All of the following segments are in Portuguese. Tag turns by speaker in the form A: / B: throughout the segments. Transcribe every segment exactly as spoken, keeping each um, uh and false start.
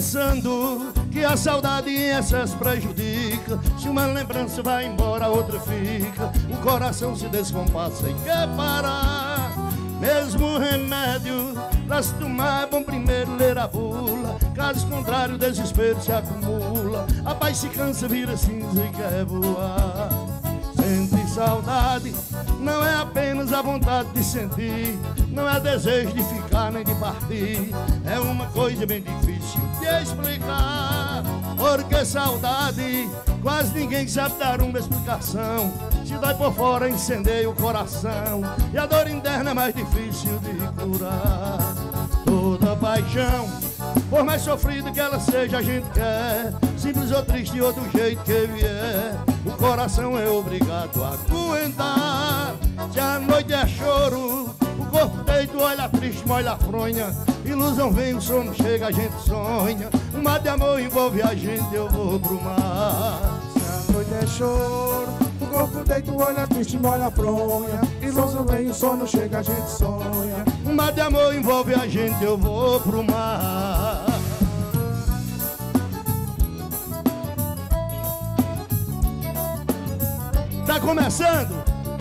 A: pensando que a saudade em excesso prejudica. Se uma lembrança vai embora, a outra fica. O coração se descompassa e quer parar. Mesmo remédio pra se tomar é bom primeiro ler a bula. Caso contrário o desespero se acumula. A paz se cansa, vira cinza e quer voar. Sente saudade, não é apenas a vontade de sentir. Não é desejo de ficar nem de partir. É uma coisa bem difícil de explicar. Porque saudade, quase ninguém sabe dar uma explicação. Se dói por fora, incendeia o coração. E a dor interna é mais difícil de curar. Toda paixão, por mais sofrida que ela seja, a gente quer. Simples ou triste ou do jeito que vier, o coração é obrigado a aguentar. Se a noite é choro, o corpo deito, olha triste, molha a fronha. Ilusão vem, o sono chega, a gente sonha. Um mar de amor envolve a gente, eu vou pro mar.
B: Se a noite é choro, o corpo deito, olha triste, molha a fronha. Ilusão vem, o sono chega, a gente sonha.
A: Um mar de amor envolve a gente, eu vou pro mar. Tá começando?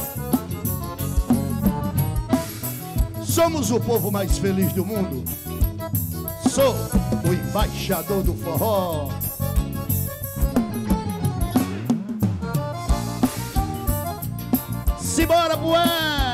A: Somos o povo mais feliz do mundo. Sou o embaixador do forró. Simbora, poeta!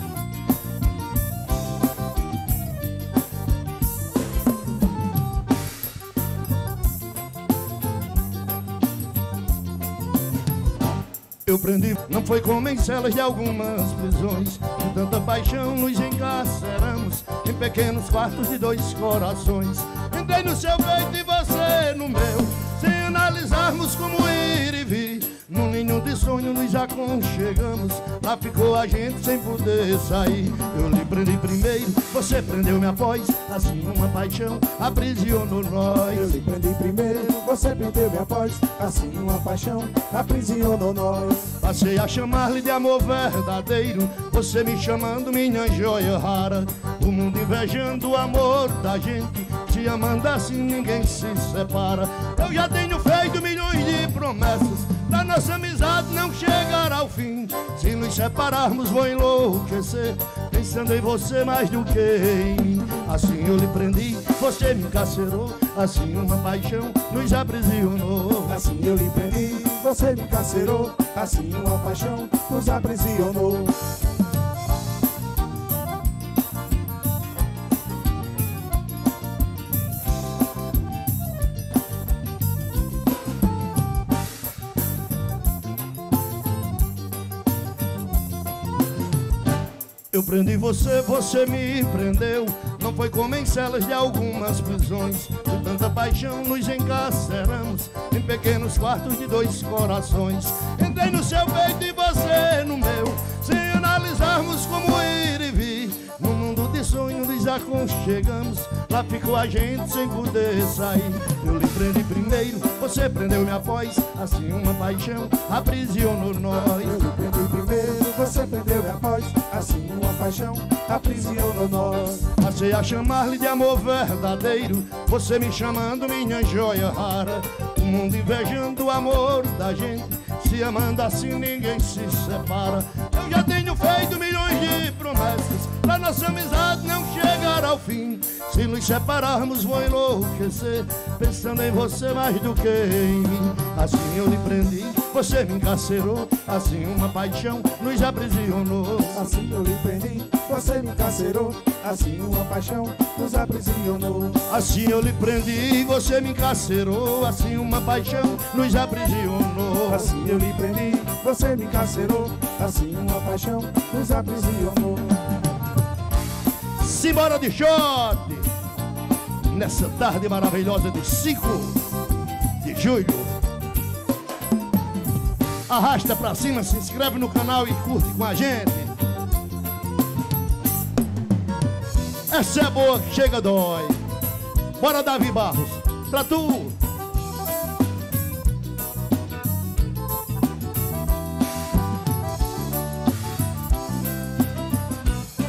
A: Eu prendi, não foi como em celas de algumas prisões. De tanta paixão nos encarceramos em pequenos quartos de dois corações. Entrei no seu peito e você no meu, sem analisarmos como ir e vir. Num ninho de sonho nos aconchegamos, lá ficou a gente sem poder sair. Eu lhe prendi primeiro, você prendeu-me após. Assim uma paixão aprisionou nós.
B: Eu lhe prendi primeiro, você prendeu-me após. Assim uma paixão aprisionou nós.
A: Passei a chamar-lhe de amor verdadeiro, você me chamando minha joia rara. O mundo invejando o amor da gente, se amando assim ninguém se separa. Eu já tenho feito milhões de promessas pra nossa amizade não chegar ao fim. Se nos separarmos vou enlouquecer, pensando em você mais do que em mim. Assim eu lhe prendi, você me encarcerou. Assim uma paixão nos aprisionou.
B: Assim eu lhe prendi, você me encarcerou. Assim uma paixão nos aprisionou.
A: Eu prendi você, você me prendeu. Não foi como em celas de algumas prisões. De tanta paixão nos encarceramos em pequenos quartos de dois corações. Entrei no seu peito e você no meu, sem analisarmos como ir e vir. No mundo de sonho nos aconchegamos, lá ficou a gente sem poder sair. Eu lhe prendi primeiro, você prendeu-me após. Assim uma paixão aprisionou nós.
B: Eu lhe prendi primeiro, você prendeu-me após. Assim uma paixão aprisionou nós.
A: Passei a chamar-lhe de amor verdadeiro, você me chamando minha joia rara. O mundo invejando o amor da gente, se amando assim ninguém se separa. Eu já tenho feito milhões de promessas pra nossa amizade não chegar ao fim. Se nos separarmos vou enlouquecer, pensando em você mais do que em mim. Assim eu lhe prendi, você me encarcerou. Assim uma paixão nos aprisionou.
B: Assim eu lhe prendi, você me encarcerou. Assim uma paixão nos aprisionou.
A: Assim eu lhe prendi, você me encarcerou. Assim uma paixão nos aprisionou.
B: Assim eu lhe prendi, você me encarcerou. Assim uma paixão nos aprisionou.
A: Simbora de shot! Nessa tarde maravilhosa de cinco de julho. Arrasta pra cima, se inscreve no canal e curte com a gente. Essa é boa que chega dói. Bora, Davi Barros, pra tu.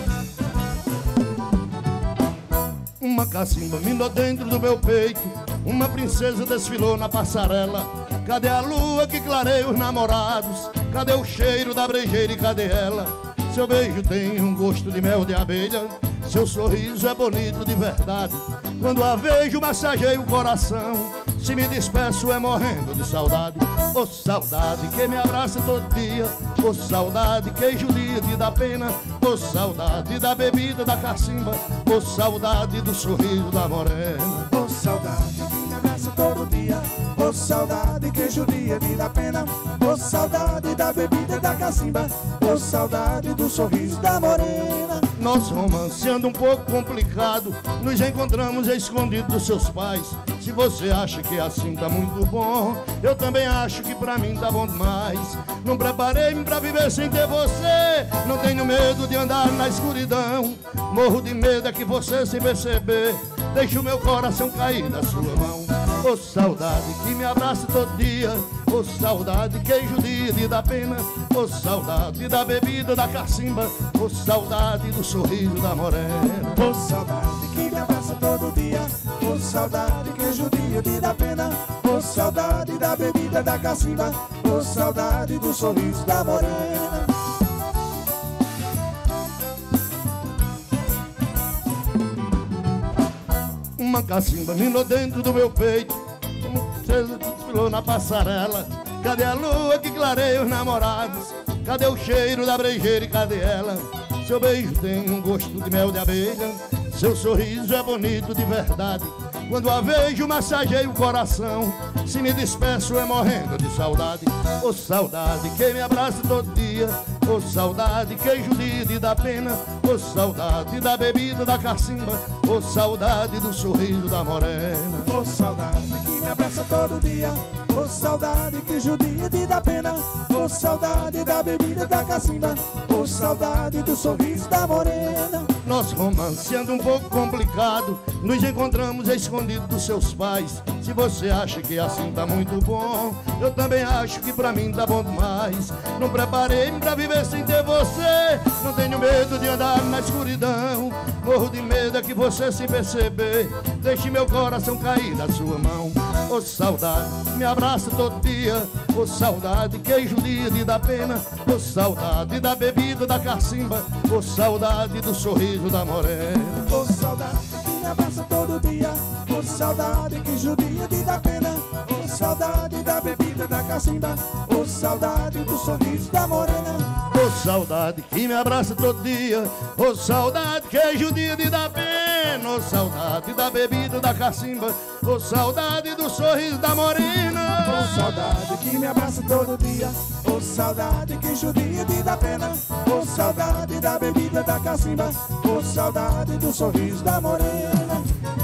A: Uma cacimba minou dentro do meu peito. Um Uma princesa desfilou na passarela. Cadê a lua que clareia os namorados? Cadê o cheiro da brejeira e cadê ela? Seu beijo tem um gosto de mel de abelha. Seu sorriso é bonito de verdade. Quando a vejo massageio o coração. Se me despeço é morrendo de saudade. Ô saudade que me abraça todo dia. Ô saudade que judia de dar pena. Ô saudade da bebida da cacimba. Ô saudade do sorriso da morena.
B: Ô saudade que me abraça todo dia. Ô saudade que judia de dar pena. Ô saudade da bebida da cacimba. Ô saudade do sorriso da morena.
A: Nosso romance anda um pouco complicado. Nos encontramos escondidos dos seus pais. Se você acha que assim tá muito bom, eu também acho que pra mim tá bom demais. Não preparei-me pra viver sem ter você. Não tenho medo de andar na escuridão. Morro de medo é que você, sem perceber, deixe o meu coração cair na sua mão. Ô saudade que me abraça todo dia. Ô saudade que judia de dar pena. Ô saudade da bebida da cacimba. Ô saudade do sorriso da morena.
B: Ô saudade que me abraça todo dia. Ô saudade que judia de dar pena. Ô saudade da bebida da cacimba. Ô saudade do sorriso da morena.
A: Uma cacimba minou dentro do meu peito. Uma princesa desfilou na passarela. Cadê a lua que clareia os namorados? Cadê o cheiro da brejeira e cadê ela? Seu beijo tem um gosto de mel de abelha. Seu sorriso é bonito de verdade. Quando a vejo massageio o coração. Se me despeço é morrendo de saudade. Ô saudade que me abraça todo dia. Ô saudade que judia de dar pena. Ô saudade da bebida da cacimba. Ô saudade do sorriso da morena.
B: Ô saudade que me abraça todo dia. Ô saudade que judia de dar pena. Ô saudade da bebida da cacimba. Ô saudade do sorriso da morena.
A: Nosso romance anda um pouco complicado. Nos encontramos escondidos dos seus pais. Se você acha que assim tá muito bom, eu também acho que pra mim tá bom demais. Não preparei-me pra viver sem ter você. Não tenho medo de andar na escuridão. Morro de medo é que você, sem perceber, deixe meu coração cair na sua mão. Ô saudade, me abraça todo dia. Ô saudade que judia de dar pena. Ô saudade da bebida da cacimba. Ô saudade do sorriso da morena.
B: Ô saudade que me abraça todo dia. Ô saudade que judia de dar pena. Ô saudade da bebida da cacimba. Ô saudade do sorriso da morena.
A: Ô saudade que me abraça todo dia. Ô saudade que judia de dar pena. Ô saudade da bebida da cacimba. Ô saudade do sorriso da morena.
B: Ô saudade que me abraça todo dia. Ô saudade que judia de dar pena. Ô saudade da bebida da cacimba. Ô saudade do sorriso da morena.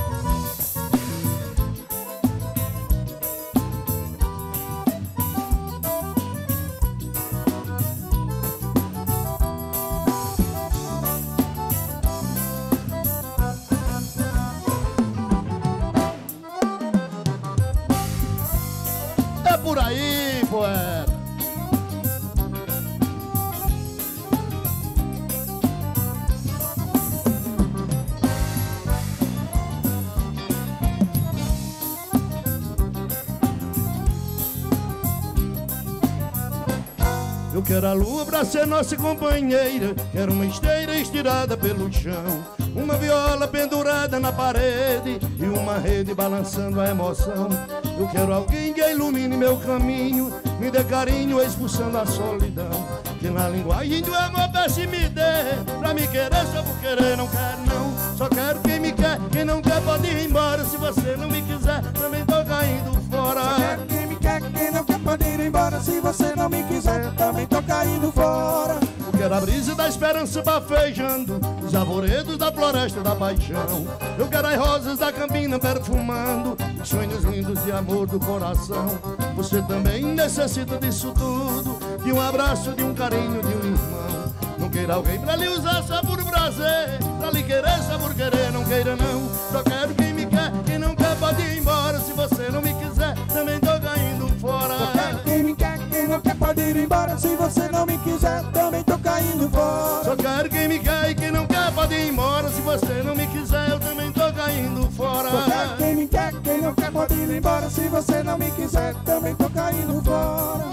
A: É por aí, poeta. Eu quero a lua pra ser nossa companheira. Quero uma esteira estirada pelo chão, uma viola pendurada na parede e uma rede balançando a emoção. Eu quero alguém que ilumine meu caminho, me dê carinho expulsando a solidão. Que na linguagem do amor peça e me dê. Pra me querer só por querer, não quero não. Só quero quem me quer, quem não quer pode ir embora. Se você não me quiser, também tô caindo fora.
B: Só quero quem me quer, quem não quer pode ir embora. Se você não me quiser, também tô caindo fora.
A: Eu quero a brisa da esperança bafejando, os arvoredos da floresta da paixão. Eu quero as rosas da campina perfumando, os sonhos lindos de amor do coração. Você também necessita disso tudo, de um abraço, de um carinho, de um irmão. Não queira alguém pra lhe usar só por prazer, pra lhe querer só por querer, não queira não. Só quero quem me quer, quem não quer pode ir embora. Se você não me quiser, também tô caindo fora.
B: Só quero quem me quer, quem não quer pode ir embora. Se você não me quiser, também tô caindo fora.
A: Só quero quem me quer e quem não quer pode ir embora. Se você não me quiser, eu também tô caindo fora.
B: Só quero quem me quer, quem não quer pode pode ir embora. Se você não me quiser, também tô caindo fora.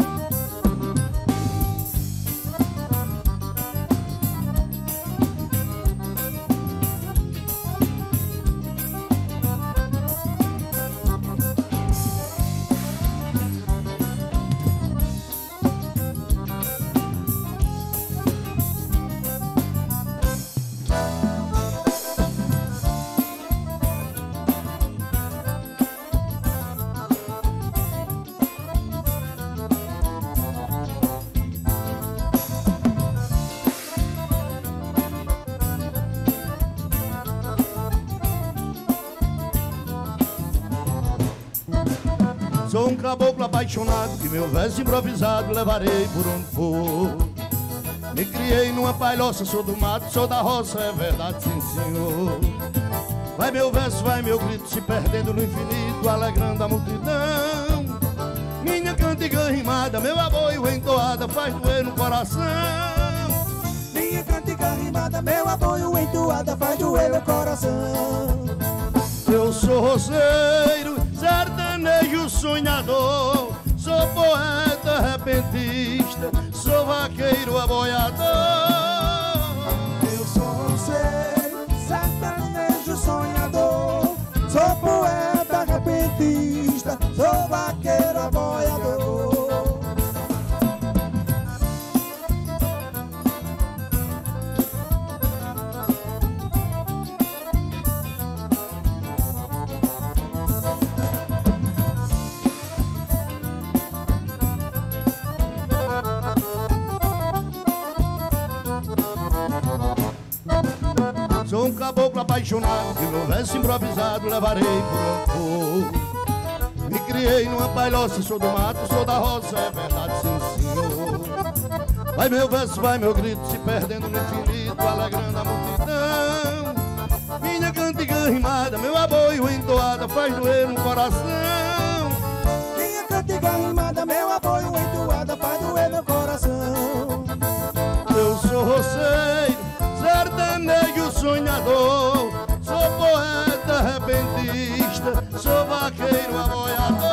A: Sou um caboclo apaixonado que meu verso improvisado levarei por onde for. Me criei numa palhoça, sou do mato, sou da roça, é verdade, sim senhor. Vai meu verso, vai meu grito, se perdendo no infinito, alegrando a multidão. Minha cantiga rimada, meu aboio entoada, faz doer no coração.
B: Minha cantiga rimada, meu aboio entoada, faz doer no coração.
A: Eu sou roceiro, sertanejo sonhador, sou poeta repentista, sou vaqueiro aboiador.
B: Eu sou roceiro, sertanejo sonhador, sou poeta repentista, sou vaqueiro aboiador.
A: Sou um caboclo apaixonado que meu verso improvisado levarei por onde for. Me criei numa palhoça, sou do mato, sou da roça, é verdade, sim senhor. Vai meu verso, vai meu grito, se perdendo no infinito, alegrando a multidão. Minha cantiga rimada, meu aboio entoada, faz doer no coração.
B: Minha cantiga rimada, meu aboio entoada, faz doer no coração.
A: Eu sou roceiro, sertanejo sonhador, sou poeta repentista, sou vaqueiro aboiador.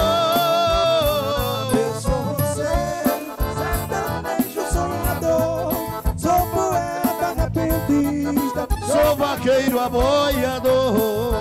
B: Eu sou roceiro, sertanejo sonhador, sou poeta repentista,
A: sou vaqueiro aboiador.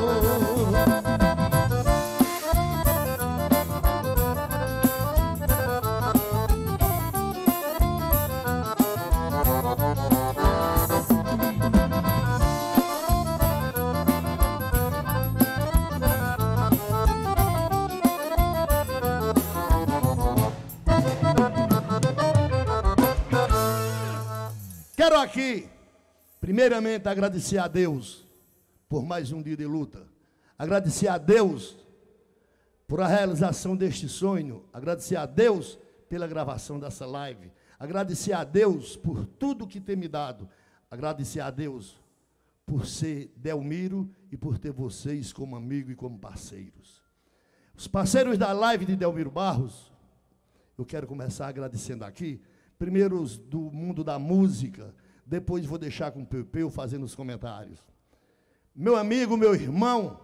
A: Quero aqui, primeiramente, agradecer a Deus por mais um dia de luta. Agradecer a Deus por a realização deste sonho. Agradecer a Deus pela gravação dessa live. Agradecer a Deus por tudo que tem me dado. Agradecer a Deus por ser Delmiro e por ter vocês como amigo e como parceiros. Os parceiros da live de Delmiro Barros, eu quero começar agradecendo aqui. Primeiro os do mundo da música, depois vou deixar com o Pepeu fazendo os comentários. Meu amigo, meu irmão,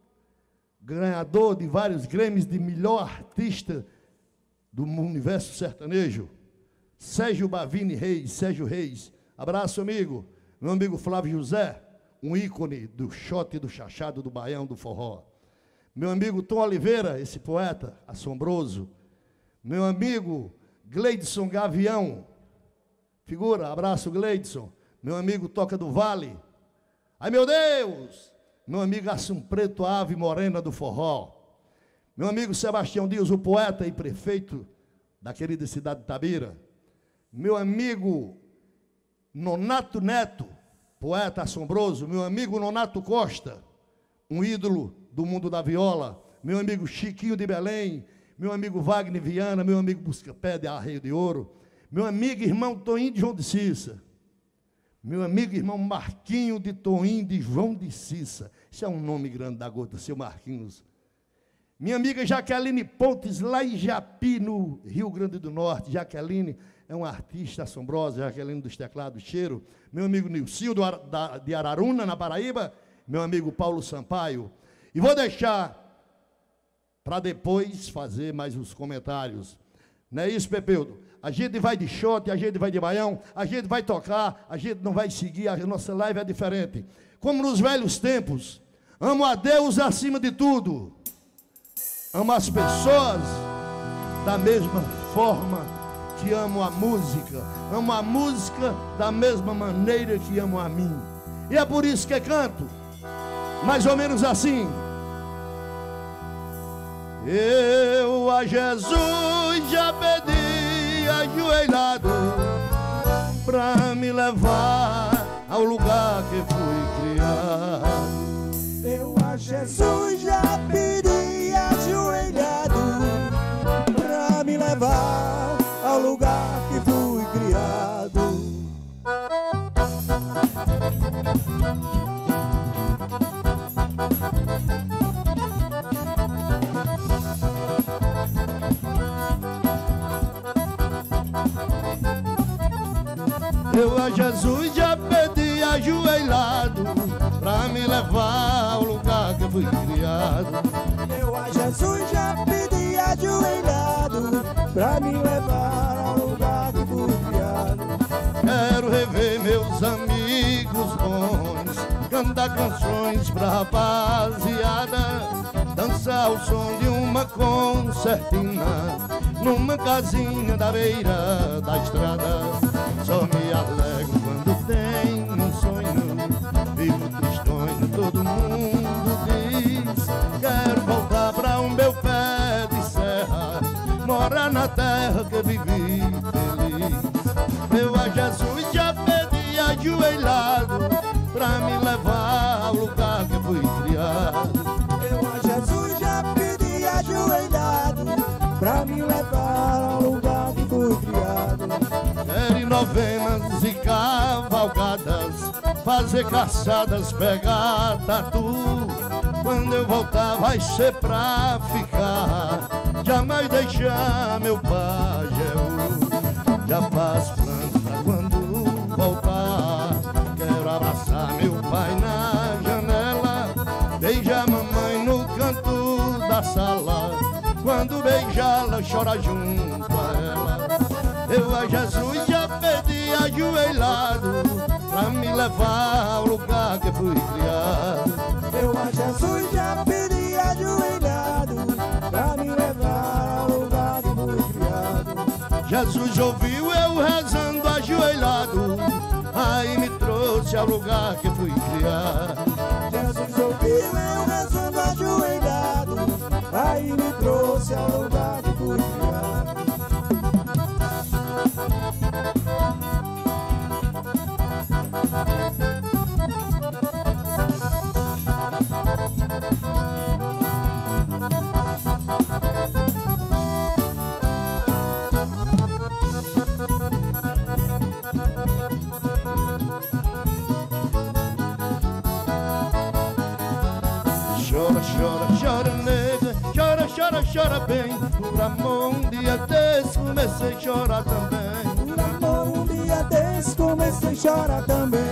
A: ganhador de vários Grêmios de melhor artista do universo sertanejo, Sérgio Bavini Reis, Sérgio Reis. Abraço, amigo. Meu amigo Flávio José, um ícone do shot, do chachado, do baião, do forró. Meu amigo Tom Oliveira, esse poeta assombroso. Meu amigo Gleidson Gavião, figura, abraço Gleidson. Meu amigo Toca do Vale. Ai meu Deus! Meu amigo Assum Preto, ave morena do forró. Meu amigo Sebastião Dias, o poeta e prefeito da querida cidade de Tabira. Meu amigo Nonato Neto, poeta assombroso. Meu amigo Nonato Costa, um ídolo do mundo da viola. Meu amigo Chiquinho de Belém. Meu amigo Wagner Viana, meu amigo Buscapé de Arreio de Ouro, meu amigo irmão Toninho de João de Cissa, meu amigo irmão Marquinho de Toninho de João de Cissa, isso é um nome grande da gota, seu Marquinhos. Minha amiga Jaqueline Pontes, lá em Japi, no Rio Grande do Norte. Jaqueline é uma artista assombrosa, Jaqueline dos teclados Cheiro. Meu amigo Nilcinho de Araruna, na Paraíba, meu amigo Paulo Sampaio. E vou deixar para depois fazer mais os comentários. Não é isso, Pepeudo? A gente vai de shot, a gente vai de baião, a gente vai tocar, a gente não vai seguir, a nossa live é diferente. Como nos velhos tempos, amo a Deus acima de tudo. Amo as pessoas da mesma forma que amo a música. Amo a música da mesma maneira que amo a mim. E é por isso que canto, mais ou menos assim. Eu a Jesus já pedi ajoelhado pra me levar ao lugar que fui criado.
B: Eu a Jesus já pedi ajoelhado pra me levar ao lugar que fui criado.
A: Eu a Jesus já pedi ajoelhado pra me levar ao lugar que fui criado.
B: Eu a Jesus já pedi ajoelhado pra me levar ao lugar que fui criado.
A: Quero rever meus amigos bons, cantar canções pra rapaziada, dançar ao som de uma concertina numa casinha da beira da estrada. Só me alegro quando tenho um sonho, vivo tristonho, todo mundo diz. Quero voltar pra um meu pé de serra, morar na terra que vivi feliz. Eu a Jesus já pedi ajoelhado pra me levar ao lugar que fui criado.
B: Eu a Jesus já pedi ajoelhado pra me levar ao lugar que fui criado.
A: Quero novenas e cavalgadas, fazer caçadas, pegar tatu. Quando eu voltar vai ser pra ficar, jamais deixar meu pajéu. Já faço planos pra quando voltar. Quero abraçar meu pai na janela, beijar mamãe no canto da sala. Quando beijá-la, chora junto a ela. Eu a Jesus já pedi ajoelhado pra me levar ao lugar que fui criado.
B: Eu a Jesus já pedi ajoelhado pra me levar ao lugar que fui criado.
A: Jesus ouviu eu rezando ajoelhado, aí me trouxe ao lugar que fui criado.
B: Jesus ouviu eu rezando ajoelhado, aí me trouxe ao lugar que fui criado.
A: Chora, chora, chora, nega, chora, chora, chora bem. Por amor um dia desse comecei a chorar também.
B: Por amor um dia desse comecei a chorar também.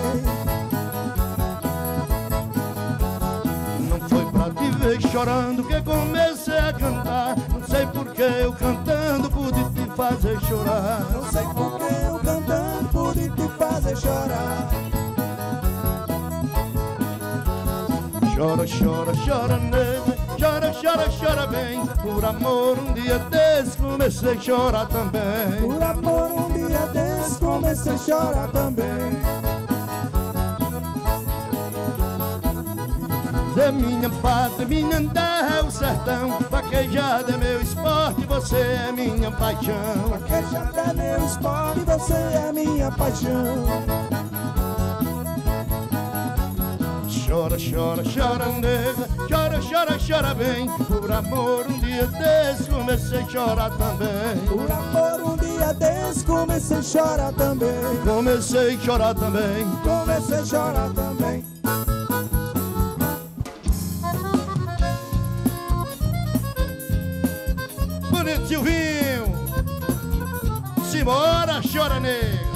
A: Não foi pra te ver chorando que comecei a cantar. Não sei porque eu cantando pude te fazer chorar.
B: Não sei porque eu cantando pude te fazer chorar.
A: Chora, chora, chora, nega, chora, chora, chora bem. Por amor um dia desse comecei a chorar também.
B: Por amor um dia desse comecei a chorar também.
A: É minha pátria, minha terra é o sertão. Vaquejada é meu esporte, você é minha paixão.
B: Vaquejada é meu esporte, você é minha paixão.
A: Chora, chora, chora, nega, chora, chora, chora bem. Por amor um dia desse comecei a chorar também.
B: Por amor um dia desse comecei a chorar também.
A: Comecei a chorar também.
B: Comecei a chorar também.
A: Bonito Silvinho, simbora, chora, nega.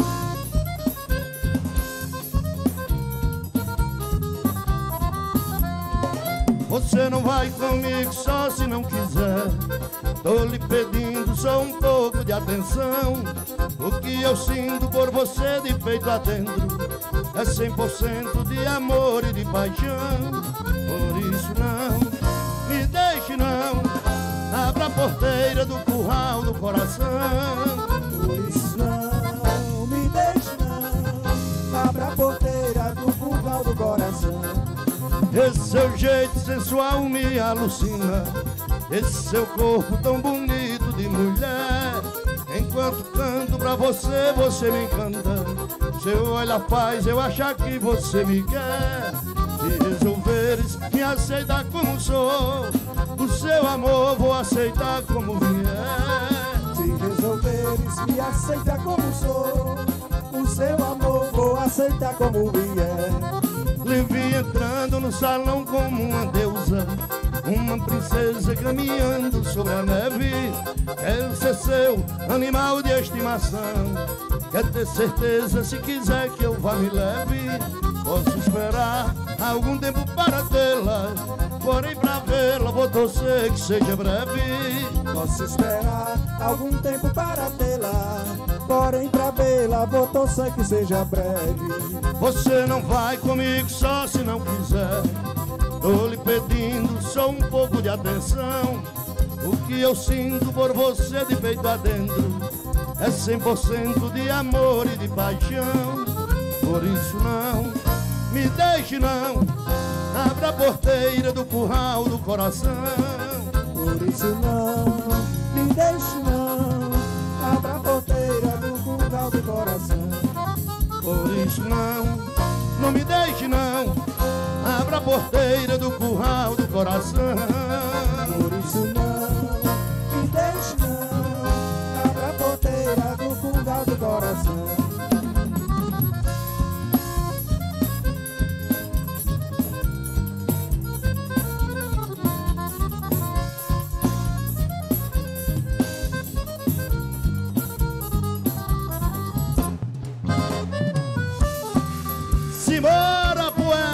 A: Você não vai comigo só se não quiser. Tô lhe pedindo só um pouco de atenção. O que eu sinto por você de peito adentro é cem por cento de amor e de paixão. Por isso não me deixe não, abra a porteira do curral do coração.
B: Por isso não me deixe não, abra a porteira do curral do coração.
A: Esse seu jeito sensual me alucina, esse seu corpo tão bonito de mulher. Enquanto canto pra você, você me encanta. Seu olhar faz eu achar que você me quer. Se resolveres me aceitar como sou, o seu amor vou aceitar como vier.
B: Se resolveres me aceitar como sou, o seu amor vou aceitar como vier.
A: Lhe vi entrando no salão como uma deusa, uma princesa caminhando sobre a neve. Quero ser seu animal de estimação, quer ter certeza se quiser que eu vá me leve. Posso esperar algum tempo para tê-la, porém pra vê-la vou torcer que seja breve.
B: Posso esperar algum tempo para tê-la, porém pra vê-la vou torcer que seja breve.
A: Você não vai comigo só se não quiser. Tô lhe pedindo só um pouco de atenção. O que eu sinto por você de peito adentro é cem por cento de amor e de paixão. Por isso não me deixe não, abra a porteira do curral do coração.
B: Por isso não me deixe não, abra a porteira do curral do coração.
A: Por isso não, não me deixe não, abra a porteira do curral do coração.
B: Por isso não me deixe não, abra a porteira do curral do coração.
A: Simbora, poeta!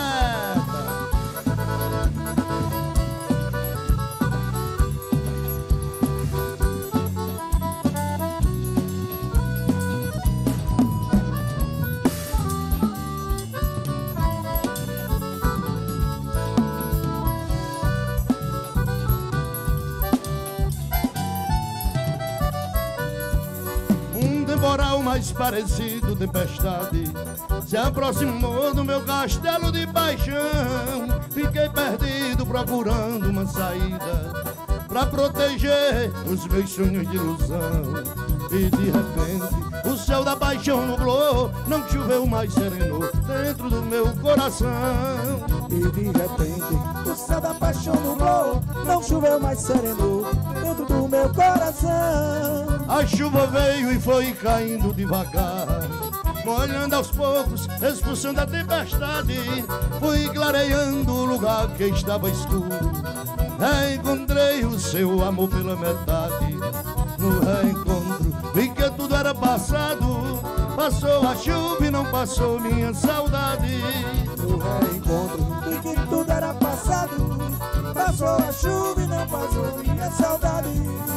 A: Um temporal mais parecido tempestade se aproximou do meu castelo de paixão. Fiquei perdido procurando uma saída pra proteger os meus sonhos de ilusão. E de repente o céu da paixão nublou, não choveu mais sereno dentro do meu coração.
B: E de repente o céu da paixão nublou, não choveu mais sereno dentro do meu coração.
A: A chuva veio e foi caindo devagar, molhando aos poucos, expulsando a tempestade. Fui clareando o lugar que estava escuro, encontrei o seu amor pela metade. No reencontro vi que tudo era passado, passou a chuva e não passou minha saudade.
B: No reencontro vi que tudo era passado, passou a chuva e não passou minha saudade.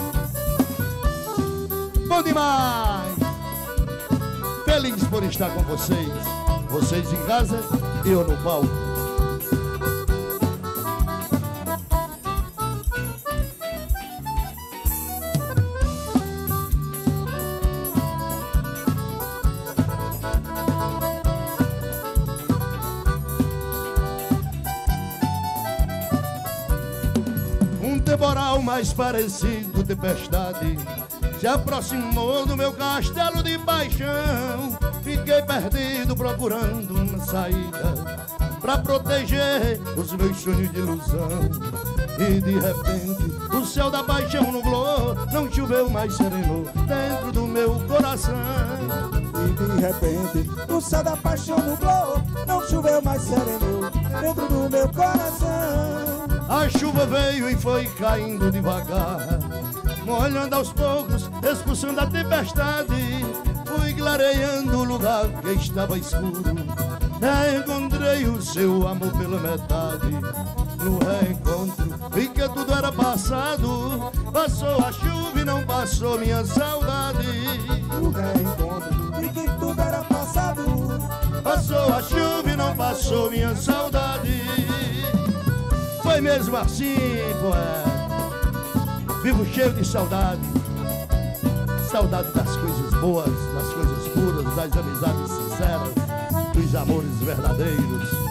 A: Bom demais! Feliz por estar com vocês, vocês em casa e eu no palco. Um temporal mais parecido tempestade se aproximou do meu castelo de paixão. Fiquei perdido procurando uma saída pra proteger os meus sonhos de ilusão. E de repente o céu da paixão nublou, não choveu mais sereno dentro do meu coração.
B: E de repente o céu da paixão nublou, não choveu mais sereno dentro do meu coração.
A: A chuva veio e foi caindo devagar, molhando aos poucos, expulsando a tempestade. Fui clareando o lugar que estava escuro, encontrei o seu amor pela metade. no reencontro, vi que tudo era passado. Passou a chuva e não passou minha saudade.
B: No reencontro, vi que tudo era passado.
A: Passou a chuva e não passou minha saudade. Foi mesmo assim, poeta. Vivo cheio de saudade. Saudade das coisas boas, das coisas puras, das amizades sinceras, dos amores verdadeiros.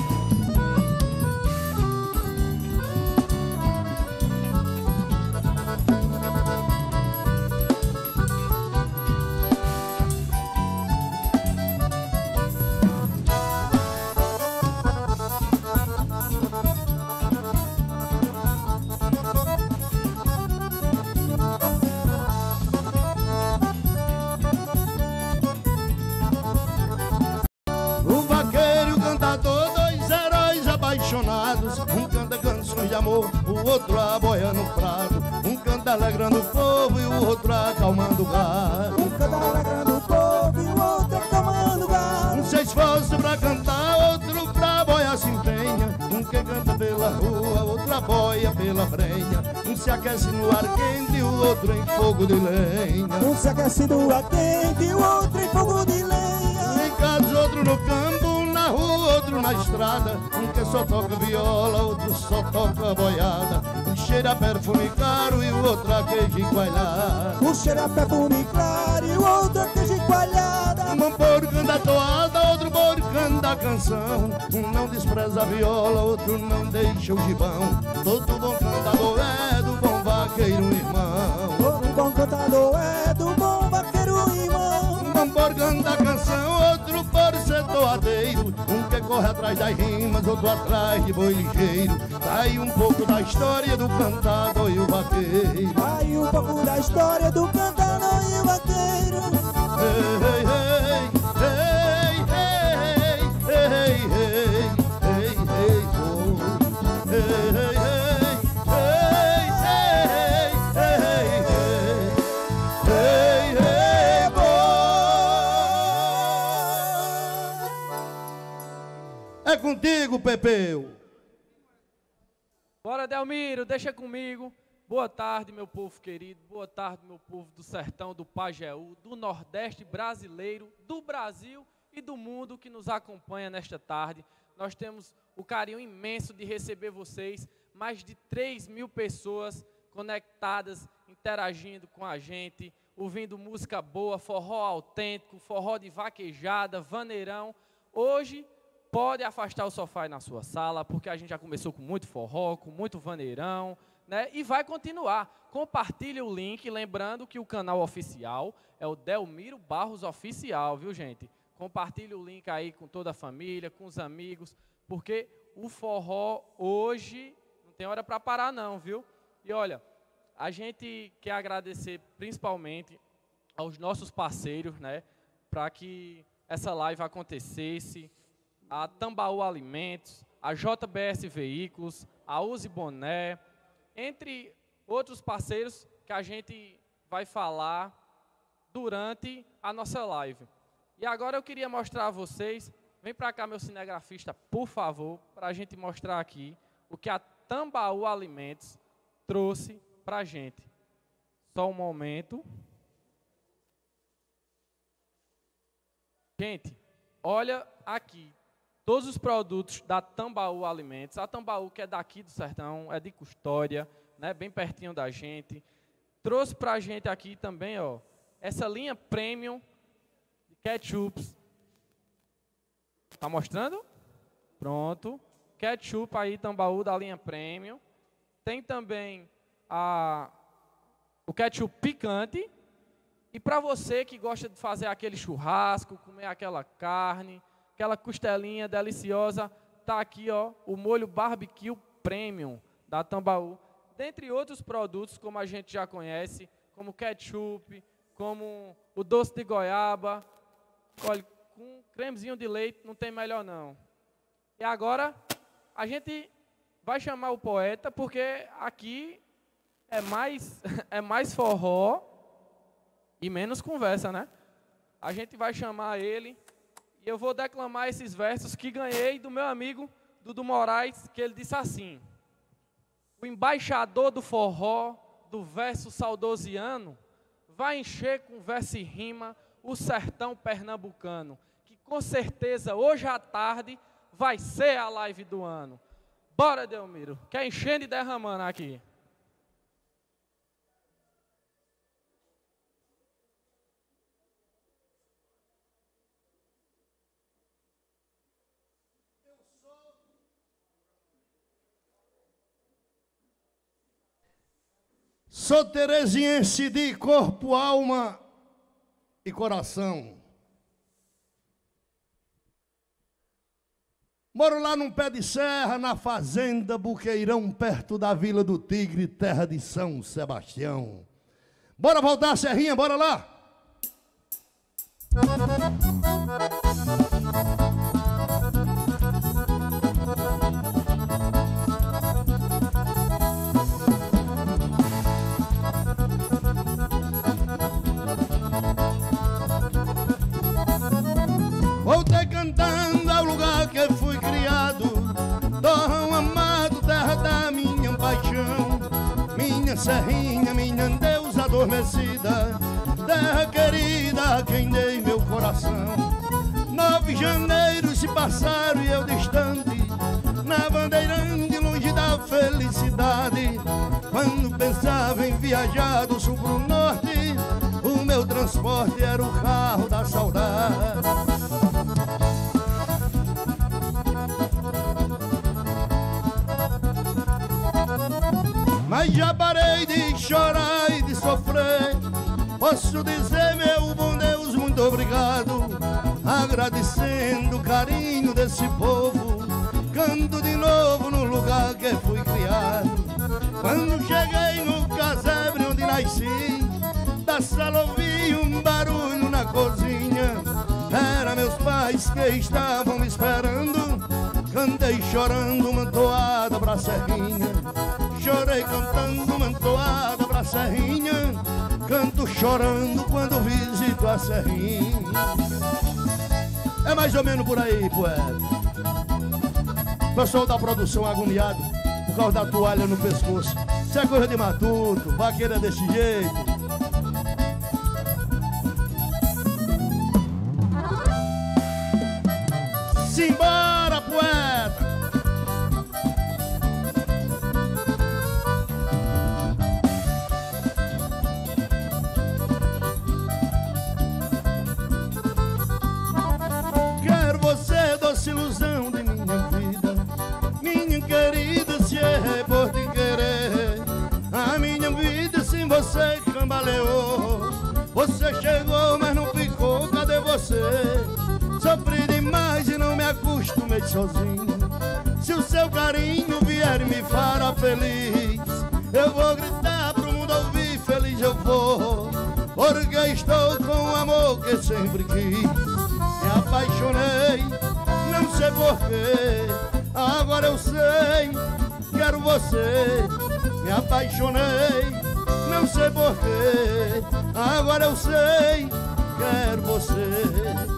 A: Um canta canções de amor, o outro aboia no prado. Um canta alegrando o povo e o outro acalmando o gado.
B: Um canta alegrando o povo e o outro acalmando o gado.
A: Um se esforça pra cantar, outro pra boia se empenha. Um que canta pela rua, outro aboia pela brenha. Um se aquece no ar quente e o outro em fogo de lenha.
B: Um se aquece no ar quente e o outro em fogo de lenha.
A: Em casa outro no campo, na rua outro na estrada. Um que só toca viola, outro só toca boiada. Um cheira a perfume caro e o outro a queijo e coalhada.
B: Um cheira a perfume claro e o outro a queijo e coalhada.
A: Um porcando a toada, outro porcando a canção. Um não despreza a viola, outro não deixa o gibão. Todo bom cantador é do bom vaqueiro irmão.
B: Todo bom cantador é do bom vaqueiro irmão.
A: Um porcando a canção, outro por ser toadeiro. Um que corre atrás das rimas, outro atrás de boi ligeiro. Tá aí um pouco da história do cantador e o vaqueiro.
B: Tá aí um pouco da história do cantador e o vaqueiro.
A: Ei, ei, ei, ei, ei, ei, ei, ei, oh. Ei, ei, ei, ei, ei, ei, ei, oh. É contigo, Pepeu.
C: Bora, Delmiro, deixa comigo. Boa tarde, meu povo querido. Boa tarde, meu povo do sertão, do Pajeú, do Nordeste brasileiro, do Brasil e do mundo que nos acompanha nesta tarde. Nós temos o carinho imenso de receber vocês, mais de três mil pessoas conectadas, interagindo com a gente, ouvindo música boa, forró autêntico, forró de vaquejada, vaneirão. Hoje pode afastar o sofá aí na sua sala, porque a gente já começou com muito forró, com muito vaneirão, né? E vai continuar. Compartilhe o link, lembrando que o canal oficial é o Delmiro Barros Oficial, viu, gente? Compartilhe o link aí com toda a família, com os amigos, porque o forró hoje não tem hora para parar não, viu? E olha, a gente quer agradecer principalmente aos nossos parceiros, né? Para que essa live acontecesse, a Tambaú Alimentos, a J B S Veículos, a Uzi Boné, entre outros parceiros que a gente vai falar durante a nossa live. E agora eu queria mostrar a vocês, vem para cá meu cinegrafista, por favor, para a gente mostrar aqui o que a Tambaú Alimentos trouxe para a gente. Só um momento. Gente, olha aqui. Todos os produtos da Tambaú Alimentos. A Tambaú, que é daqui do sertão, é de Custódia, né, bem pertinho da gente. Trouxe para a gente aqui também, ó, essa linha premium de ketchups. Tá mostrando? Pronto. Ketchup aí, Tambaú, da linha premium. Tem também a, o ketchup picante. E para você que gosta de fazer aquele churrasco, comer aquela carne, aquela costelinha deliciosa, tá aqui, ó, o molho barbecue premium da Tambaú. Dentre outros produtos, como a gente já conhece, como ketchup, como o doce de goiaba. Olha, com cremezinho de leite não tem melhor não. E agora a gente vai chamar o poeta, porque aqui é mais, é mais forró e menos conversa, né? A gente vai chamar ele. E eu vou declamar esses versos que ganhei do meu amigo Dudu Moraes, que ele disse assim: o embaixador do forró, do verso saudosiano, vai encher com verso e rima o sertão pernambucano, que com certeza hoje à tarde vai ser a live do ano. Bora, Delmiro, que é enchendo e derramando aqui.
A: Sou tereziense de corpo, alma e coração. Moro lá num pé de serra, na fazenda Buqueirão, perto da Vila do Tigre, terra de São Sebastião. Bora voltar a serrinha, bora lá! Voltei cantando ao lugar que fui criado, Torrão amado, terra da minha paixão. Minha serrinha, minha Deus adormecida, terra querida a quem dei meu coração. Nove janeiros se passaram e eu distante, na bandeirante longe da felicidade. Quando pensava em viajar do sul pro norte, o meu transporte era o carro da saudade. Mas já parei de chorar e de sofrer. Posso dizer, meu bom Deus, muito obrigado, agradecendo o carinho desse povo. Canto de novo no lugar que fui criado. Quando cheguei no casebre onde nasci, da sala ouvi um barulho na cozinha. Era meus pais que estavam me esperando. Cantei chorando uma toada pra serrinha. Chorei cantando uma toada pra serrinha. Canto chorando quando visito a serrinha. É mais ou menos por aí, poeta. Pessoal da produção agoniado por causa da toalha no pescoço. Isso é coisa de matuto, vaqueira desse jeito. Simbora, poeta! Quero você, doce ilusão de minha vida, minha querida, se é por te querer. A minha vida sem você cambaleou. Você chegou, mas não ficou, cadê você? Sofri demais e não me acostumei sozinho. Se o seu carinho vier e me fará feliz, eu vou gritar pro mundo ouvir, feliz eu vou. Porque estou com o amor que sempre quis. Me apaixonei, não sei porquê, agora eu sei, quero você. Me apaixonei, não sei porquê, agora eu sei, quero você.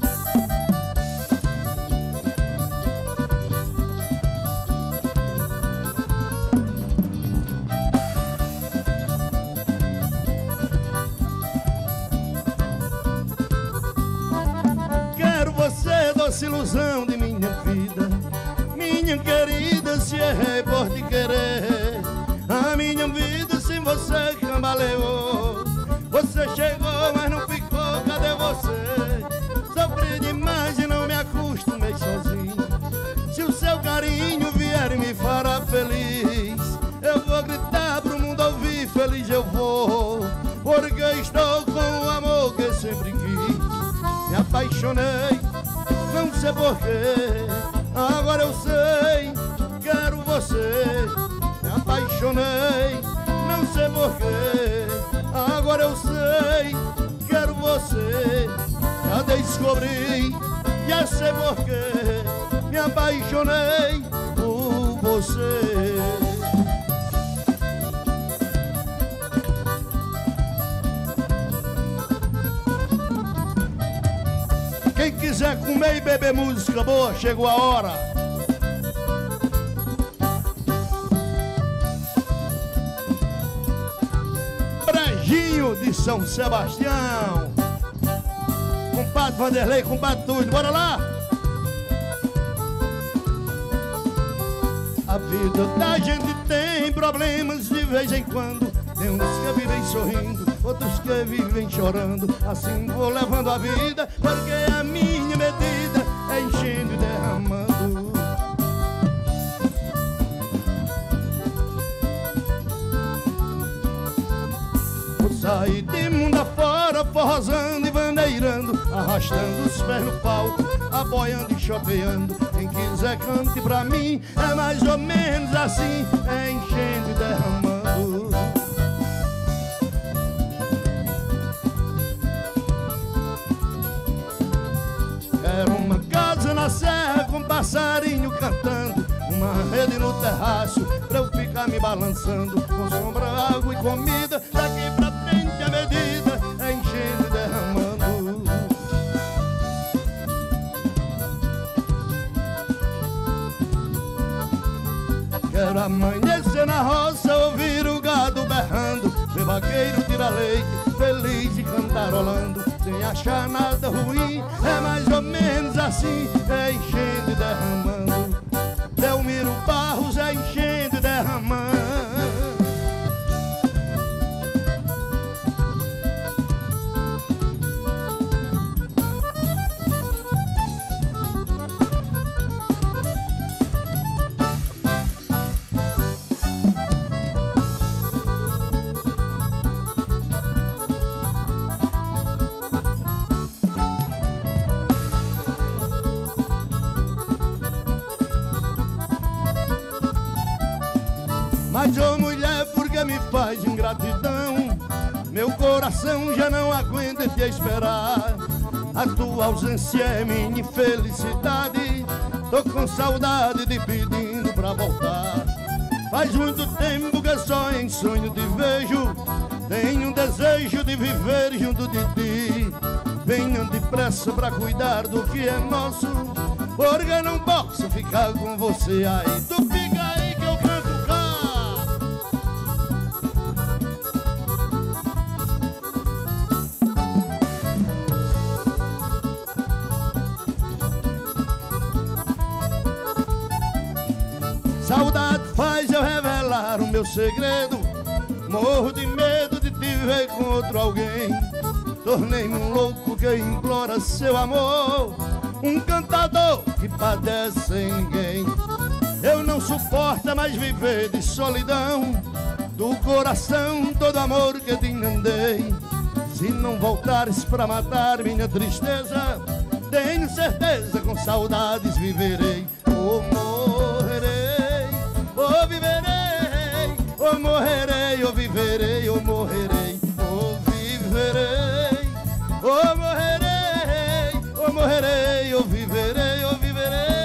A: Você, doce ilusão de minha vida, minha querida, se errei por te querer. A minha vida sem você cambaleou. Você chegou, mas não ficou, cadê você? Sofri demais e não me acostumei sozinho. Se o seu carinho vier e me fará feliz, eu vou gritar pro mundo ouvir, feliz eu vou. Porque estou com o amor que sempre quis. Me apaixonei, não sei porquê, agora eu sei, quero você. Me apaixonei, não sei porquê, agora eu sei, quero você. Já descobri, já sei porquê, me apaixonei por você. Quem quiser comer e beber música boa, chegou a hora. Toninho de São Sebastião. Compadre Vanderlei, compadre Túlio, bora lá! A vida da gente tem problemas de vez em quando. Tem uns que vivem sorrindo, outros que vivem chorando. Assim vou levando a vida, porque a minha medida é enchendo e derramando. Vou sair de mundo afora, forrosando e bandeirando, arrastando os pés no palco, aboiando e chopeando. Quem quiser cante pra mim, é mais ou menos assim, é enchendo e derramando. Quero uma casa na serra com passarinho cantando, uma rede no terraço pra eu ficar me balançando, com sombra, água e comida, daqui pra frente a medida é enchendo e derramando. Quero amanhecer na roça, ouvir o gado berrando, ver vaqueiro tirar leite, feliz e cantarolando, sem achar nada ruim, é mais ou menos assim, é enchendo e derramando. Delmiro Barros é enchendo e derramando. Mas ô mulher, por que me faz ingratidão? Meu coração já não aguenta te esperar. A tua ausência é minha infelicidade. Tô com saudade de pedindo pra voltar. Faz muito tempo que só em sonho te vejo. Tenho um desejo de viver junto de ti. Venha depressa pra cuidar do que é nosso, porque não posso ficar com você aí. Tu fica aí que eu canto cá. Saudade faz eu revelar o meu segredo. Morro de medo de te ver com outro alguém. Tornei-me um louco que implora seu amor, um cantador que padece sem ninguém. Eu não suporto mais viver de solidão. Do coração todo amor que te mandei. Se não voltares pra matar minha tristeza, tenho certeza com saudades viverei. Ou morrerei, ou viverei, ou morrerei, ou viverei, ou morrerei, ou viverei, ou morrerei, ou morrerei, ou viverei, ou viverei.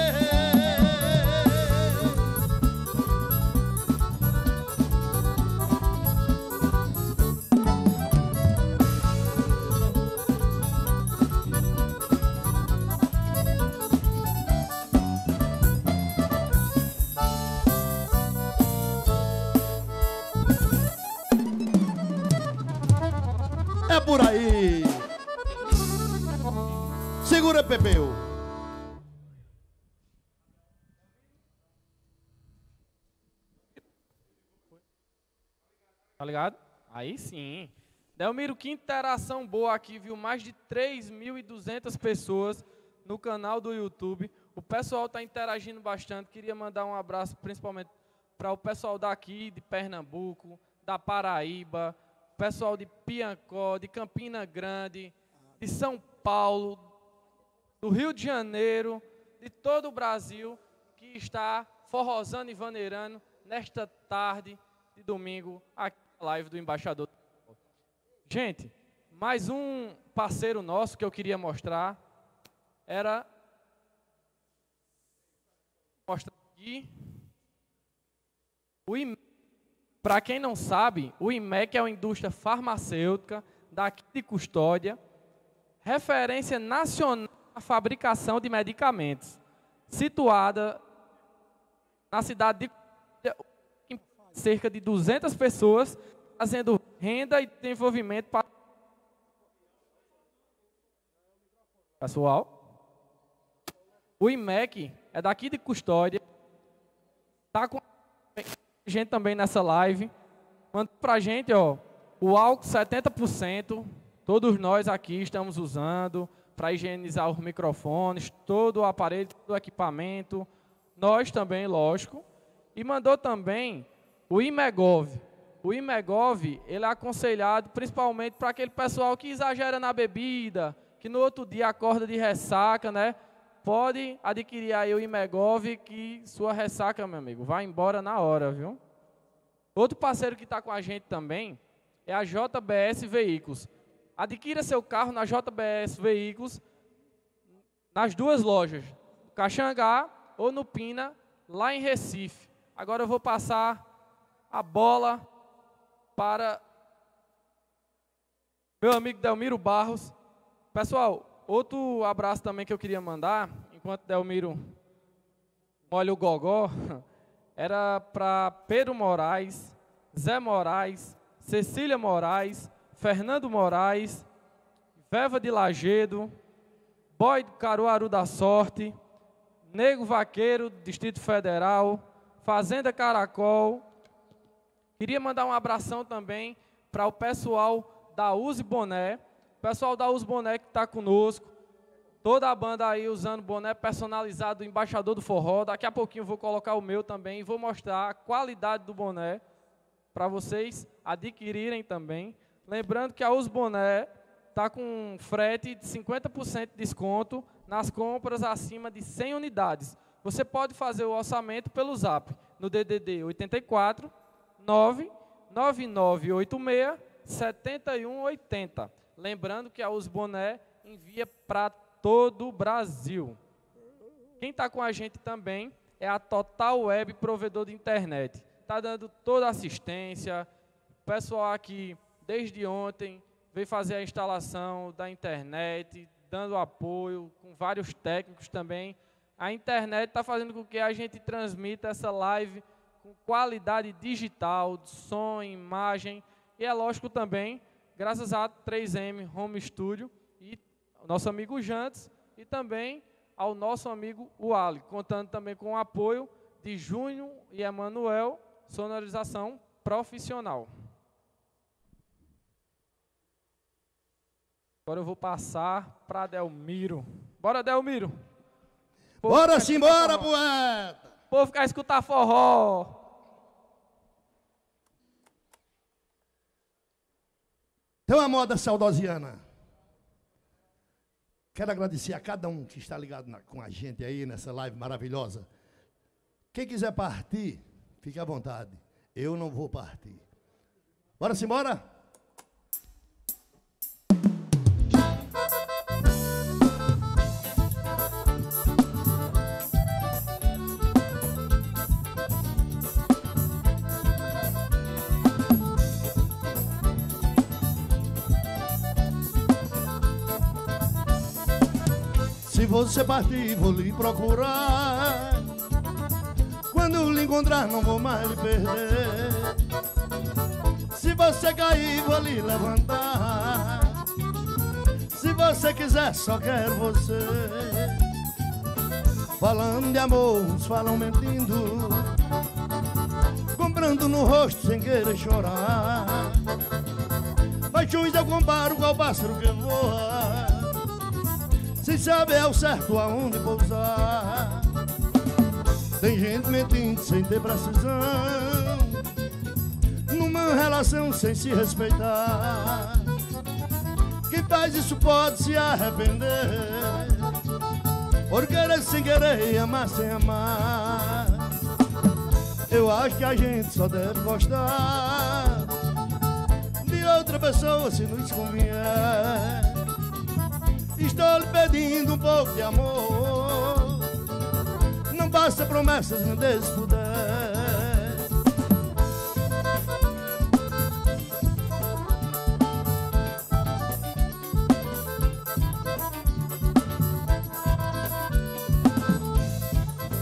A: É por aí. Segura, Pepeu.
C: Tá ligado? Aí sim. Delmiro, que interação boa aqui, viu? Mais de três mil e duzentas pessoas no canal do YouTube. O pessoal está interagindo bastante. Queria mandar um abraço principalmente para o pessoal daqui de Pernambuco, da Paraíba, pessoal de Piancó, de Campina Grande, de São Paulo, do Rio de Janeiro, de todo o Brasil, que está forrosando e vaneirando nesta tarde de domingo, aqui na live do Embaixador. Gente, mais um parceiro nosso que eu queria mostrar, era mostrar aqui o I M E C. Para quem não sabe, o I M E C é uma indústria farmacêutica daqui de Custódia, referência nacional na fabricação de medicamentos, situada na cidade de Custódia, cerca de duzentas pessoas trazendo renda e desenvolvimento para o pessoal. O I M E C é daqui de Custódia, está com gente também nessa live. Manda para a gente, ó, o álcool setenta por cento, todos nós aqui estamos usando para higienizar os microfones, todo o aparelho, todo o equipamento. Nós também, lógico. E mandou também o Imegov. O Imegov, ele é aconselhado principalmente para aquele pessoal que exagera na bebida, que no outro dia acorda de ressaca, né? Pode adquirir aí o Imegov, que sua ressaca, meu amigo, vai embora na hora, viu? Outro parceiro que está com a gente também é a J B S Veículos. Adquira seu carro na J B S Veículos, nas duas lojas, no Caxangá ou no Pina, lá em Recife. Agora eu vou passar a bola para meu amigo Delmiro Barros. Pessoal, outro abraço também que eu queria mandar, enquanto Delmiro molha o gogó, era para Pedro Moraes, Zé Moraes, Cecília Moraes, Fernando Moraes, Veva de Lagedo, Boy do Caruaru da Sorte, Nego Vaqueiro, Distrito Federal, Fazenda Caracol. Queria mandar um abração também para o pessoal da Use Boné, o pessoal da Use Boné que está conosco, toda a banda aí usando boné personalizado do Embaixador do Forró. Daqui a pouquinho eu vou colocar o meu também e vou mostrar a qualidade do boné para vocês adquirirem também. Lembrando que a Use Boné está com frete de cinquenta por cento de desconto nas compras acima de cem unidades. Você pode fazer o orçamento pelo Zap, no D D D oito quatro, nove nove nove oito seis, sete um oito zero. Lembrando que a Use Boné envia para todo o Brasil. Quem está com a gente também é a Total Web Provedor de Internet. Está dando toda a assistência. O pessoal aqui, desde ontem, veio fazer a instalação da internet, dando apoio, com vários técnicos também. A internet está fazendo com que a gente transmita essa live com qualidade digital, de som, imagem. E é lógico também, graças a três M Home Studio e ao nosso amigo Jantes e também ao nosso amigo Wally, contando também com o apoio de Júnior e Emanuel, sonorização profissional. Agora eu vou passar para Delmiro. Bora, Delmiro! Povo
A: Bora simbora, poeta!
C: O povo quer escutar forró.
A: Tem uma moda saudosiana. Quero agradecer a cada um que está ligado na, com a gente aí nessa live maravilhosa. Quem quiser partir, fique à vontade. Eu não vou partir. Bora simbora? Se você partir, vou lhe procurar. Quando lhe encontrar, não vou mais lhe perder. Se você cair, vou lhe levantar. Se você quiser, só quero você. Falando de amor, uns falam mentindo, comprando no rosto sem querer chorar. Paixões eu comparo com o pássaro que voa, sem saber ao certo aonde pousar. Tem gente mentindo sem ter precisão, numa relação sem se respeitar. Quem faz isso pode se arrepender, por querer sem querer e amar sem amar. Eu acho que a gente só deve gostar de outra pessoa se nos convier. Estou lhe pedindo um pouco de amor, não basta promessas, me dê se puder.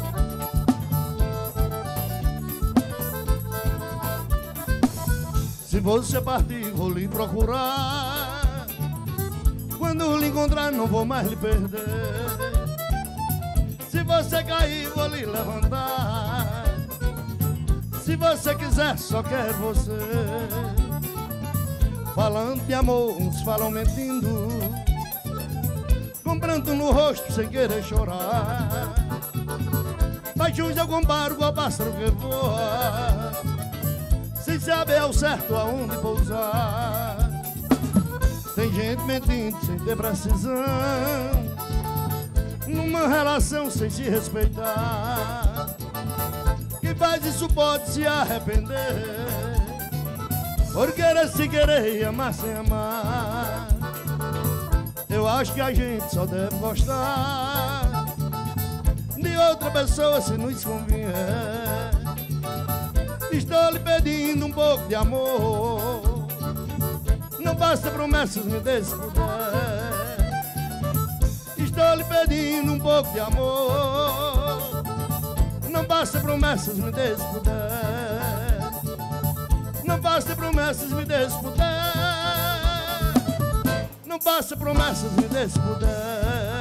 A: Se Se você partir, vou lhe procurar. Quando lhe encontrar, não vou mais lhe perder. Se você cair, vou lhe levantar. Se você quiser, só quero você. Falando de amor, uns falam mentindo, comprando no rosto sem querer chorar. Paixões eu comparo com o pássaro que voa, sem saber ao certo aonde pousar. Tem gente mentindo sem ter precisão, numa relação sem se respeitar. Quem faz isso pode se arrepender, por querer se querer e amar sem amar. Eu acho que a gente só deve gostar de outra pessoa se nos convier. Estou lhe pedindo um pouco de amor, não basta promessas, me dê se puder. Estou lhe pedindo um pouco de amor, não basta promessas, me dê se puder. Não basta promessas, me dê se puder. Não basta promessas, me dê se puder.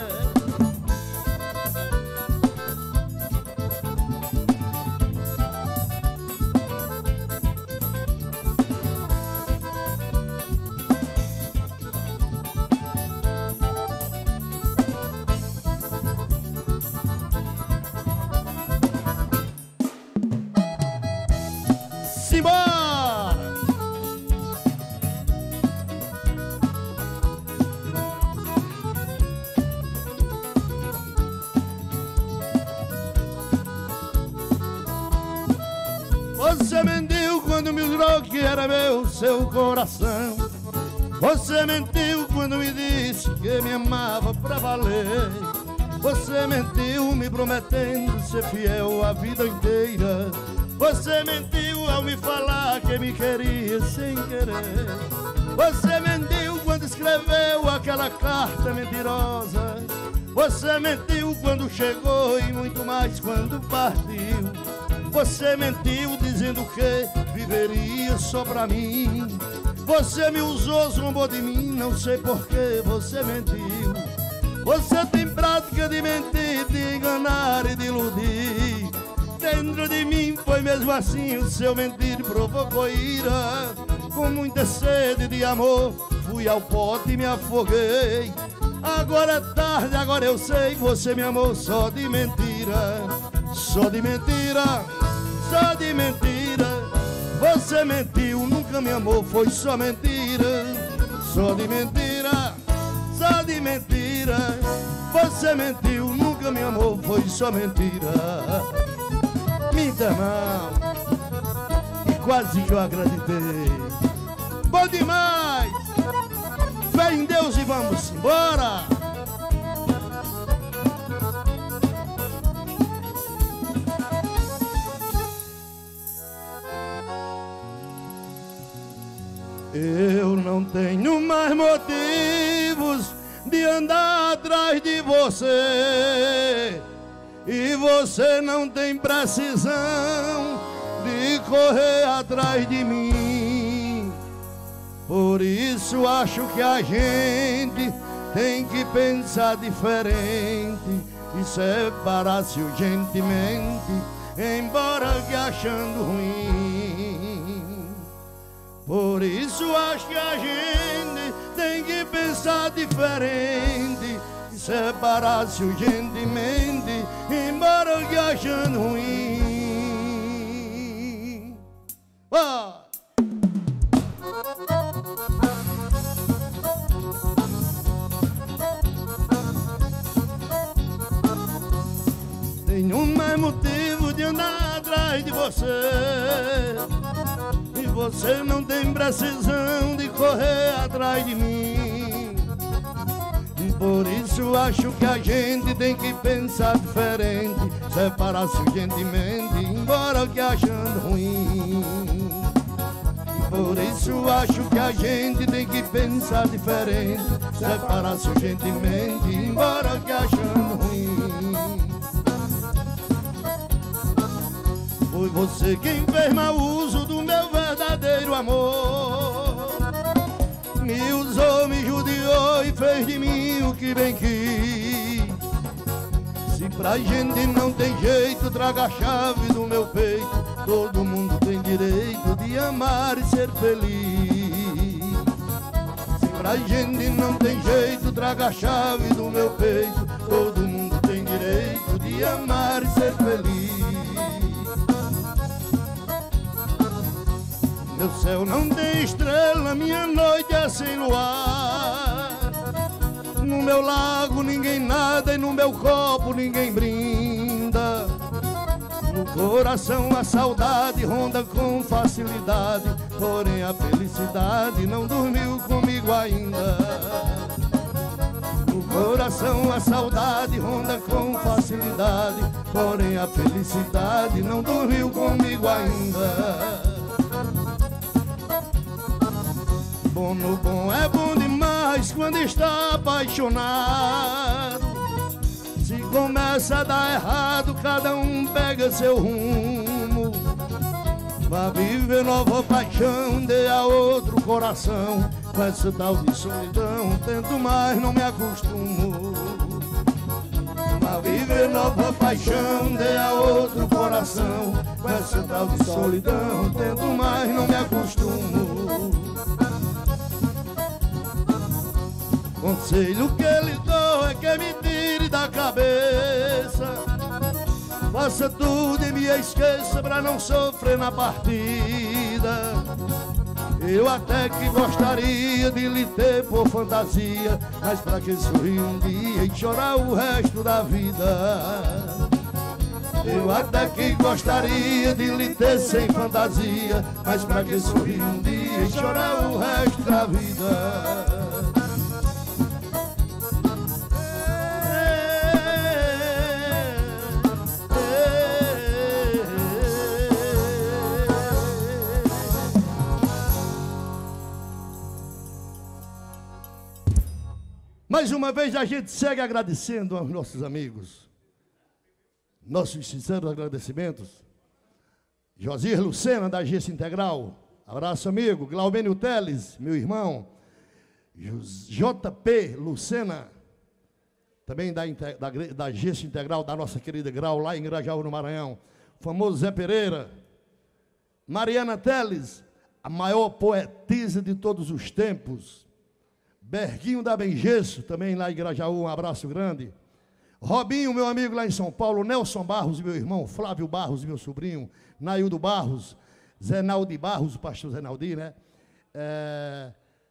A: Simbora! Você mentiu quando me jurou que era meu seu coração. Você mentiu quando me disse que me amava pra valer. Você mentiu me prometendo ser fiel a vida inteira. Você mentiu ao me falar que me queria sem querer. Você mentiu quando escreveu aquela carta mentirosa. Você mentiu quando chegou e muito mais quando partiu. Você mentiu dizendo que viveria só pra mim. Você me usou, zombou de mim, não sei por que você mentiu. Você tem prática de mentir, de enganar e de iludir. Dentro de mim foi mesmo assim, o seu mentir provocou ira. Com muita sede de amor, fui ao pote e me afoguei. Agora é tarde, agora eu sei, você me amou só de mentira. Só de mentira, só de mentira. Você mentiu, nunca me amou, foi só mentira. Só de mentira, só de mentira. Você mentiu, nunca me amou, foi só mentira. Minta irmão, e quase que eu acreditei. Bom demais! Fé em Deus e vamos embora! Eu não tenho mais motivos de andar atrás de você, e você não tem precisão de correr atrás de mim. Por isso acho que a gente tem que pensar diferente e separar-se urgentemente, embora que achando ruim. Por isso acho que a gente tem que pensar diferente e separar-se urgentemente, embora que achando ruim. Oh! Tenho mais motivo de andar atrás de você, e você não tem precisão de correr atrás de mim. Por isso acho que a gente tem que pensar diferente, separar-se urgentemente, embora que achando ruim. Por isso acho que a gente tem que pensar diferente, separar-se urgentemente, embora que achando ruim. Foi você quem fez mau uso do meu verdadeiro verdadeiro amor. Me usou, me judiou e fez de mim o que bem quis. Se pra gente não tem jeito, traga a chave do meu peito. Todo mundo tem direito de amar e ser feliz. Se pra gente não tem jeito, traga a chave do meu peito. Todo mundo tem direito de amar e ser feliz. Meu céu não tem estrela, minha noite é sem luar. No meu lago ninguém nada e no meu copo ninguém brinda. No coração a saudade ronda com facilidade, porém a felicidade não dormiu comigo ainda. No coração a saudade ronda com facilidade, porém a felicidade não dormiu comigo ainda. Bom no bom é bom demais quando está apaixonado. Se começa a dar errado, cada um pega seu rumo. Vá viver nova paixão, dê a outro coração. Com essa tal de solidão, tento mais, não me acostumo. Vá viver nova paixão, dê a outro coração. Com essa tal de solidão, tento mais, não me acostumo. Conselho que lhe dou é que me tire da cabeça. Faça tudo e me esqueça pra não sofrer na partida. Eu até que gostaria de lhe ter por fantasia, mas pra que sorrir um dia e chorar o resto da vida. Eu até que gostaria de lhe ter sem fantasia, mas pra que sorrir um dia e chorar o resto da vida. Mais uma vez a gente segue agradecendo aos nossos amigos. Nossos sinceros agradecimentos. Josias Lucena, da Agência Integral. Abraço, amigo. Glaubênio Teles, meu irmão. J P Lucena, também da, da, da Agência Integral, da nossa querida Grau, lá em Grajaú, no Maranhão. O famoso Zé Pereira. Mariana Teles, a maior poetisa de todos os tempos. Berguinho da Bengesso, também lá em Grajaú, um abraço grande. Robinho, meu amigo lá em São Paulo. Nelson Barros, meu irmão. Flávio Barros, meu sobrinho. Naildo Barros. Zenaldi Barros, o pastor Zenaldi, né? É,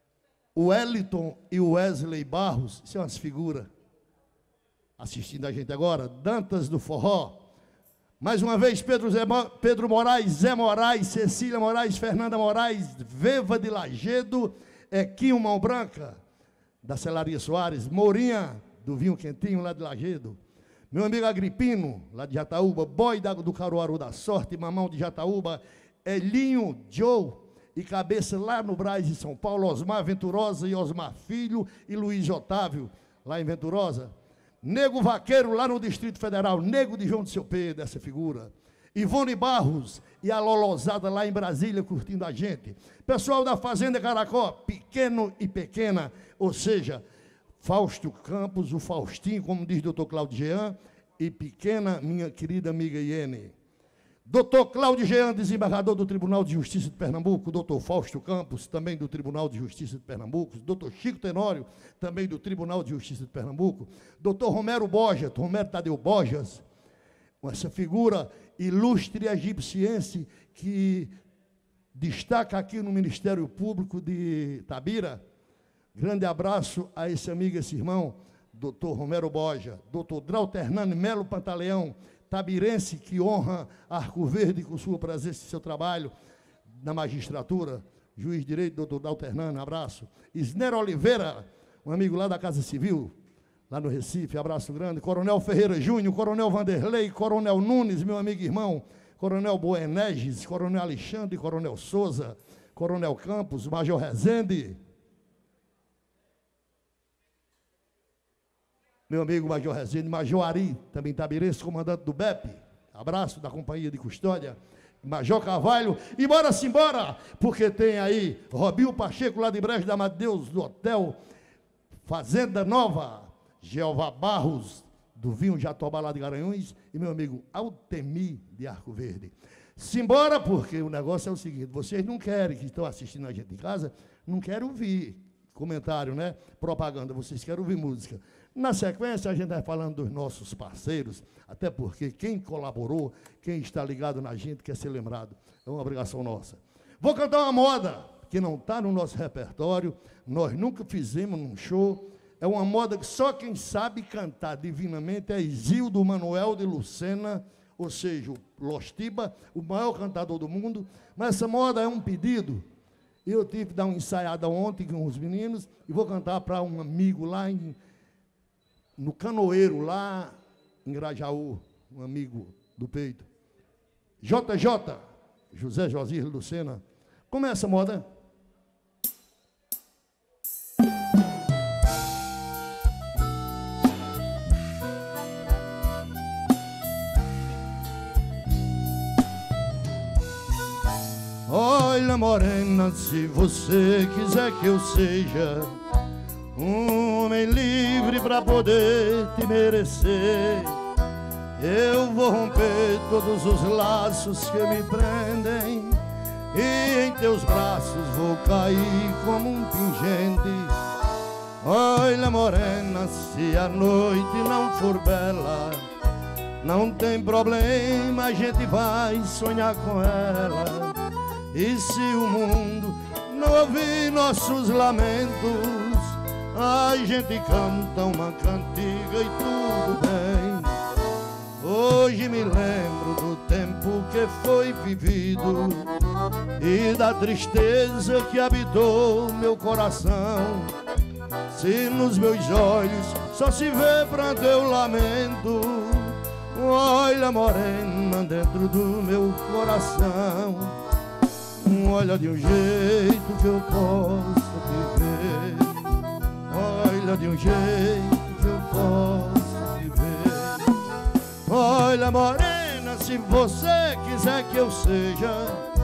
A: o Wellington e o Wesley Barros, são as figuras assistindo a gente agora. Dantas do Forró. Mais uma vez, Pedro, Zé, Pedro Moraes, Zé Moraes, Cecília Moraes, Fernanda Moraes, Veva de Lagedo, Equinho Mão Branca, da Celaria Soares, Mourinha, do Vinho Quentinho, lá de Lagedo, meu amigo Agripino, lá de Jataúba, Boy da, do Caruaru da Sorte, Mamão de Jataúba, Elinho, Joe e Cabeça, lá no Brás, em São Paulo, Osmar Venturosa e Osmar Filho e Luiz Otávio, lá em Venturosa, Nego Vaqueiro, lá no Distrito Federal, Nego de João de Seu Pedro, essa figura, Ivone Barros e a Lolosada lá em Brasília, curtindo a gente. Pessoal da Fazenda Caracó, pequeno e pequena, ou seja, Fausto Campos, o Faustinho, como diz doutor Cláudio Jean, e pequena, minha querida amiga Iene. doutor Cláudio Jean, desembargador do Tribunal de Justiça de Pernambuco, doutor Fausto Campos, também do Tribunal de Justiça de Pernambuco, doutor Chico Tenório, também do Tribunal de Justiça de Pernambuco, doutor Romero Borges, Romero Tadeu Borges, essa figura ilustre egipciense que destaca aqui no Ministério Público de Tabira. Grande abraço a esse amigo, esse irmão, doutor Romero Borges, doutor Drauternan Melo Pantaleão, tabirense que honra Arco Verde com sua presença e seu trabalho na magistratura, juiz de direito, doutor Drauternan, abraço. Isner Oliveira, um amigo lá da Casa Civil, lá no Recife, abraço grande. Coronel Ferreira Júnior, Coronel Vanderlei, Coronel Nunes, meu amigo e irmão, Coronel Boenerges, Coronel Alexandre, Coronel Souza, Coronel Campos, Major Rezende, meu amigo Major Rezende, Major Ari, também tabirense, comandante do B E P, abraço da Companhia de Custódia, Major Carvalho, e bora-se embora, porque tem aí Robinho Pacheco, lá de Brejo da Madeus, do Hotel Fazenda Nova, Jeová Barros, do Vinho Jatobá, lá de Garanhuns, e meu amigo Altemi, de Arco Verde. Simbora, porque o negócio é o seguinte, vocês não querem, que estão assistindo a gente em casa, não querem ouvir comentário, né? Propaganda, vocês querem ouvir música. Na sequência, a gente vai falando dos nossos parceiros, até porque quem colaborou, quem está ligado na gente, quer ser lembrado. É uma obrigação nossa. Vou cantar uma moda que não está no nosso repertório, nós nunca fizemos num show. É uma moda que só quem sabe cantar divinamente é Isildo Manuel de Lucena, ou seja, o Lostiba, o maior cantador do mundo. Mas essa moda é um pedido. Eu tive que dar uma ensaiada ontem com os meninos e vou cantar para um amigo lá em... no Canoeiro, lá em Grajaú, um amigo do peito. J J, José Josir Lucena. Como é essa moda? Olha, morena, se você quiser que eu seja um homem livre pra poder te merecer, eu vou romper todos os laços que me prendem e em teus braços vou cair como um pingente. Olha, morena, se a noite não for bela, não tem problema, a gente vai sonhar com ela. E se o mundo não ouvir nossos lamentos, a gente canta uma cantiga e tudo bem. Hoje me lembro do tempo que foi vivido e da tristeza que habitou meu coração. Se nos meus olhos só se vê pranto eu lamento, olha, morena, dentro do meu coração. Olha de um jeito que eu possa te ver, olha de um jeito que eu possa te ver. Olha, morena, se você quiser que eu seja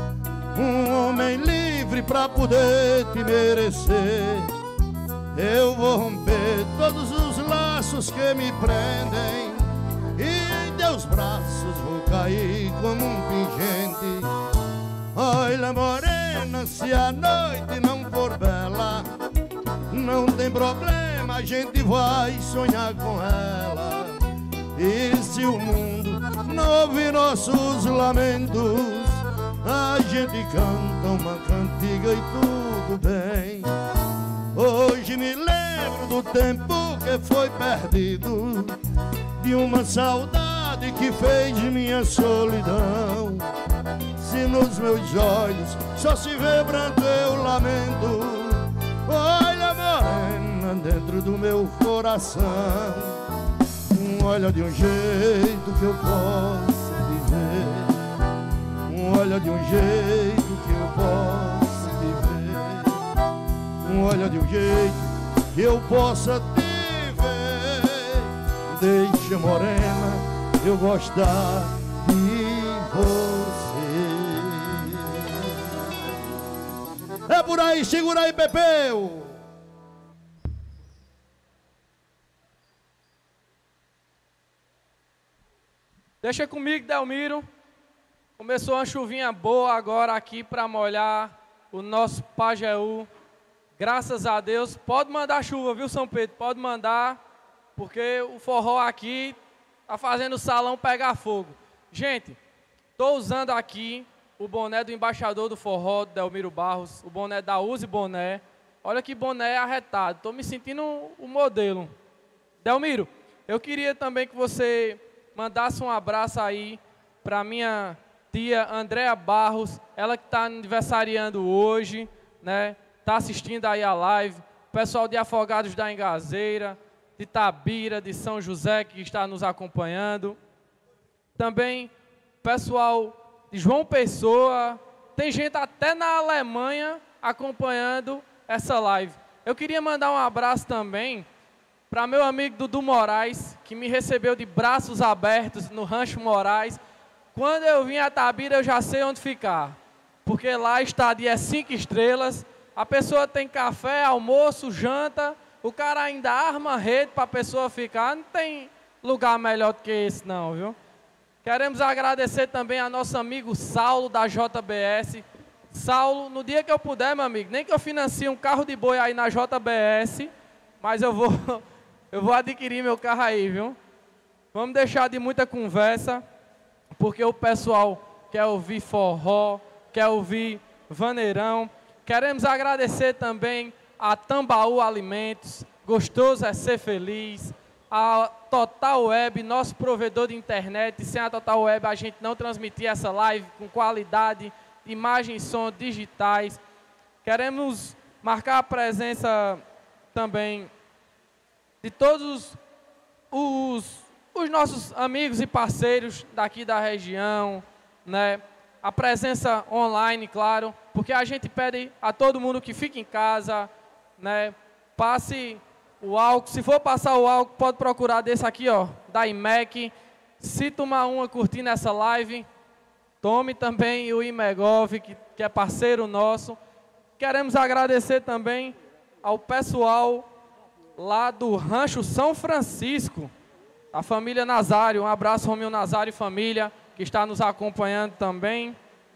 A: um homem livre pra poder te merecer, eu vou romper todos os laços que me prendem e em teus braços vou cair como um pingente. Olha, morena, se a noite não for bela, não tem problema, a gente vai sonhar com ela. E se o mundo não ouvir nossos lamentos, a gente canta uma cantiga e tudo bem. Hoje me lembro do tempo que foi perdido, de uma saudade que fez minha solidão. Se nos meus olhos só se vê pranto eu lamento, olha, morena, dentro do meu coração. Olha de um jeito que eu possa viver, olha de um jeito que eu possa viver, olha de um jeito que eu possa te ver. Deixa, morena, eu gostar de você. É por aí, segura aí, Pepeu.
C: Deixa comigo, Delmiro. Começou uma chuvinha boa agora aqui para molhar o nosso Pajeú. Graças a Deus. Pode mandar chuva, viu, São Pedro? Pode mandar, porque o forró aqui tá fazendo o salão pegar fogo. Gente, estou usando aqui o boné do embaixador do forró, Delmiro Barros, o boné da Uzi Boné. Olha que boné arretado, estou me sentindo o modelo. Delmiro, eu queria também que você mandasse um abraço aí para minha tia Andréa Barros, ela que está aniversariando hoje, né? Está assistindo aí a live. O pessoal de Afogados da Engazeira, de Tabira, de São José, que está nos acompanhando. Também pessoal de João Pessoa, tem gente até na Alemanha acompanhando essa live. Eu queria mandar um abraço também para meu amigo Dudu Moraes, que me recebeu de braços abertos no Rancho Moraes, quando eu vim a Tabira, eu já sei onde ficar. Porque lá a estadia é cinco estrelas, a pessoa tem café, almoço, janta, o cara ainda arma rede para a pessoa ficar. Não tem lugar melhor do que esse não, viu? Queremos agradecer também a nosso amigo Saulo, da J B S. Saulo, no dia que eu puder, meu amigo, nem que eu financie um carro de boi aí na J B S, mas eu vou, eu vou adquirir meu carro aí, viu? Vamos deixar de muita conversa, porque o pessoal quer ouvir forró, quer ouvir vaneirão. Queremos agradecer também a Tambaú Alimentos, Gostoso é Ser Feliz, a Total Web, nosso provedor de internet. Sem a Total Web a gente não transmitia essa live com qualidade, imagem e som digitais. Queremos marcar a presença também de todos os, os nossos amigos e parceiros daqui da região, né? A presença online, claro, porque a gente pede a todo mundo que fique em casa, né? Passe o álcool. Se for passar o álcool, pode procurar desse aqui, ó, da I M E C. Se tomar uma curtindo essa live, tome também o Imegov, que, que é parceiro nosso. Queremos agradecer também ao pessoal lá do Rancho São Francisco, a família Nazário. Um abraço, Romeu Nazário e família, que está nos acompanhando também.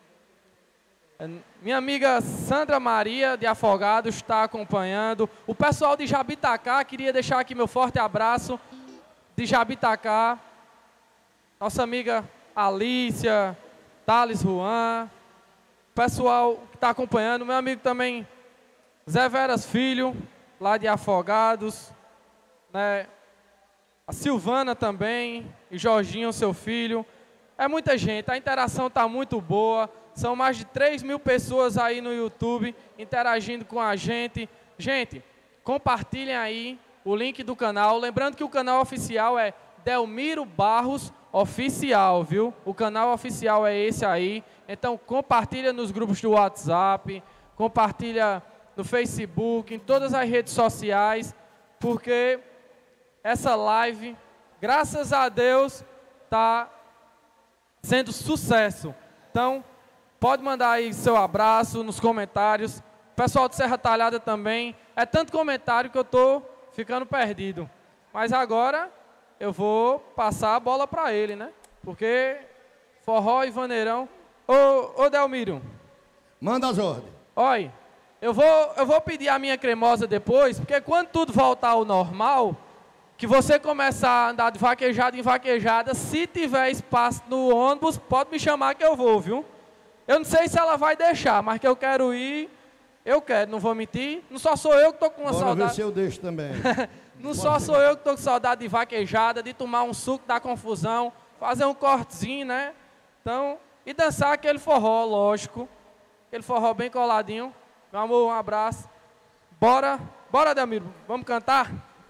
C: Minha amiga Sandra Maria, de Afogados, está acompanhando. O pessoal de Jabitacá, queria deixar aqui meu forte abraço, de Jabitacá. Nossa amiga Alícia, Thales Juan, pessoal que está acompanhando. Meu amigo também, Zé Veras Filho, lá de Afogados, né? A Silvana também, e Jorginho, seu filho. É muita gente, a interação está muito boa. São mais de três mil pessoas aí no YouTube interagindo com a gente. Gente, compartilhem aí o link do canal. Lembrando que o canal oficial é Delmiro Barros Oficial, viu? O canal oficial é esse aí. Então compartilha nos grupos do WhatsApp, compartilha no Facebook, em todas as redes sociais, porque essa live, graças a Deus, está sendo sucesso. Então, pode mandar aí seu abraço nos comentários. Pessoal de Serra Talhada também. É tanto comentário que eu estou ficando perdido. Mas agora eu vou passar a bola para ele, né? Porque forró e vaneirão. Ô, ô Delmiro.
A: Manda as ordens.
C: Olha, eu vou, eu vou pedir a minha cremosa depois, porque quando tudo voltar ao normal, que você começar a andar de vaquejada em vaquejada, se tiver espaço no ônibus, pode me chamar que eu vou, viu? Eu não sei se ela vai deixar, mas que eu quero ir, eu quero, não vou mentir. Não só sou eu que estou com uma
A: Bora
C: saudade.
A: Ver se eu deixo também.
C: Não só sou eu que estou com saudade de vaquejada, de tomar um suco da confusão, fazer um cortezinho, né? Então, e dançar aquele forró, lógico. Aquele forró bem coladinho. Meu amor, um abraço. Bora, bora, Delmiro, vamos cantar?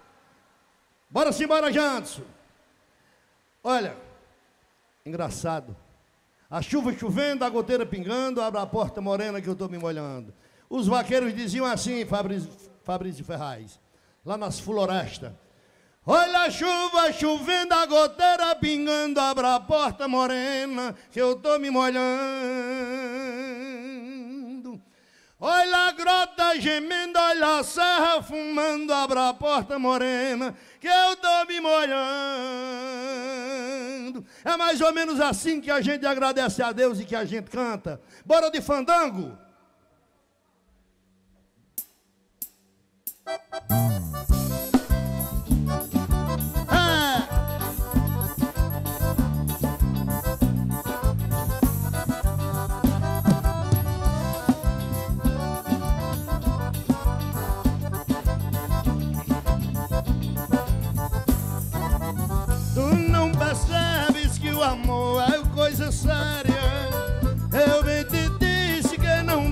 A: Bora sim, bora, Jantos. Olha, engraçado. A chuva chovendo, a goteira pingando, abre a porta morena que eu estou me molhando. Os vaqueiros diziam assim, Fabrício, Fabrício Ferraz, lá nas florestas. Olha a chuva chovendo, a goteira pingando, abre a porta morena que eu estou me molhando. Olha a grota gemendo, olha a serra fumando, abre a porta morena que eu estou me molhando. É mais ou menos assim que a gente agradece a Deus e que a gente canta. Bora de fandango? Amor é coisa séria. Eu bem te disse que não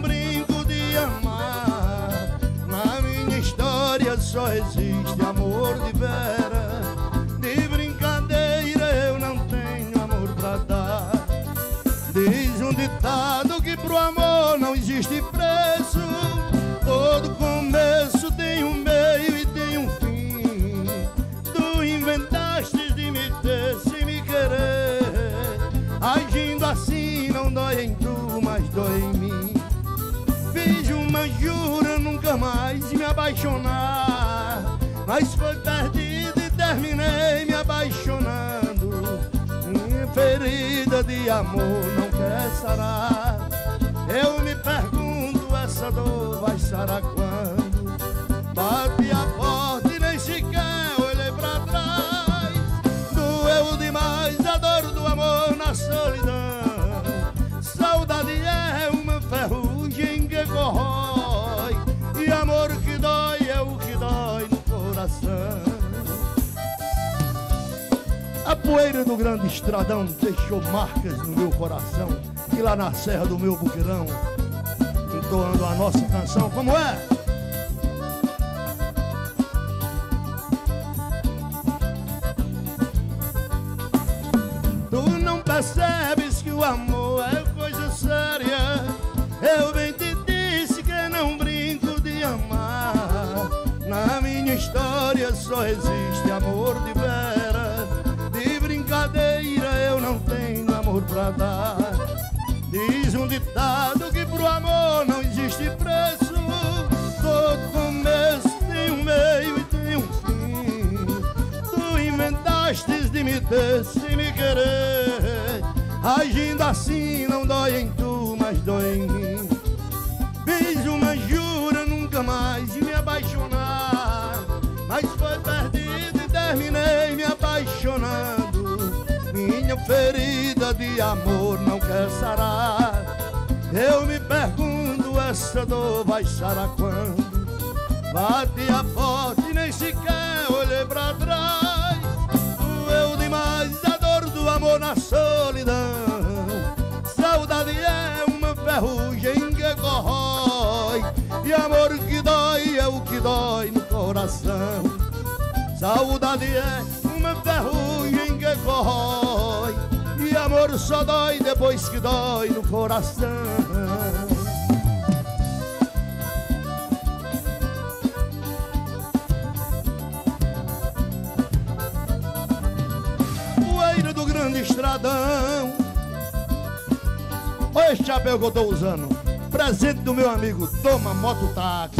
A: dói em mim. Fiz uma jura nunca mais me apaixonar, mas foi perdido e terminei me apaixonando. Minha ferida de amor não quer sarar. Eu me pergunto, essa dor vai sarar quando? Bate a porta e nem sequer olhei pra trás. Doeu demais a dor do amor na solidão. Saudade é uma ferrugem que corrói, e amor que dói é o que dói no coração. A poeira do grande estradão deixou marcas no meu coração, e lá na serra do meu buqueirão, entoando a nossa canção, como é? Tu não percebes que o amor é coisa séria? Eu bem te disse que não brinco de amar. Na minha história só existe amor de vera. De brincadeira eu não tenho amor pra dar. Diz um ditado que pro amor não existe preço. Todo começo tem um meio e tem um fim. Tu inventastes de me ter sem me querer. Agindo assim não dói em tu, mas dói em mim. Fiz uma jura nunca mais me apaixonar, mas foi perdido e terminei me apaixonando. Minha ferida de amor não quer sarar. Eu me pergunto, essa dor vai sarar quando? Bate a porta e nem sequer olhei pra trás. Doeu demais a dor do amor na solidão. Saudade é uma ferrugem que corrói, e amor que dói é o que dói no coração. Saudade é uma ferrugem que corrói, e amor só dói depois que dói no coração. Poeira do grande estradão. Olha esse chapéu que eu tô usando, presente do meu amigo Toma Mototáxi.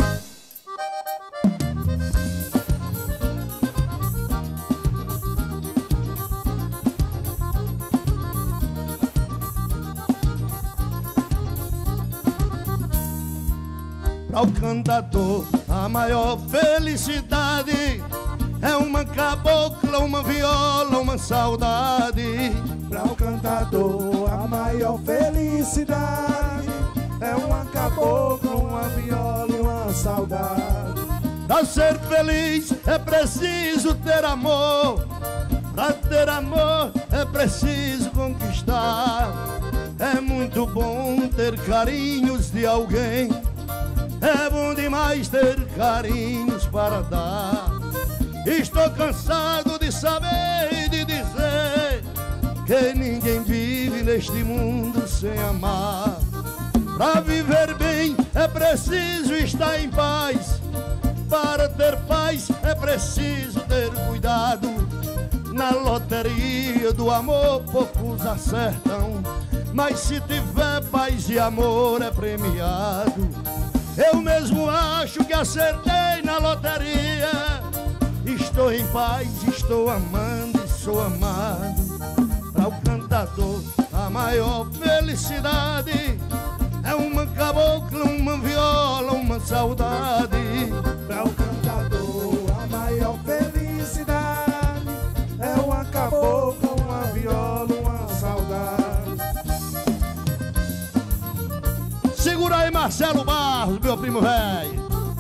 A: Para o cantador a maior felicidade é uma cabocla, uma viola, uma saudade.
B: Para o cantador a maior felicidade é uma cabocla, uma viola e uma saudade.
A: Para ser feliz é preciso ter amor. Para ter amor é preciso conquistar. É muito bom ter carinhos de alguém. É bom demais ter carinhos para dar. Estou cansado de saber e de dizer que ninguém vive neste mundo sem amar. Para viver bem é preciso estar em paz. Para ter paz é preciso ter cuidado. Na loteria do amor poucos acertam, mas se tiver paz e amor é premiado. Eu mesmo acho que acertei na loteria. Estou em paz, estou amando e sou amado. Para o cantador a maior felicidade é uma cabocla, uma viola, uma saudade.
B: Para o cantador a maior felicidade é uma cabocla, uma viola, uma saudade.
A: Segura aí, Marcelo Barros, meu primo velho.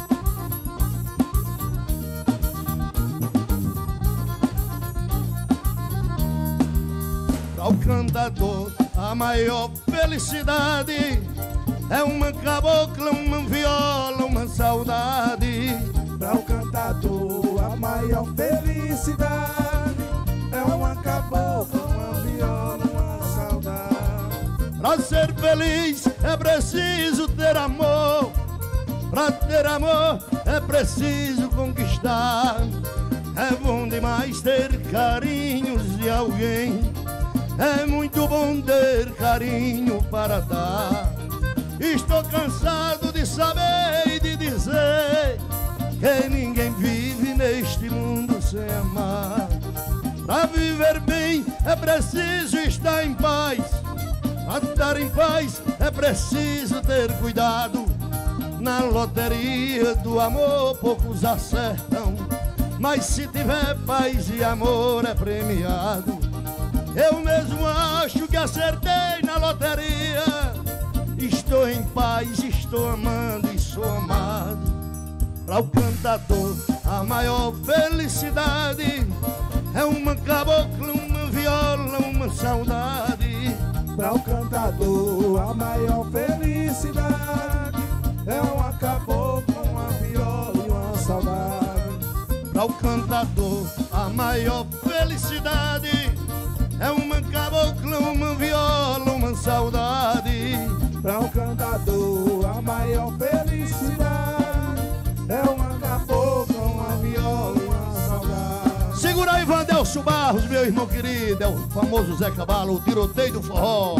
A: Para o cantador a maior felicidade é uma cabocla, uma viola, uma saudade.
B: Para o cantador a maior felicidade é uma cabocla, uma viola, uma saudade.
A: Para ser feliz é preciso ter amor. Para ter amor é preciso conquistar. É bom demais ter carinhos de alguém. É muito bom ter carinho para dar. Estou cansado de saber e de dizer que ninguém vive neste mundo sem amar. Pra viver bem é preciso estar em paz. Pra estar em paz é preciso ter cuidado. Na loteria do amor poucos acertam, mas se tiver paz e amor é premiado. Eu mesmo acho que acertei na loteria. Estou em paz, estou amando e sou amado. Para o cantador a maior felicidade é uma cabocla, uma viola, uma saudade.
B: Para o cantador a maior felicidade é uma cabocla, uma viola e uma saudade.
A: Para o cantador a maior felicidade é uma cabocla, uma viola, uma saudade.
B: Para o cantador a maior felicidade é uma cabocla, uma viola e uma saudade.
A: Segura aí, Vandelcio Barros, meu irmão querido. É o famoso Zé Cabalo, o tiroteio do forró.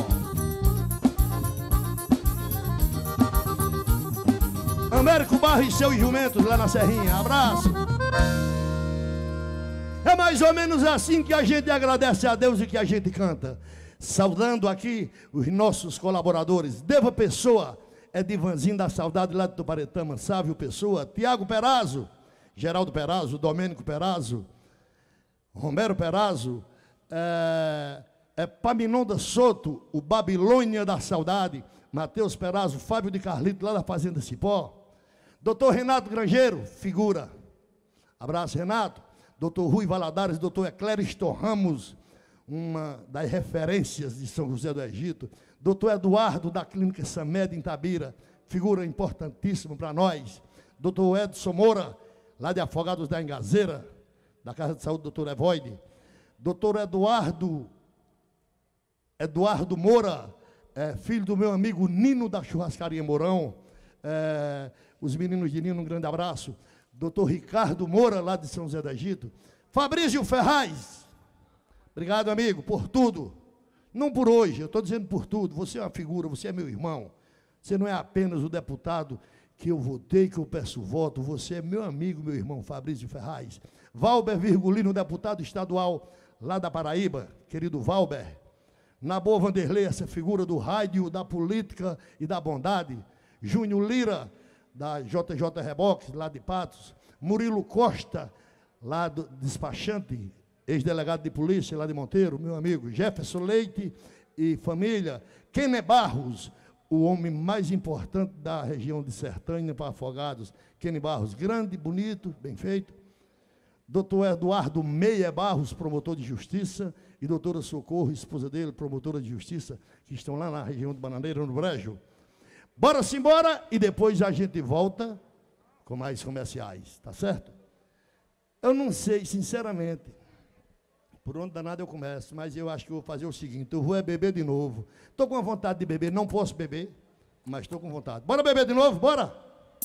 A: Américo Barros e seus jumentos lá na Serrinha. Abraço. É mais ou menos assim que a gente agradece a Deus e que a gente canta. Saudando aqui os nossos colaboradores. Deva Pessoa, é Divanzinho da Saudade lá de Tuparetama. Sávio Pessoa, Tiago Perazzo, Geraldo Perazzo, Domênico Perazzo, Romero Perazzo, é, é Paminonda Soto, o Babilônia da Saudade, Matheus Perazzo, Fábio de Carlito, lá da Fazenda Cipó. Doutor Renato Grangeiro, figura. Abraço, Renato. Doutor Rui Valadares, doutor Ecléristo Ramos, uma das referências de São José do Egito. Doutor Eduardo, da Clínica Samed, em Tabira, figura importantíssima para nós. Doutor Edson Moura, lá de Afogados da Engazeira, da Casa de Saúde, doutor Evoide. Doutor Eduardo, Eduardo Moura, é, filho do meu amigo Nino, da Churrascaria Mourão. É, os meninos de Nino, um grande abraço. Doutor Ricardo Moura, lá de São José do Egito. Fabrício Ferraz, obrigado, amigo, por tudo. Não por hoje, eu estou dizendo por tudo. Você é uma figura, você é meu irmão. Você não é apenas o deputado que eu votei, que eu peço voto. Você é meu amigo, meu irmão, Fabrício Ferraz. Valber Virgulino, deputado estadual lá da Paraíba, querido Valber. Naboa Vanderlei, essa figura do rádio, da política e da bondade. Júnior Lira, da J J Reboques, lá de Patos. Murilo Costa, lá do despachante, ex-delegado de polícia, lá de Monteiro, meu amigo. Jefferson Leite e família. Kené Barros, o homem mais importante da região de Sertânia para Afogados. Kené Barros, grande, bonito, bem feito. Doutor Eduardo Meia Barros, promotor de justiça. E doutora Socorro, esposa dele, promotora de justiça, que estão lá na região de Bananeira, no Brejo. Bora-se embora e depois a gente volta com mais comerciais, tá certo? Eu não sei, sinceramente, por onde danado eu começo, mas eu acho que eu vou fazer o seguinte, eu vou é beber de novo. Estou com vontade de beber, não posso beber, mas estou com vontade. Bora beber de novo, bora?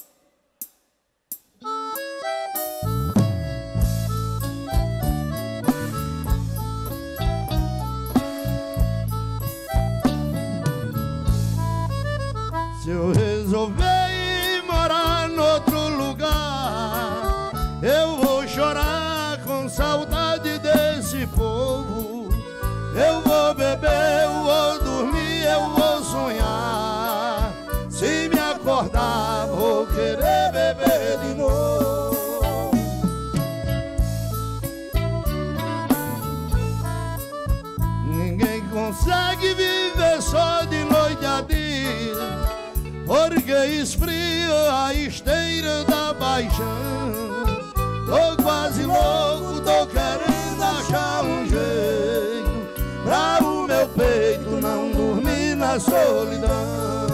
A: Se eu resolver ir morar em outro lugar, eu vou chorar com saudade desse povo. Eu vou beber, eu vou dormir, eu vou sonhar. Se me acordar, vou querer beber de novo. Ninguém consegue viver só de noite a dia, porque esfria a esteira da paixão. Tô quase louco, tô querendo achar um jeito pra o meu peito não dormir na solidão.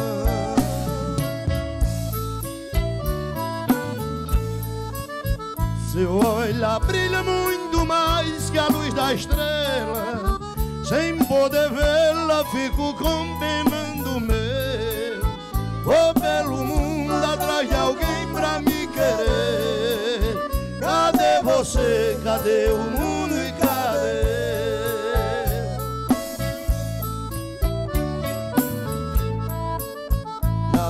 A: Seu olhar brilha muito mais que a luz da estrela. Sem poder vê-la, fico condenando o meu. Vou pelo mundo atrás de alguém pra me querer. Cadê você? Cadê o mundo e cadê? Já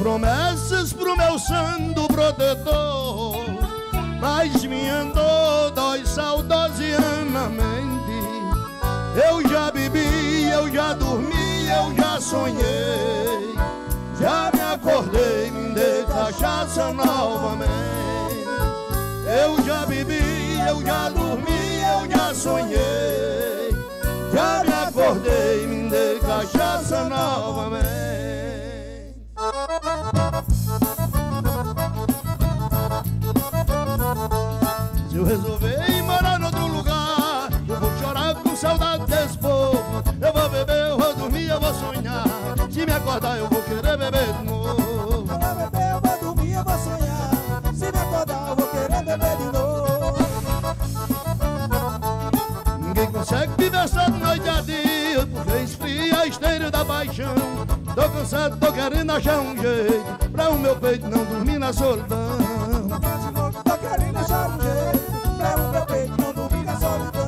A: promessas pro meu santo protetor, mas me andou dói saudosianamente. Eu já bebi, eu já dormi, eu já sonhei, já me acordei, me dei cachaça novamente. Eu já bebi, eu já dormi, eu já sonhei, já me acordei, me dei cachaça novamente. Se eu resolver ir morar em outro lugar, eu vou chorar com saudade desse povo. Eu vou beber, eu vou dormir, eu vou sonhar. Se me acordar eu vou querer beber de novo.
B: Eu vou beber, eu vou dormir, eu vou sonhar. Se me acordar eu vou querer beber de novo.
A: Ninguém consegue viver só de noite a dia, porque esfria a esteira da paixão. Tô cansado, tô querendo achar um jeito pra o meu peito não dormir na solidão.
B: Tô quase louco, tô querendo achar um jeito pra o meu peito não dormir na solidão.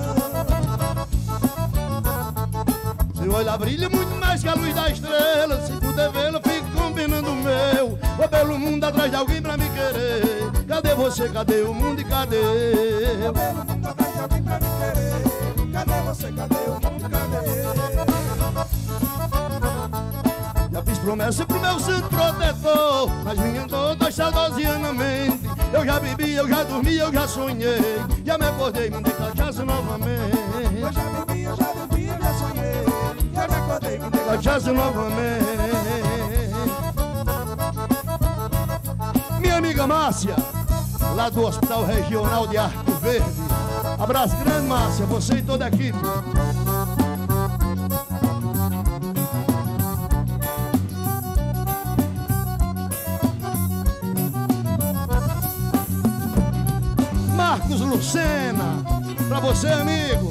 A: Seu olhar brilha muito mais que a luz da estrela. Se puder vê-lo, fico combinando o meu. Vou pelo mundo atrás de alguém pra me querer. Cadê você, cadê o mundo e cadê eu?
B: Vou pelo mundo atrás de alguém pra me querer. Cadê você, cadê o mundo, cadê eu?
A: Já fiz promessa pro meu santo protetor, mas me andou dói saudosianamente. Eu já bebi, eu já dormi, eu já sonhei, já me acordei, me dei cachaça novamente.
B: Eu já bebi, eu já bebi, eu já sonhei, já me acordei, me dei
A: Cachaça novamente. Minha amiga Márcia, lá do Hospital Regional de Arco Verde. Abraço grande, Márcia, você e toda a equipe. Marcos Lucena, pra você, amigo.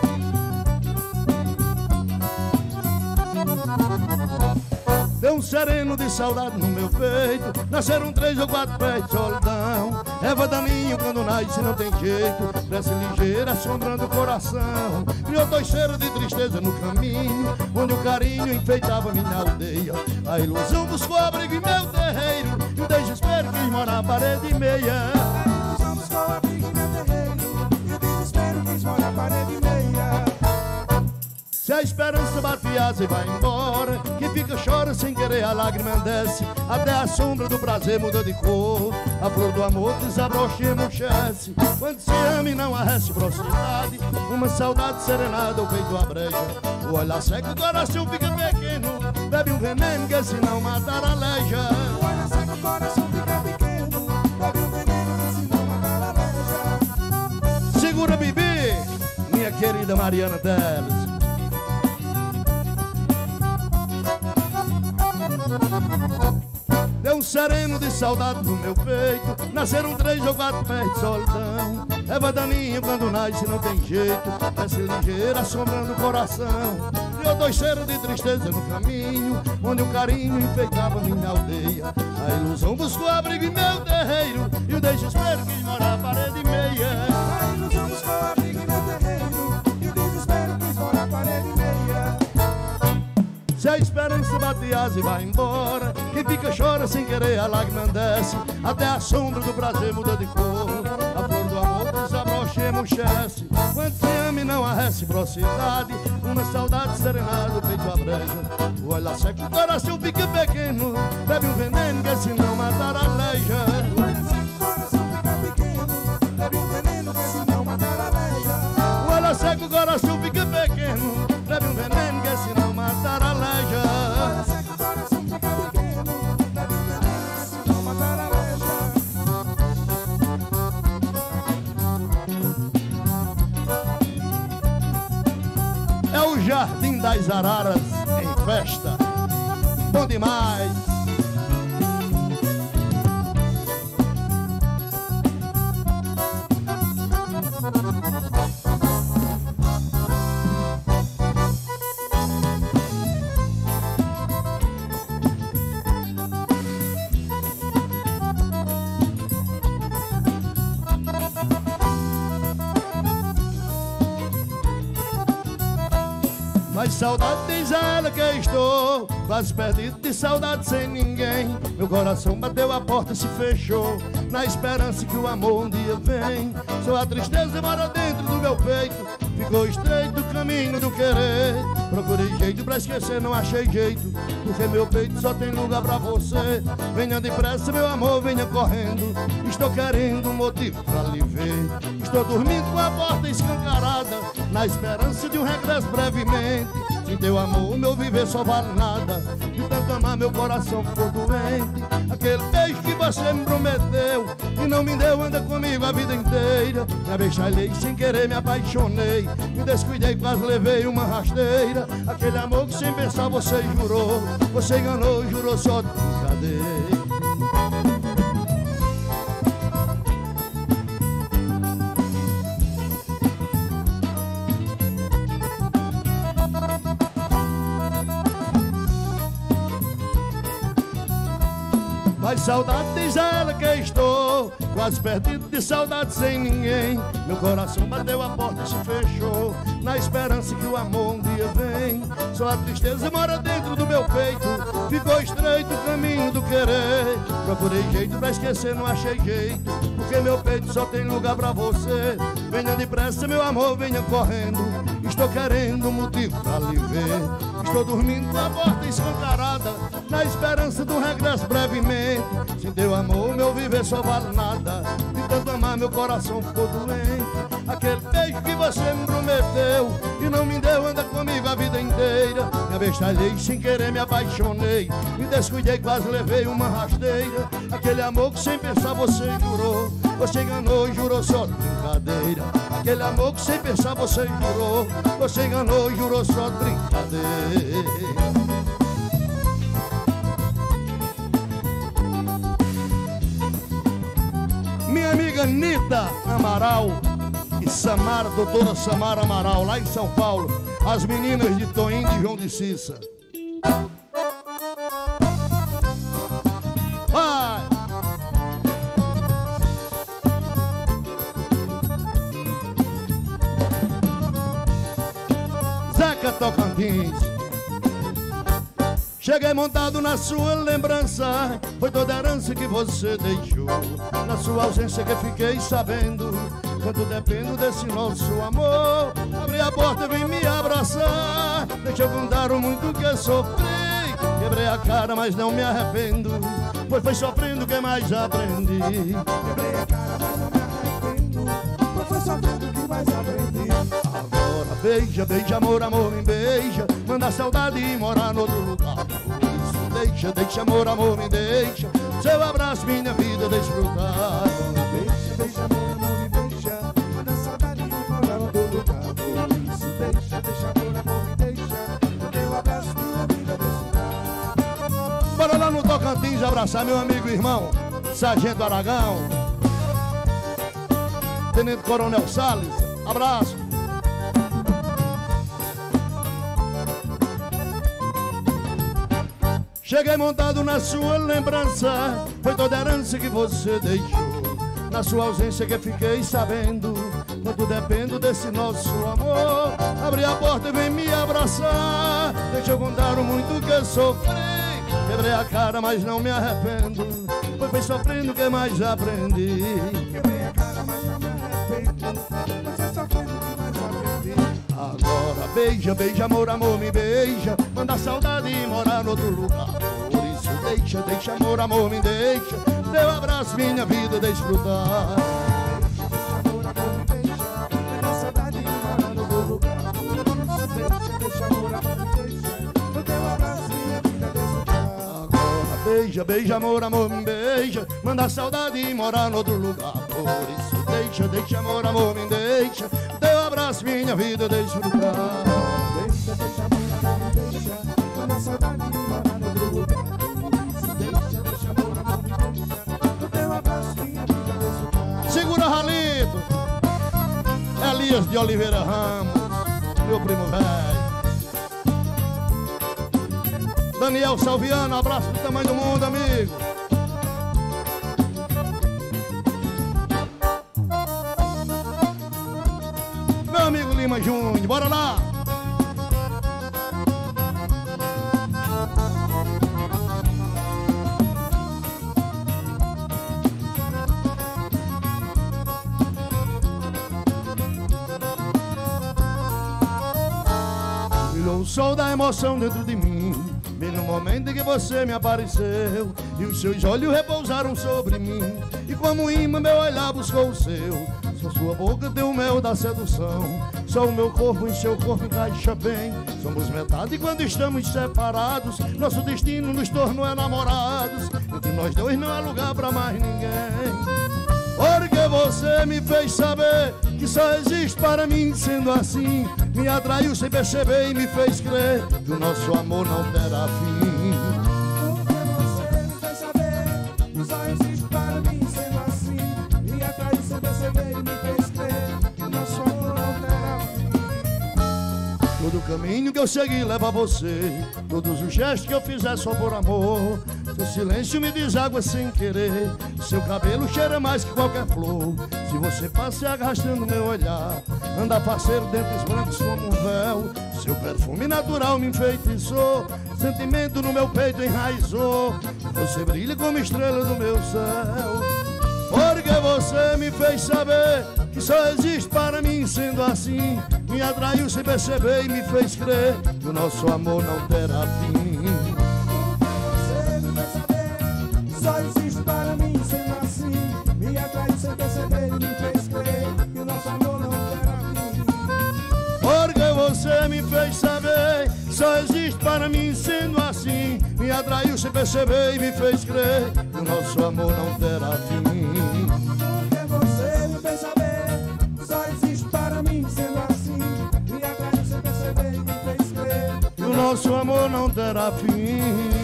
A: Deu um sereno de saudade no meu peito, nasceram três ou quatro pés de solidão. Eva daninho quando nasce não tem jeito, cresce ligeira assombrando o coração. Criou dois cheiros de tristeza no caminho, onde o carinho enfeitava minha aldeia. A ilusão buscou abrigo em meu terreiro, e o desespero quis morar parede e meia.
B: Vamos com a briga em meu terreiro, e o desespero quis morar parede e meia.
A: Se a esperança bate asa e vai embora, que fica chora sem querer, a lágrima desce, até a sombra do prazer muda de cor. A flor do amor desabrocha e emurchece, quando se ama e não há reciprocidade. Uma saudade serenada ou feito a breja, o olhar seco, o coração fica pequeno. Bebe um veneno que senão matar a leja.
B: O olhar seco, o coração fica pequeno. Bebe um veneno que senão matar a leja.
A: Segura, Bibi, minha querida Mariana Teles. Deu um sereno de saudade no meu peito, nasceram três ou quatro pés de solidão. Eva daninha quando nasce não tem jeito, desce ligeira assombrando o coração. Criou dois cheiros de tristeza no caminho, onde o carinho enfeitava minha aldeia. A ilusão buscou abrigo em meu terreiro, e o desespero quis morar parede e meia.
B: A ilusão buscou abrigo em meu terreiro, e o desespero quis morar parede e meia.
A: Se a esperança bate asa e vai embora, quem fica chora sem querer, a lágrima desce, até a sombra do prazer muda de cor. A flor do amor desabrocha e emurchece, quando se ama e não há reciprocidade. Uma saudade serenada feito a breja, o olhar seco, o coração fica pequeno. Bebe um veneno que senão matar a leja.
B: O olhar seco, o coração fica pequeno. Bebe um veneno que senão matar a leja.
A: O olhar seco, o coração fica pequeno. Bebe um veneno que senão matar a leja.
B: O olhar seco, o coração fica pequeno. Bebe um veneno que senão matar a leja.
A: É o Jardim das Araras em festa. Bom demais. Mas saudade diz ela que estou quase perdido de saudade sem ninguém. Meu coração bateu a porta e se fechou, na esperança que o amor um dia vem. Só a tristeza mora dentro do meu peito, ficou estreito o caminho do querer. Procurei jeito pra esquecer, não achei jeito, porque meu peito só tem lugar pra você. Venha depressa, meu amor, venha correndo, estou querendo um motivo pra lhe ver. Estou dormindo com a porta escancarada, na esperança de um regresso brevemente. Sem teu amor, meu viver só vale nada, de tanto amar meu coração ficou doente. Aquele beijo que você me prometeu e não me deu, anda comigo a vida inteira. Me abestalhei sem querer, me apaixonei, me descuidei, quase levei uma rasteira. Aquele amor que sem pensar você jurou, você enganou, jurou só de brincadeira. Mas saudade diz ela que estou quase perdido de saudade sem ninguém. Meu coração bateu a porta e se fechou, na esperança que o amor um dia vem. Só a tristeza mora dentro do meu peito, ficou estreito o caminho do querer. Procurei jeito pra esquecer, não achei jeito, porque meu peito só tem lugar pra você. Venha depressa, meu amor, venha correndo, estou querendo um motivo pra lhe ver. Estou dormindo com a porta escancarada, na esperança de um regresso brevemente. Sem teu amor, meu viver só vale nada, de tanto amar meu coração ficou doente. Aquele beijo que você me prometeu e não me deu, anda comigo a vida inteira. Me abestalhei sem querer, me apaixonei, me descuidei, quase levei uma rasteira. Aquele amor que sem pensar você jurou, você enganou, jurou só de brincadeira. Aquele amor que sem pensar você jurou, você enganou, jurou só de brincadeira. Minha amiga Anitta Amaral e Samara, doutora Samara Amaral, lá em São Paulo, as meninas de Toinho de João de Cissa. Vai! Zeca Tocantins. Cheguei montado na sua lembrança, foi toda a herança que você deixou. Na sua ausência que fiquei sabendo, quanto dependo desse nosso amor. Abri a porta e vem me abraçar, deixa eu contar o muito que sofri. Quebrei a cara, mas não me arrependo, pois foi sofrendo que mais aprendi.
B: Quebrei a cara, mas não me arrependo, pois foi sofrendo que mais aprendi.
A: Agora beija, beija, amor, amor, me beija, manda a saudade e morar no outro lugar. Por isso deixa, deixa, amor, amor, me deixa, seu abraço, minha vida desfrutar.
B: Beija, beija, amor, amor, me deixa, manda a saudade e morar no outro lugar. Por isso deixa, deixa, amor, amor, me deixa, teu abraço, minha vida desfrutar.
A: Bora lá no Tocantins abraçar meu amigo e irmão Sargento Aragão, Tenente Coronel Salles, abraço. Cheguei montado na sua lembrança, foi toda a herança que você deixou. Na sua ausência que fiquei sabendo, quanto dependo desse nosso amor. Abri a porta e vem me abraçar, deixa eu contar o muito que sofri. Quebrei a cara, mas não me arrependo, pois foi sofrendo que mais aprendi.
B: Quebrei a cara, mas não me arrependo, pois foi sofrendo que mais aprendi.
A: Agora beija, beija, amor, amor, me beija, manda a saudade e morar no outro lugar. Por isso deixa, deixa, amor, amor, me deixa, teu abraço, minha vida desfrutar.
B: Deixa, amor, amor, me deixa, manda a saudade e morar no outro lugar. Por isso deixa, deixa, amor, amor, me deixa, teu abraço, minha vida desfrutar.
A: Agora beija, beija, amor, amor, me beija, manda a saudade e morar no outro lugar. Por isso deixa, deixa, amor, amor, me deixa, teu abraço, minha vida desfrutar.
B: Deixa, deixa, amor, amor, me deixa, manda a saudade e morar no outro lugar. Deixa, deixa, amor, amor, me deixa, teu abraço, minha vida desfrutar.
A: Segura, Ralito, Elias de Oliveira Ramos, meu primo velho. Daniel Salviano, abraço do tamanho do mundo, amigo. Meu amigo Lima Júnior, bora lá. brilhou o sol da emoção dentro de mim, bem no momento em que você me apareceu, e os seus olhos repousaram sobre mim, e como imã meu olhar buscou o seu. Só sua boca deu o mel da sedução, só o meu corpo em seu corpo encaixa bem. Somos metade quando estamos separados, nosso destino nos tornou enamorados, entre nós dois não há lugar pra mais ninguém. Porque você me fez saber que só existe para mim sendo assim, me atraiu sem perceber e me fez crer que o nosso amor não terá fim.
B: Porque você me fez saber que só existe para mim sendo assim, me atraiu sem perceber e me fez crer que o nosso amor não terá fim.
A: Todo caminho que eu segui leva a você, todos os gestos que eu fizer só por amor. Seu silêncio me deságua sem querer, seu cabelo cheira mais que qualquer flor. Se você passa arrastando meu olhar, anda parceiro dentes brancos como um véu. Seu perfume natural me enfeitiçou, sentimento no meu peito enraizou. Você brilha como estrela do meu céu. Porque você me fez saber que só existe para mim sendo assim, me atraiu sem perceber e me fez crer que o nosso amor não terá fim.
B: Você me fez saber que só existe para mim sendo assim, me atraiu sem perceber e me fez crer que o nosso amor não terá fim.
A: Porque você me fez saber que só existe para mim sendo assim, me atraiu sem perceber e me fez crer que o nosso amor não terá fim.
B: Porque você me fez saber que só existe para mim sendo assim, me atraiu sem perceber e me fez crer
A: Que o nosso amor não terá fim.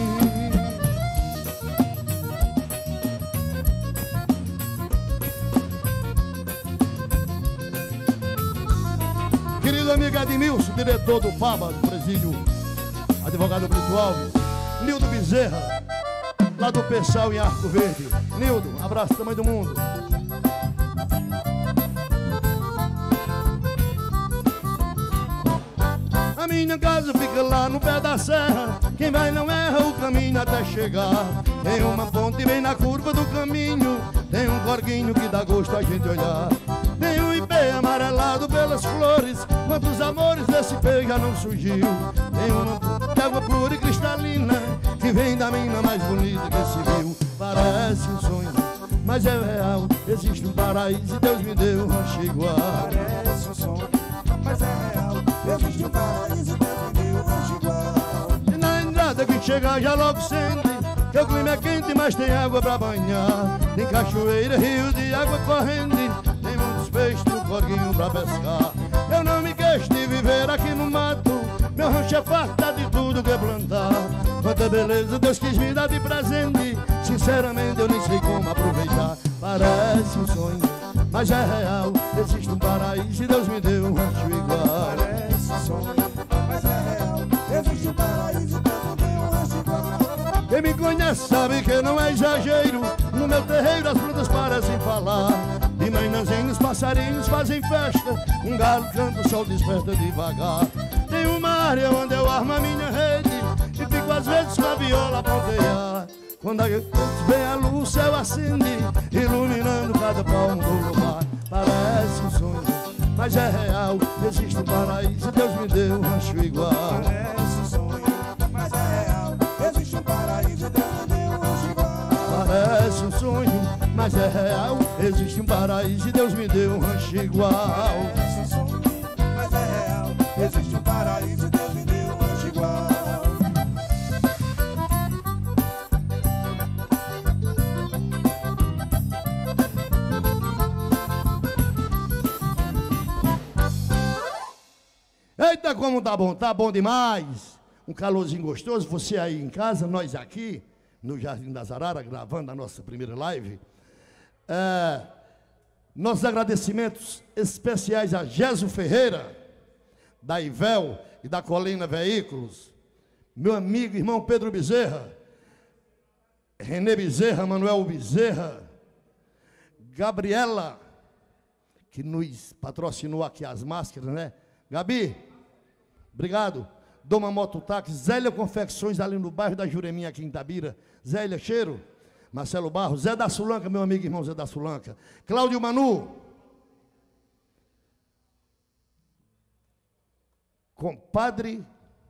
A: Querido amigo Edmilson, diretor do P A B A, do presídio, advogado Brito Alves, Nildo Bezerra, lá do Peixal em Arco Verde. Nildo, abraço do tamanho do mundo. A minha casa fica lá no pé da serra, quem vai não erra o caminho até chegar. Tem uma ponte bem na curva do caminho, tem um corguinho que dá gosto a gente olhar. Tem um ipê amarelado pelas flores, quantos amores desse ipê já não surgiu. Tem uma ponte de água pura e cristalina, que vem da mina mais bonita que se viu. Parece um sonho, mas é real, existe um paraíso e Deus me deu um rancho igual.
B: Parece um sonho, mas é real, existe um paraíso e Deus me deu um rancho igual.
A: E na entrada que chega já logo sente que o clima é quente, mas tem água pra banhar. Tem cachoeira, rio de água corrente, tem muitos peixes no corguinho pra pescar. Eu não me queixo de viver aqui no mato, meu rancho é farta de tudo que é plantar. Quanta beleza Deus quis me dar de presente, sinceramente eu nem sei como aproveitar. Parece um sonho, mas é real, existe um paraíso e Deus me deu um rancho igual.
B: Parece um sonho, mas é real, existe um paraíso e Deus me deu um rancho igual.
A: Quem me conhece sabe que não é exagero, no meu terreiro as plantas parecem falar. De manhãzinha os passarinhos fazem festa, um galo canta, o sol desperta devagar. Tem uma área onde eu armo a minha rede e fico às vezes com a viola a pontear. Quando vem a luz, o céu acende, iluminando cada palmo do lugar. Parece um sonho, mas é real, existe um paraíso e Deus me deu um rancho igual.
B: Parece um sonho, mas é real, existe um paraíso e Deus me deu um rancho igual.
A: Parece um sonho, mas é real, existe um paraíso e Deus me deu um rancho igual.
B: Parece um sonho, mas é real, existe um paraíso e Deus me deu um rancho igual.
A: Eita, como tá bom, tá bom demais. Um calorzinho gostoso, você aí em casa, nós aqui no Jardim das Araras, gravando a nossa primeira live. É, nossos agradecimentos especiais a Géso Ferreira, da Ivel e da Colina Veículos, meu amigo, irmão Pedro Bezerra, Renê Bezerra, Manuel Bezerra, Gabriela, que nos patrocinou aqui as máscaras, né? Gabi, obrigado. Doma Mototáxi, Zélia Confecções, ali no bairro da Jureminha, aqui em Itabira. Zélia, cheiro. Marcelo Barros, Zé da Sulanca, meu amigo e irmão Zé da Sulanca. Cláudio Manu. Compadre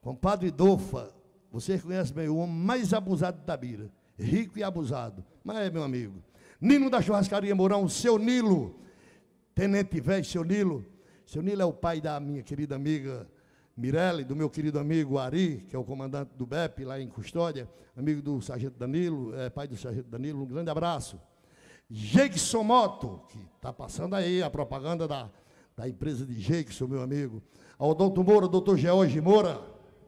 A: Compadre Dofa, você conhece bem o homem mais abusado de Itabira. Rico e abusado. Mas é, meu amigo. Nino da Churrascaria Mourão, o seu Nilo. Tenente velho, seu Nilo. Seu Nilo é o pai da minha querida amiga Mirelle, do meu querido amigo Ari, que é o comandante do B E P lá em Custódia, amigo do sargento Danilo, é, pai do sargento Danilo, um grande abraço. Jeikson Moto, que está passando aí a propaganda da, da empresa de Jeikson, meu amigo. Ao doutor Moura, doutor George Moura.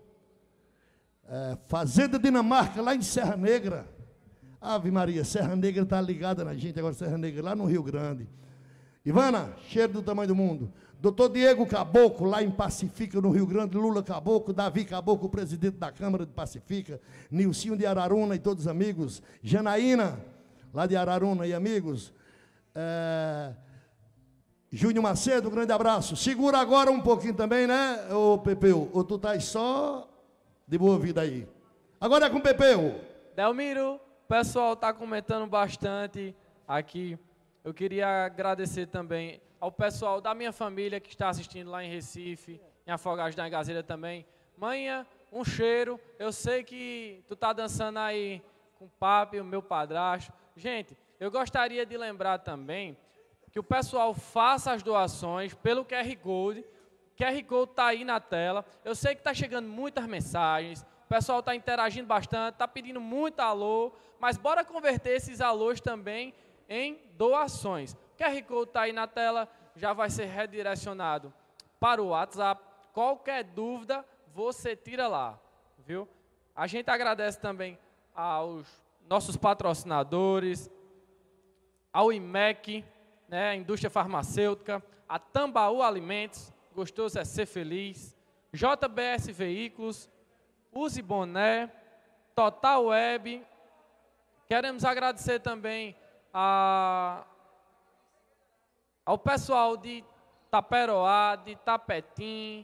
A: É, Fazenda Dinamarca, lá em Serra Negra. Ave Maria, Serra Negra está ligada na gente, agora Serra Negra, lá no Rio Grande. Ivana, cheiro do tamanho do mundo. Doutor Diego Caboclo, lá em Pacifica, no Rio Grande, Lula Caboclo, Davi Caboclo, presidente da Câmara de Pacifica, Nilcinho de Araruna e todos os amigos, Janaína, lá de Araruna e amigos, é, Júnior Macedo, grande abraço. Segura agora um pouquinho também, né, ô Pepeu? Ou tu estás só de boa vida aí? Agora é com o Pepeu.
C: Delmiro, o pessoal está comentando bastante aqui. Eu queria agradecer também ao pessoal da minha família que está assistindo lá em Recife, em Afogados da Engazeira também. Manha, um cheiro. Eu sei que tu tá dançando aí com o papi, o meu padrasto. Gente, eu gostaria de lembrar também que o pessoal faça as doações pelo Q R Code. O Q R Code está aí na tela. Eu sei que está chegando muitas mensagens. O pessoal está interagindo bastante, está pedindo muito alô. Mas bora converter esses alôs também em doações. O Q R Code está aí na tela, já vai ser redirecionado para o WhatsApp. Qualquer dúvida, você tira lá, viu? A gente agradece também aos nossos patrocinadores, ao I M E C, né, a indústria farmacêutica, a Tambaú Alimentos, gostoso é ser feliz, J B S Veículos, Use Boné, Total Web. Queremos agradecer também a... ao pessoal de Taperoá, de Tapetim,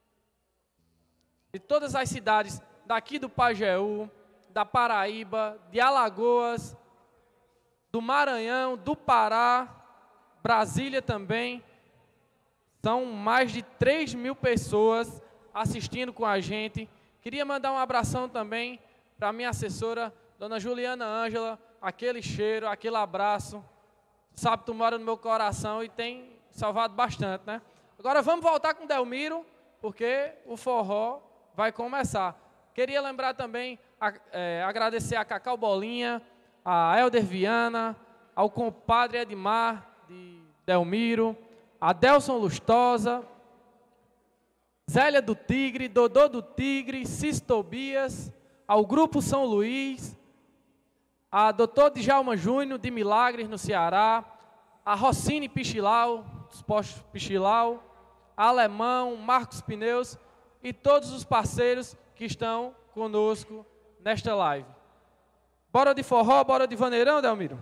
C: de todas as cidades daqui do Pajeú, da Paraíba, de Alagoas, do Maranhão, do Pará, Brasília também. São mais de três mil pessoas assistindo com a gente. Queria mandar um abração também para a minha assessora, dona Juliana Ângela, aquele cheiro, aquele abraço. Sabe, tu mora no meu coração e tem salvado bastante, né? Agora vamos voltar com o Delmiro, porque o forró vai começar. Queria lembrar também, a, é, agradecer a Cacau Bolinha, a Helder Viana, ao compadre Edmar, de Delmiro, a Delson Lustosa, Zélia do Tigre, Dodô do Tigre, Cis Tobias, ao Grupo São Luís, a doutor Djalma Júnior, de Milagres, no Ceará, a Rossini Pichilau, dos postos Pichilau, a Alemão, Marcos Pneus e todos os parceiros que estão conosco nesta live. Bora de forró, bora de vaneirão, Delmiro?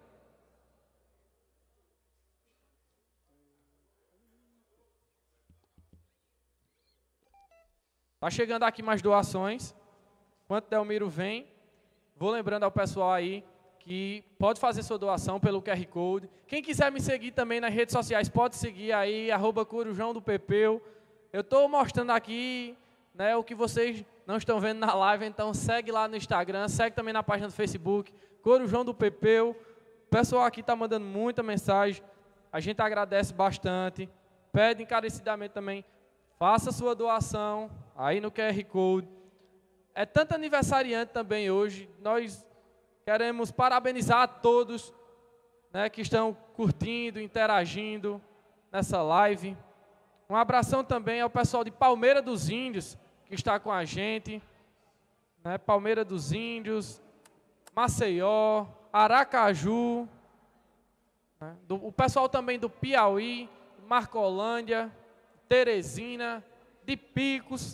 C: Tá chegando aqui mais doações. Enquanto Delmiro vem, vou lembrando ao pessoal aí que pode fazer sua doação pelo Q R Code. Quem quiser me seguir também nas redes sociais, pode seguir aí, arroba Corujão do Pepeu. Eu estou mostrando aqui, né, o que vocês não estão vendo na live, então segue lá no Instagram, segue também na página do Facebook, Corujão do Pepeu. O pessoal aqui está mandando muita mensagem, a gente agradece bastante, pede encarecidamente também, faça sua doação aí no Q R Code. É tanto aniversariante também hoje, nós queremos parabenizar a todos, né, que estão curtindo, interagindo nessa live. Um abração também ao pessoal de Palmeira dos Índios, que está com a gente, né, Palmeira dos Índios, Maceió, Aracaju, né, do, o pessoal também do Piauí, Marcolândia, Teresina, de Picos.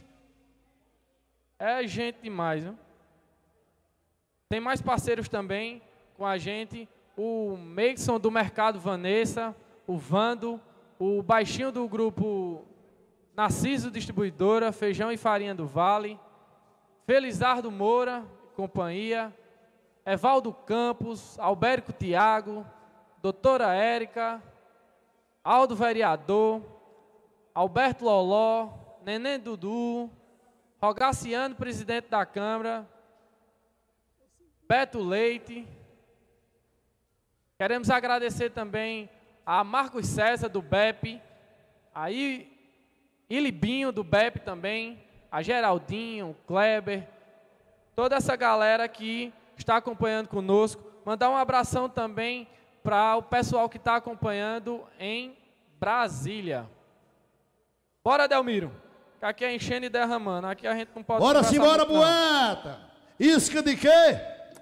C: É gente demais, viu? Tem mais parceiros também com a gente, o Meikson do Mercado Vanessa, o Vando, o Baixinho do grupo Narciso Distribuidora, Feijão e Farinha do Vale, Felizardo Moura e companhia, Evaldo Campos, Albérico Tiago, doutora Érica, Aldo Vereador, Alberto Loló, Neném Dudu, Rogaciano, presidente da Câmara, Beto Leite. Queremos agradecer também a Marcos César, do B E P, a Ilibinho, do B E P também, a Geraldinho, Kleber, toda essa galera que está acompanhando conosco. Mandar um abração também para o pessoal que está acompanhando em Brasília. Bora, Delmiro, que aqui é enchendo e derramando, aqui a gente não pode...
A: Bora simbora, poeta! Isca de quê?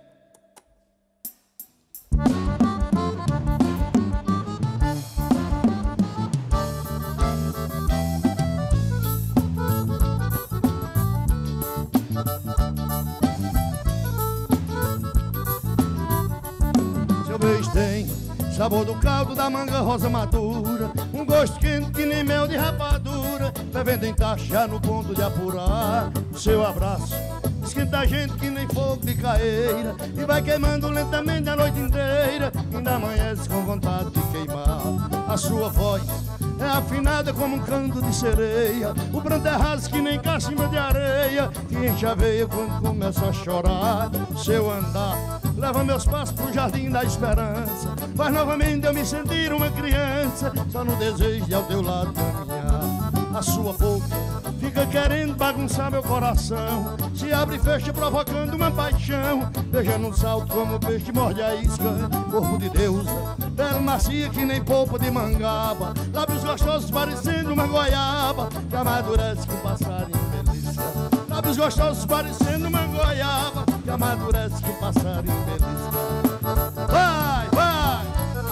A: Seu beijo tem sabor do caldo da manga rosa madura, um gosto quente que nem mel de rapadura, bebendo em taxa no ponto de apurar. O seu abraço esquenta a gente que nem fogo de caeira, e vai queimando lentamente a noite inteira, ainda amanhece com vontade de queimar. A sua voz é afinada como um canto de sereia, o pranto é raso que nem cacimba de areia, que enche a veia quando começa a chorar. O seu andar leva meus passos pro jardim da esperança, faz novamente eu me sentir uma criança, só no desejo de ao teu lado caminhar. A sua boca fica querendo bagunçar meu coração, se abre e fecha provocando uma paixão, beijando um salto como o peixe morde a isca. Corpo de deusa, pele macia que nem polpa de mangaba, lábios gostosos parecendo uma goiaba, que amadurece com passarinho belisca. Lábios gostosos parecendo uma goiaba, que amadurece com passarinho belisca. Vai, vai!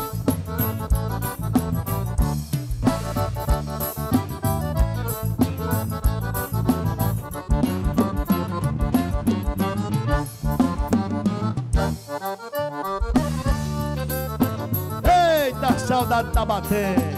A: Eita, a saudade tá batendo.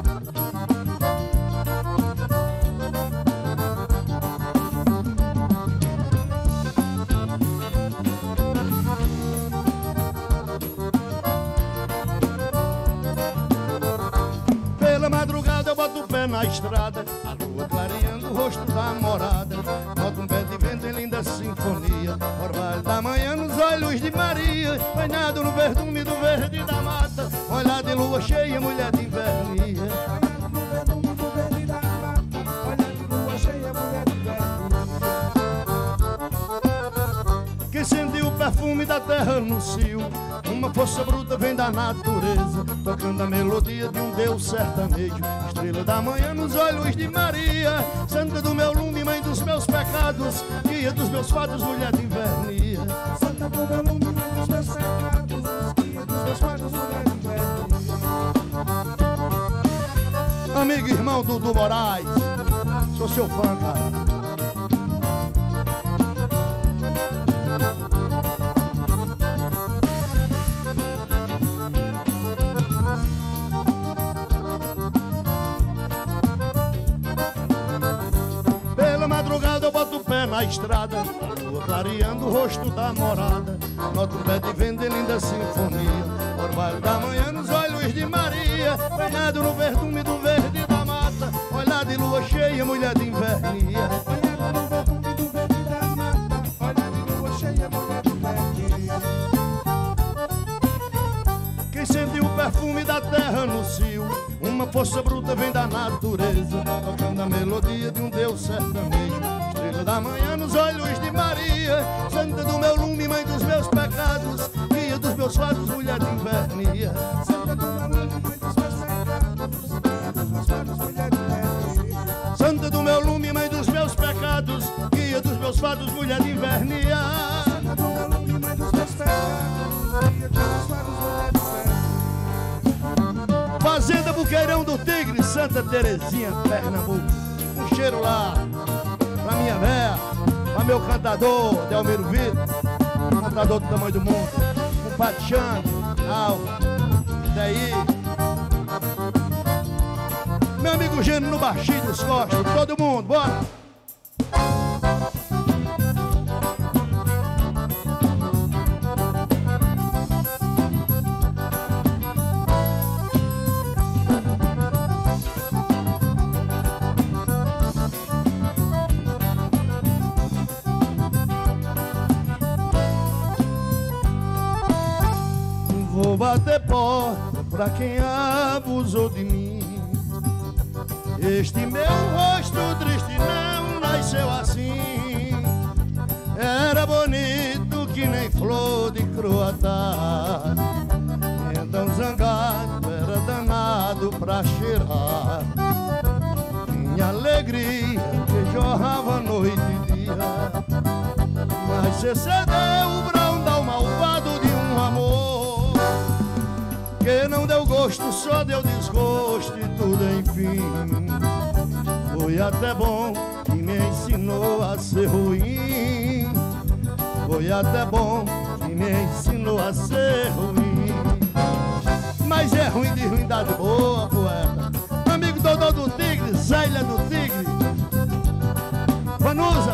A: Pela madrugada eu boto o pé na estrada, a lua clareando o rosto da morada, boto um pé de vento em linda sinfonia, orvalho da manhã nos olhos de Maria, banhado no verdume do verde da mata, olhar de lua cheia, mulher de invernia.
B: Banhado no verdume do verde da mata, olhar de lua cheia, mulher de invernia.
A: Que sentiu o perfume da terra no cio, uma força bruta vem da natureza, tocando a melodia de um deus sertanejo, estrela da manhã nos olhos de Maria, santa do meu lume, mãe dos meus pecados, guia dos meus fados, mulher de invernia.
B: Santa do meu lume, mãe dos meus pecados, guia dos meus fados, mulher de invernia.
A: Amigo e irmão Dudu Moraes, sou seu fã, cara. Eu boto o pé na estrada, a lua clareando o rosto da morada, noto um pé de vento em linda sinfonia, orvalho da manhã nos olhos de Maria, banhado no verdume do verde da mata, olhar de lua cheia, mulher de invernia.
B: Banhado no verdume do verde da mata, olhar de lua cheia, mulher de invernia.
A: Quem sentiu o perfume da terra no cio, uma força bruta vem da natureza, tocando a melodia de um deus sertanejo, estrela da manhã nos olhos de Maria, santa do meu lume, mãe dos meus pecados, guia dos meus fados, mulher de invernia.
B: Santa do meu lume, mãe dos meus pecados, guia dos meus fados, mulher de invernia.
A: Santa do meu lume, mãe dos meus pecados, guia dos meus fados, mulher de invernia.
B: Santa do meu lume, mãe dos meus pecados, guia dos meus fados, mulher de invernia.
A: Fazenda Buqueirão do Tigre, Santa Terezinha, Pernambuco. Um cheiro lá pra minha véia, pra meu cantador, Delmiro Vitor, cantador do tamanho do mundo, com Patiano, Alva, daí meu amigo Gênio no baixinho dos costas, todo mundo, bora! bater porta pra quem abusou de mim. Este meu rosto triste não nasceu assim. Era bonito que nem flor de croatá. Então zangado era danado pra cheirar. Minha alegria que jorrava noite e dia. Mas cê cedeu o brandão malvado de um amor que não deu gosto, só deu desgosto e tudo enfim. Foi até bom que me ensinou a ser ruim. Foi até bom que me ensinou a ser ruim. Mas é ruim de ruindade boa, poeta. Amigo Dodô do Tigre, Zélia do Tigre, Vanusa.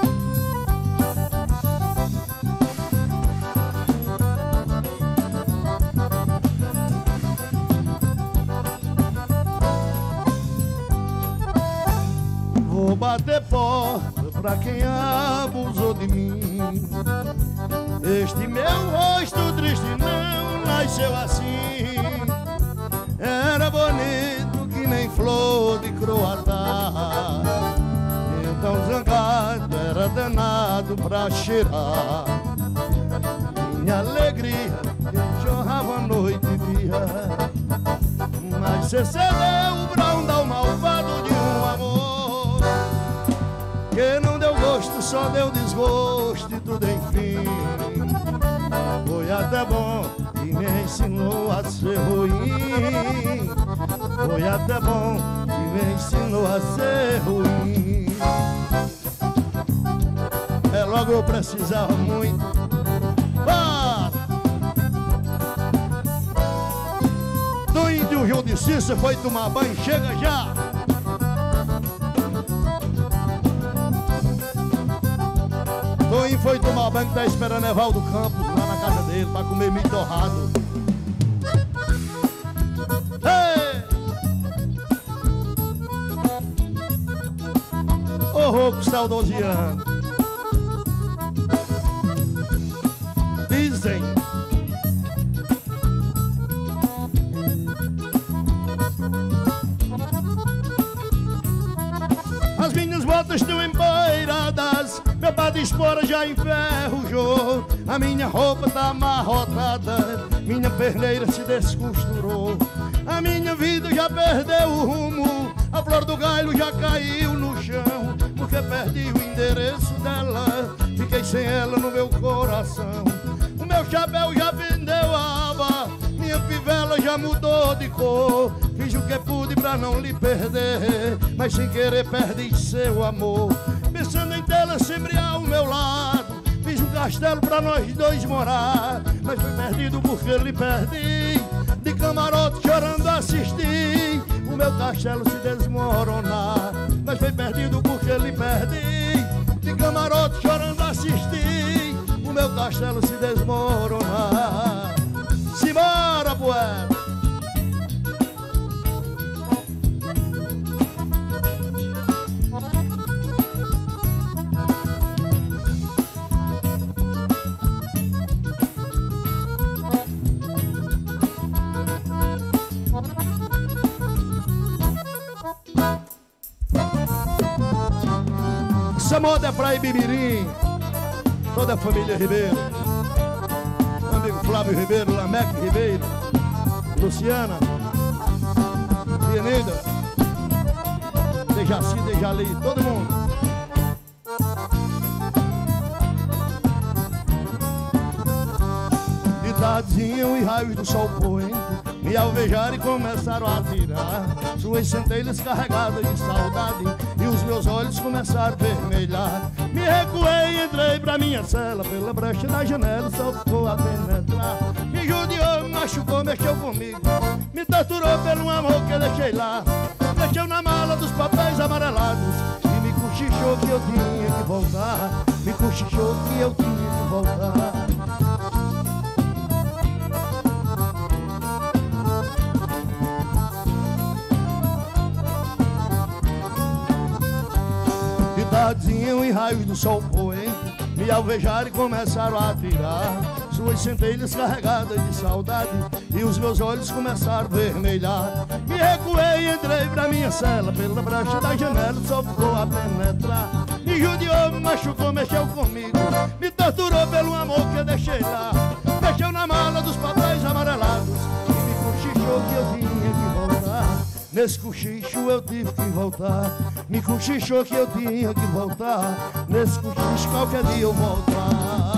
A: Vou bater porta pra quem abusou de mim. Este meu rosto triste não nasceu assim. Era bonito que nem flor de croatá. Então zangado era danado pra cheirar. Minha alegria que jorrava noite e dia. Mas cê cedeu o brandão malvado de um amor que não deu gosto, só deu desgosto e tudo enfim. Foi até bom que me ensinou a ser ruim. Foi até bom que me ensinou a ser ruim. É, logo eu precisava muito. Para! Do índio João de Cícero foi tomar banho, chega já! Toinho foi tomar banho, tá esperando Evaldo Campos lá na casa dele pra comer milho torrado. Ei! Ô rouco saudosiano. Dizem as minhas botas estão empoeiradas, meu pá de espora já enferrujou. A minha roupa tá amarrotada, minha perneira se descosturou. A minha vida já perdeu o rumo, a flor do galho já caiu no chão. Porque perdi o endereço dela, fiquei sem ela no meu coração. O meu chapéu já vendeu a aba, minha fivela já mudou de cor. Fiz o que pude pra não lhe perder, mas sem querer perdi seu amor. Pensando em tê-la sempre ao meu lado, fiz um castelo pra nós dois morar. Mas fui perdido porque lhe perdi, de camarote chorando assisti o meu castelo se desmoronar. Mas foi perdido porque lhe perdi, de camarote chorando assisti o meu castelo se desmoronar. Simbora, poeta! Essa moda é pra Ibimirim, toda a família Ribeiro, meu amigo Flávio Ribeiro, Lameque Ribeiro, Luciana, Bienida, Dejaci, Dejali, todo mundo. De tardezinho e raios do sol poente me alvejaram e começaram a tirar suas centelhas carregadas de saudade, e os meus olhos começaram a vermelhar. Me recuei, entrei pra minha cela, pela brecha da janela só ficou a penetrar. Me judiou, me machucou, mexeu comigo, me torturou pelo amor que eu deixei lá. Mexeu na mala dos papéis amarelados e me cochichou que eu tinha que voltar. Me cochichou que eu tinha que voltar. Tardezinho e raios do sol poente me alvejaram e começaram a tirar suas centelhas carregadas de saudade, e os meus olhos começaram a vermelhar. Me recuei e entrei pra minha cela, pela brecha da janela sobrou a penetrar. Me judiou, me machucou, mexeu comigo, me torturou pelo amor que eu deixei lá. Mexeu na mala dos papéis amarelados e me cochichou que eu tinha que voltar. Nesse cochicho eu tive que voltar. Me cochichou que eu tinha que voltar. Nesse cochicho qualquer dia eu voltar.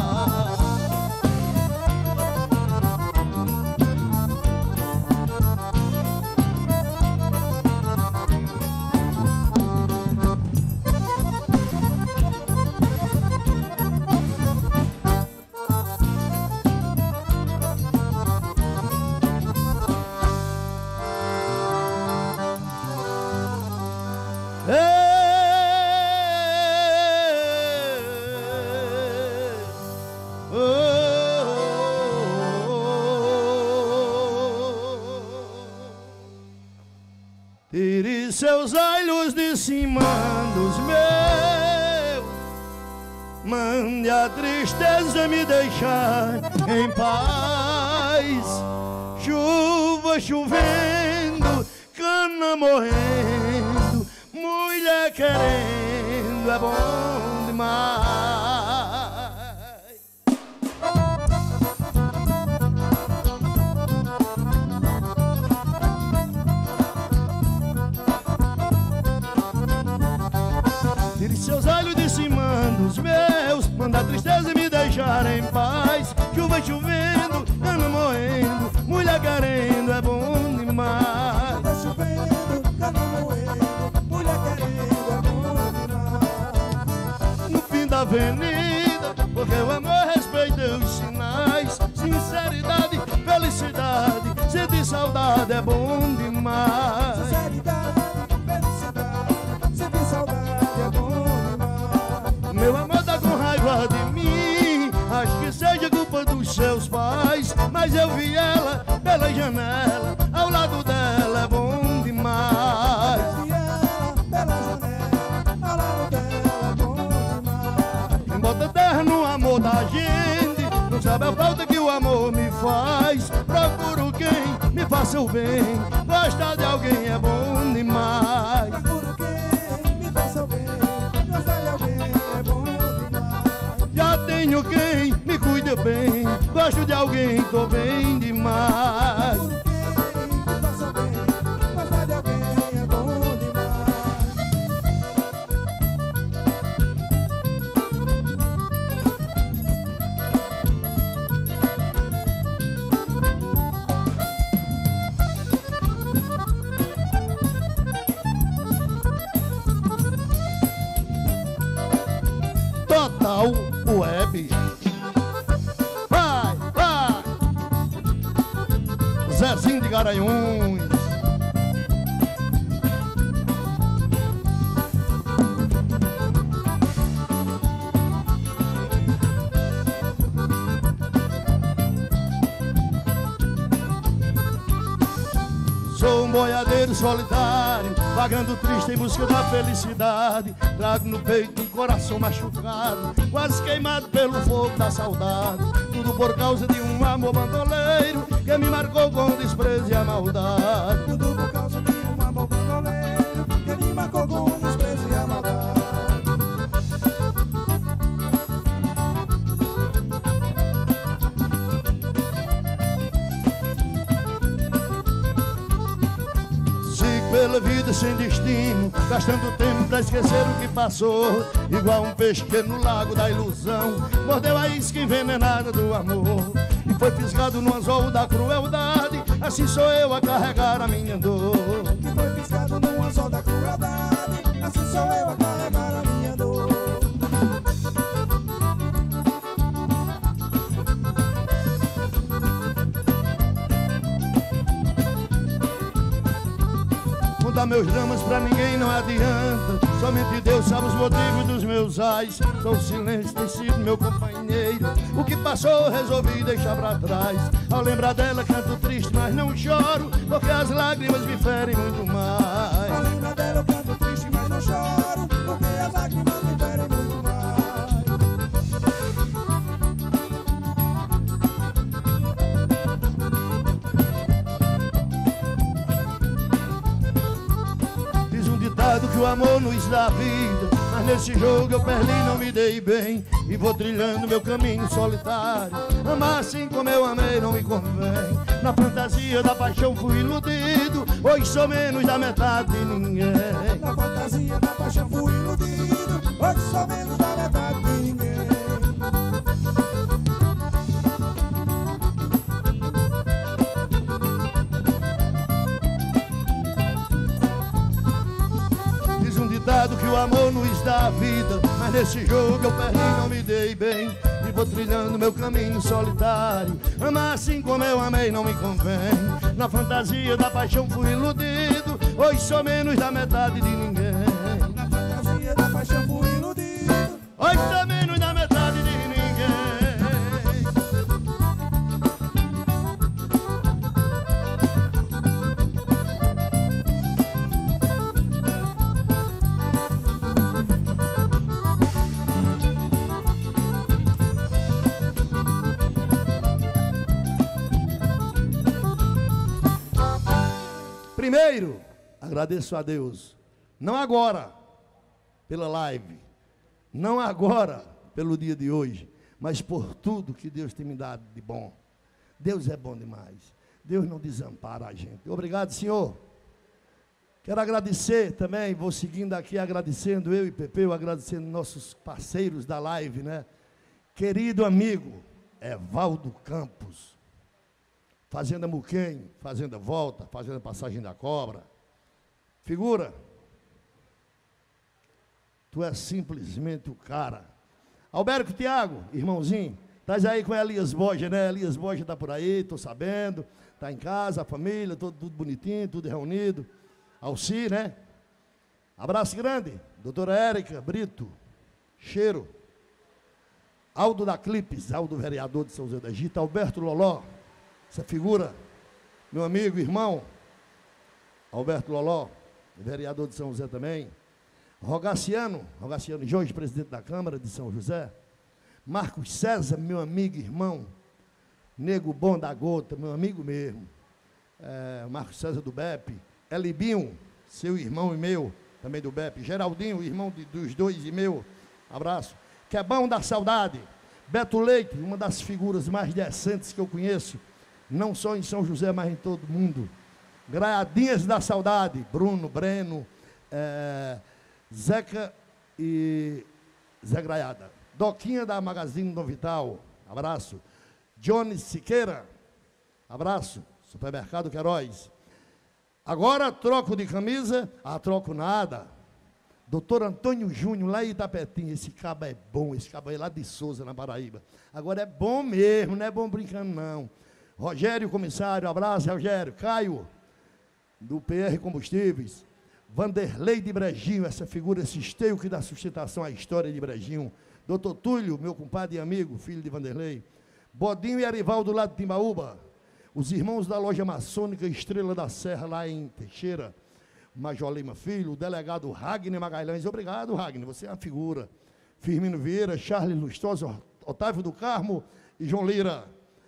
A: Tire seus olhos de cima dos meus, mande a tristeza me deixar em paz. Chuva chovendo, cana morrendo, mulher querendo é bom demais. Tire seus olhos de cima dos meus, manda a tristeza me deixar em paz. Chuva chovendo, cana morrendo, mulher querendo é bom demais.
B: Chuva chovendo, cana morrendo, mulher querendo é bom demais.
A: No fim da avenida, porque o amor respeita os sinais. Sinceridade, felicidade, sentir saudade é bom demais.
B: Sinceridade, felicidade, sentir saudade é bom demais.
A: Meu amor tá com raiva de mim, acho que seja culpa dos seus pais. Mas eu vi ela pela janela, ao lado dela é bom demais.
B: Eu vi ela pela janela, ao lado dela é bom demais.
A: Quem bota terra no amor da gente não sabe a falta que o amor me faz. Procuro quem me faça o bem, gostar de alguém é bom demais.
B: Procuro quem me faça o bem, gostar de alguém é bom demais.
A: Já tenho quem me cuida bem, gosto de alguém, tô bem demais.
B: Procuro quem me faça o bem, gostar de alguém é bom demais.
A: Total Web. Vai, vai! Zezinho de Garanhuns. Sou um boiadeiro solitário, vagando triste em busca da felicidade. Trago no peito um coração machucado, quase queimado pelo fogo da saudade. Tudo por causa de um amor bandoleiro que me marcou com desprezo e a maldade.
B: Tudo por causa de um amor bandoleiro que me marcou com desprezo e a maldade.
A: Pela vida sem destino, gastando tempo pra esquecer o que passou. Igual um peixe que no lago da ilusão mordeu a isca envenenada do amor e foi fisgado no anzol da crueldade. Assim sou eu a carregar a minha dor.
B: Que foi piscado no anzol da crueldade, assim sou eu a carregar a minha dor.
A: Contar meus dramas pra ninguém não adianta, somente Deus sabe os motivos dos meus ais. Só o silêncio tem sido meu companheiro, o que passou resolvi deixar pra trás. Ao lembrar dela canto triste, mas não choro, porque as lágrimas me ferem muito mais.
B: Ao lembrar dela eu canto triste, mas não choro, porque as lágrimas me ferem muito mais.
A: amor nos dá vida, mas nesse jogo eu perdi, não me dei bem, e vou trilhando meu caminho solitário. Amar assim como eu amei não me convém, na fantasia da paixão fui iludido, hoje sou menos da metade de ninguém.
B: Na fantasia da paixão fui iludido, hoje sou menos da metade de ninguém.
A: Diz um ditado que o amor nos dá a vida, mas nesse jogo eu perdi, não me dei bem, e vou trilhando meu caminho solitário. Amar assim como eu amei não me convém, na fantasia da paixão fui iludido, hoje sou menos da metade de ninguém.
B: Na fantasia da paixão fui iludido,
A: hoje sou menos da metade de ninguém. Primeiro, agradeço a Deus, não agora, pela live, não agora, pelo dia de hoje, mas por tudo que Deus tem me dado de bom. Deus é bom demais, Deus não desampara a gente. Obrigado, Senhor. Quero agradecer também, vou seguindo aqui agradecendo, eu e Pepeu, agradecendo nossos parceiros da live, né? Querido amigo, Evaldo Campos, Fazenda Muquem, Fazenda Volta, Fazenda Passagem da Cobra. Figura, tu és simplesmente o cara. Alberto Tiago, irmãozinho, estás aí com Elias Borges, né? Elias Borges está por aí, estou sabendo. Está em casa, a família, todo, tudo bonitinho, tudo reunido. Alci, né? Abraço grande. Doutora Érica Brito, cheiro. Aldo da Clipes, Aldo vereador de São José da Gita. Alberto Loló, essa figura, meu amigo, irmão, Alberto Loló, vereador de São José também. Rogaciano, Rogaciano Jorge, presidente da Câmara de São José. Marcos César, meu amigo, irmão, nego bom da gota, meu amigo mesmo. É, Marcos César do B E P. Elibinho, seu irmão e meu, também do B E P. Geraldinho, irmão de, dos dois e meu, abraço. Quebão da Saudade. Beto Leite, uma das figuras mais decentes que eu conheço, não só em São José, mas em todo o mundo. Graiadinhas da Saudade, Bruno, Breno, é, Zeca e Zé Graiada. Doquinha da Magazine Novital, abraço. Johnny Siqueira, abraço. Supermercado Queiroz. Agora troco de camisa, ah, troco nada. Doutor Antônio Júnior, lá em Itapetinho, esse cabo é bom, esse cabo é lá de Souza, na Paraíba. Agora é bom mesmo, não é bom brincando não. Rogério, comissário, abraço, Rogério. Caio, do P R Combustíveis. Vanderlei de Brejinho, essa figura, esse esteio que dá sustentação à história de Brejinho. Doutor Túlio, meu compadre e amigo, filho de Vanderlei. Bodinho e Arivaldo, lá de Timbaúba. Os irmãos da loja maçônica Estrela da Serra, lá em Teixeira. Major Lima Filho, o delegado Ragner Magalhães. Obrigado, Ragner, você é uma figura. Firmino Vieira, Charles Lustosa, Otávio do Carmo e João Lira.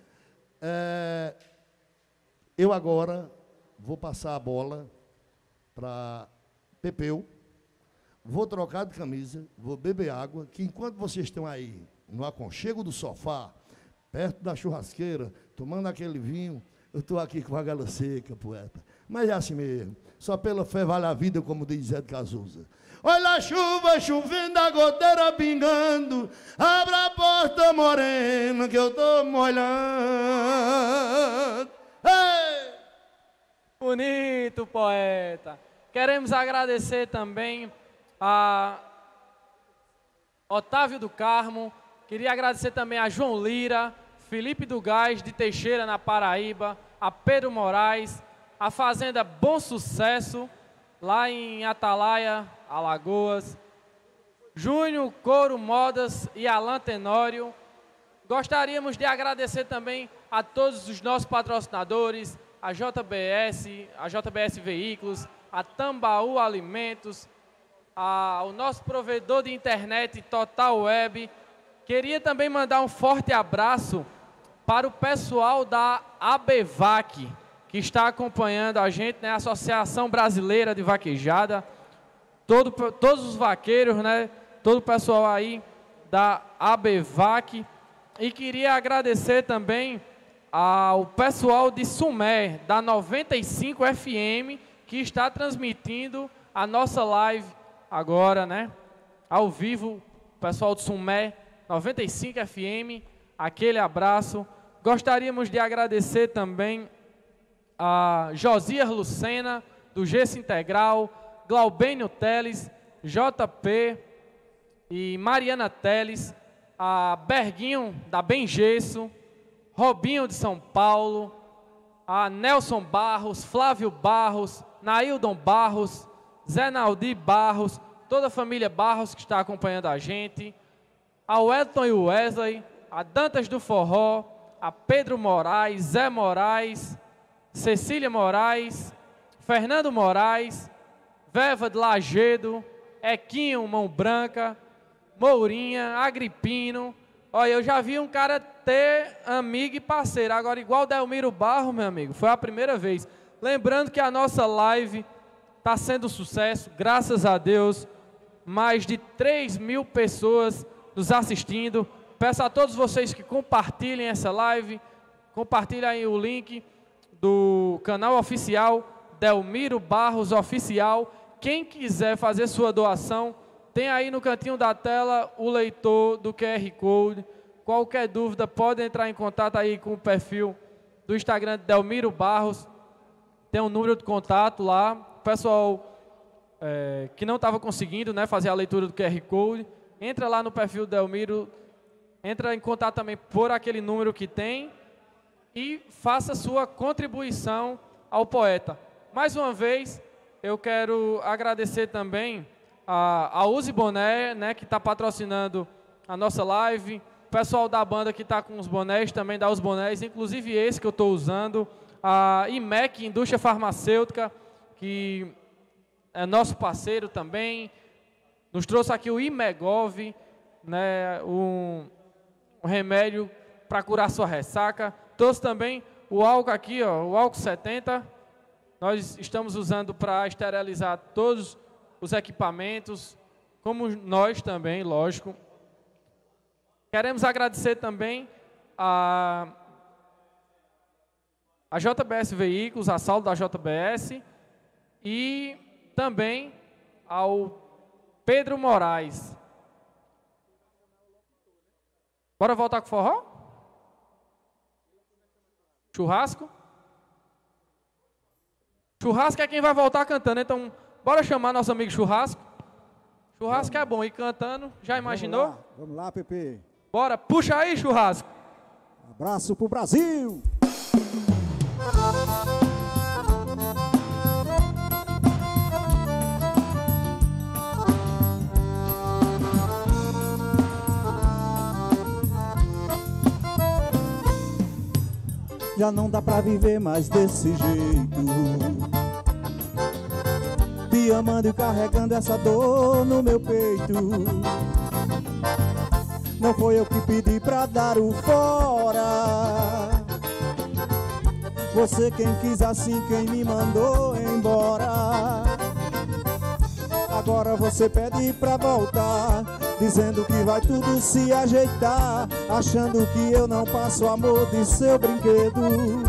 A: É, eu agora vou passar a bola para Pepeu, vou trocar de camisa, vou beber água, que enquanto vocês estão aí no aconchego do sofá, perto da churrasqueira, tomando aquele vinho, eu estou aqui com a gala seca, poeta. Mas é assim mesmo, só pela fé vale a vida, como diz Zé de Cazuza. Olha a chuva chovendo, a goteira pingando, abra a porta morena que eu estou molhando. Ei!
C: Bonito, poeta. Queremos agradecer também a Otávio do Carmo, queria agradecer também a João Lira, Felipe do Gás, de Teixeira, na Paraíba, a Pedro Moraes, a Fazenda Bom Sucesso, lá em Atalaia, Alagoas, Júnior Couro Modas e Alan Tenório. Gostaríamos de agradecer também a todos os nossos patrocinadores, a J B S, a J B S Veículos, a Tambaú Alimentos, a, o nosso provedor de internet Total Web. Queria também mandar um forte abraço para o pessoal da ABVAC, que está acompanhando a gente, né, a Associação Brasileira de Vaquejada. todo, todos os vaqueiros, né? Todo o pessoal aí da ABVAC. E queria agradecer também ao pessoal de Sumé, da noventa e cinco F M, que está transmitindo a nossa live agora, né? Ao vivo, pessoal de Sumé, noventa e cinco F M, aquele abraço. Gostaríamos de agradecer também a Josias Lucena, do Gesso Integral, Glaubênio Teles, J P e Mariana Teles, a Berguinho da Bem Gesso, Robinho de São Paulo, a Nelson Barros, Flávio Barros, Naildon Barros, Zé Naldi Barros, toda a família Barros que está acompanhando a gente, a Wellington e Wesley, a Dantas do Forró, a Pedro Moraes, Zé Moraes, Cecília Moraes, Fernando Moraes, Veva de Lagedo, Equinho Mão Branca, Mourinha, Agripino. Olha, eu já vi um cara ter amigo e parceiro, agora igual Delmiro Barro, meu amigo, foi a primeira vez. Lembrando que a nossa live está sendo sucesso, graças a Deus, mais de três mil pessoas nos assistindo. Peço a todos vocês que compartilhem essa live, compartilhem aí o link do canal oficial, Delmiro Barros Oficial. Quem quiser fazer sua doação, tem aí no cantinho da tela o leitor do Q R Code. Qualquer dúvida, pode entrar em contato aí com o perfil do Instagram de Delmiro Barros. Tem um número de contato lá. O pessoal é, que não estava conseguindo, né, fazer a leitura do Q R Code, entra lá no perfil do Delmiro, entra em contato também por aquele número que tem e faça sua contribuição ao poeta. Mais uma vez, eu quero agradecer também a, a Uzi Boné, né, que está patrocinando a nossa live, o pessoal da banda que está com os bonés, também dá os bonés, inclusive esse que eu estou usando, a I M E C, Indústria Farmacêutica, que é nosso parceiro também, nos trouxe aqui o Imegov, né, um, um remédio para curar sua ressaca. Trouxe também o álcool aqui, ó, o álcool setenta, nós estamos usando para esterilizar todos os equipamentos, como nós também, lógico. Queremos agradecer também a, a J B S Veículos, a Saulo da J B S, e também ao Pedro Moraes. Bora voltar com o forró? Churrasco? Churrasco é quem vai voltar cantando, então bora chamar nosso amigo Churrasco. Churrasco vamos. É bom, e cantando, já imaginou?
B: Vamos lá, vamos lá, Pepe.
C: Bora, puxa aí, Churrasco.
B: Abraço pro Brasil. Já não dá pra viver mais desse jeito, te amando e carregando essa dor no meu peito. Não foi eu que pedi pra dar o fora, você quem quis assim, quem me mandou embora. Agora você pede pra voltar, dizendo que vai tudo se ajeitar, achando que eu não passo amor de seu brinquedo.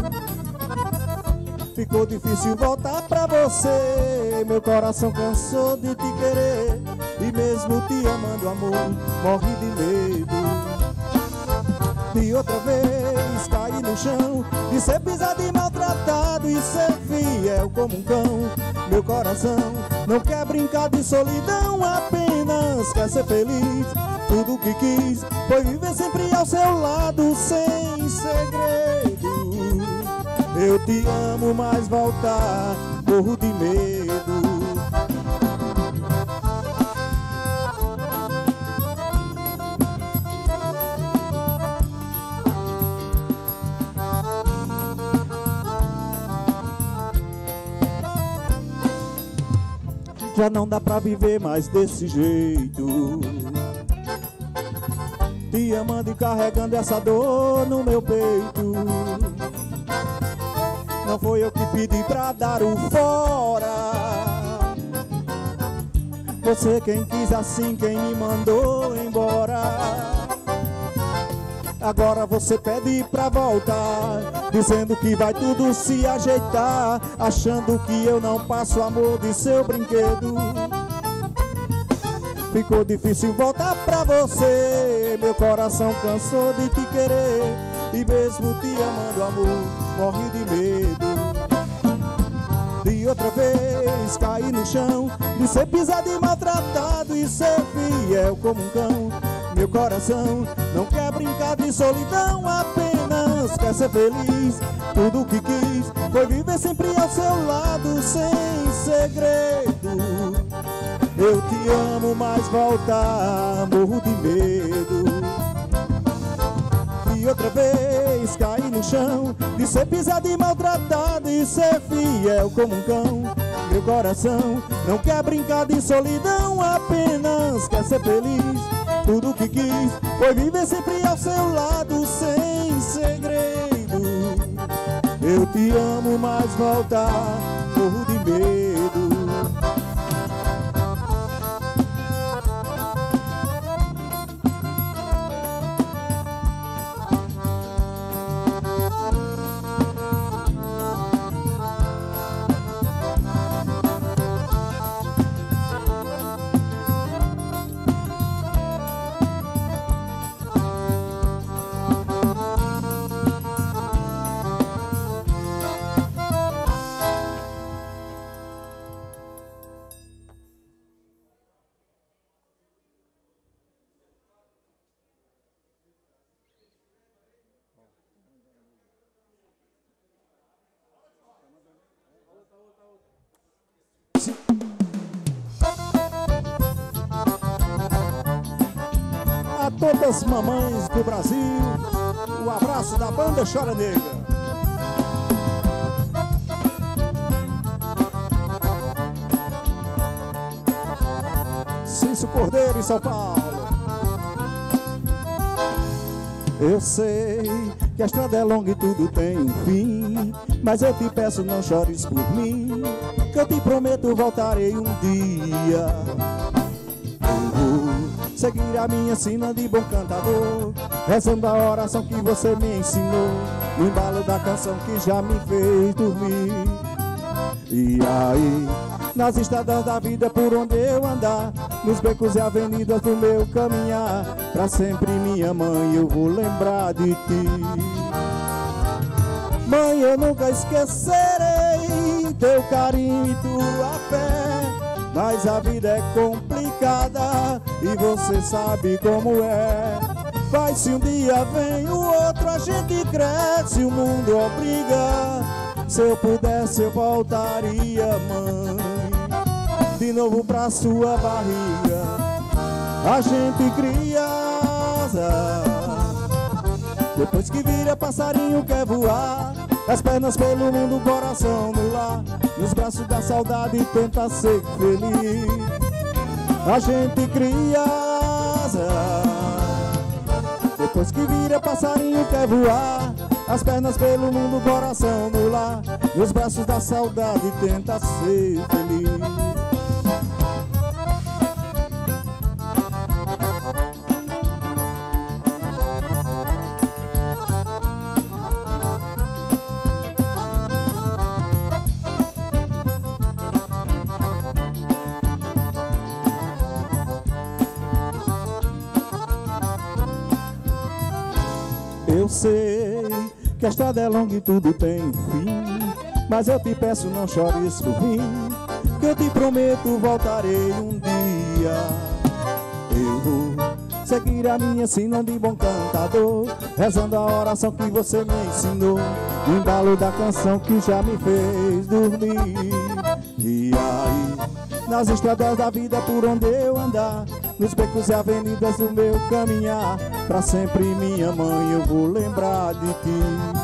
B: Ficou difícil voltar pra você, meu coração cansou de te querer, e mesmo te amando, amor, morre de medo. De outra vez caí no chão, de ser pisado e maltratado, e ser fiel como um cão. Meu coração não quer brincar de solidão, apenas quer ser feliz. Tudo que quis foi viver sempre ao seu lado, sem segredo. Eu te amo, mas voltar morro de medo. Já não dá pra viver mais desse jeito, te amando e carregando essa dor no meu peito. Não foi eu que pedi pra dar o fora, Você quem quis assim, quem me mandou embora. Agora você pede pra voltar, dizendo que vai tudo se ajeitar, achando que eu não passo amor de seu brinquedo. Ficou difícil voltar pra você, meu coração cansou de te querer, e mesmo te amando, amor, morre de medo. E outra vez caí no chão, de ser pisado e maltratado e ser fiel como um cão. Meu coração não quer brincar de solidão, apenas quer ser feliz. Tudo o que quis foi viver sempre ao seu lado, sem segredo. Eu te amo, mas voltar morro de medo. E outra vez caí no chão, de ser pisado e maltratado e ser fiel como um cão. Meu coração não quer brincar de solidão, apenas quer ser feliz. Tudo que quis foi viver sempre ao seu lado, sem segredo. Eu te amo, mas voltar morro de medo. A todas as mamães do Brasil, o abraço da banda Chora Negra. Cício Cordeiro em São Paulo. Eu sei que a estrada é longa e tudo tem um fim, mas eu te peço, não chores por mim, que eu te prometo voltarei um dia. Seguir a minha sina de bom cantador, rezando a oração que você me ensinou, no embalo da canção que já me fez dormir. E aí, nas estradas da vida por onde eu andar, nos becos e avenidas do meu caminhar, pra sempre, minha mãe, eu vou lembrar de ti. Mãe, eu nunca esquecerei teu carinho e tua fé, mas a vida é complicada e você sabe como é. Vai, se um dia vem o outro, a gente cresce, o mundo obriga. Se eu pudesse eu voltaria, mãe, de novo pra sua barriga. A gente criança, depois que vira passarinho quer voar, as pernas pelo mundo, o coração no lar, nos braços da saudade tenta ser feliz. A gente criança, depois que vira passarinho quer voar, as pernas pelo mundo, o coração no lar, nos braços da saudade tenta ser feliz. Eu sei que a estrada é longa e tudo tem fim, mas eu te peço, não chores por mim, que eu te prometo voltarei um dia. Eu vou seguir a minha sina de bom cantador, rezando a oração que você me ensinou, no embalo da canção que já me fez dormir. E aí, nas estradas da vida por onde eu andar, nos becos e avenidas do meu caminhar, pra sempre, minha mãe, eu vou lembrar de ti.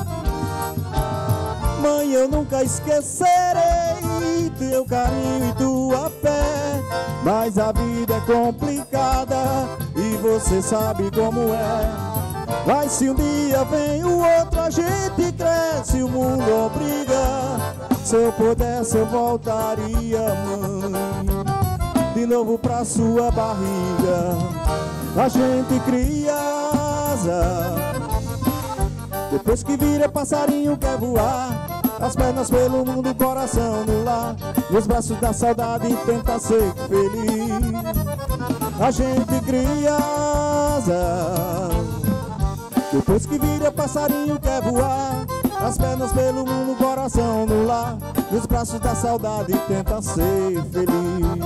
B: Mãe, eu nunca esquecerei teu carinho e tua fé, mas a vida é complicada e você sabe como é. Mas se um dia vem o outro, a gente cresce, o mundo obriga. Se eu pudesse eu voltaria, mãe, de novo pra sua barriga. A gente cria asa, depois que vira passarinho quer voar. As pernas pelo mundo, o coração no lar. Nos braços da saudade tenta ser feliz. A gente cria asa, depois que vira passarinho quer voar. As pernas pelo mundo, o coração no lar. Nos braços da saudade tenta ser feliz.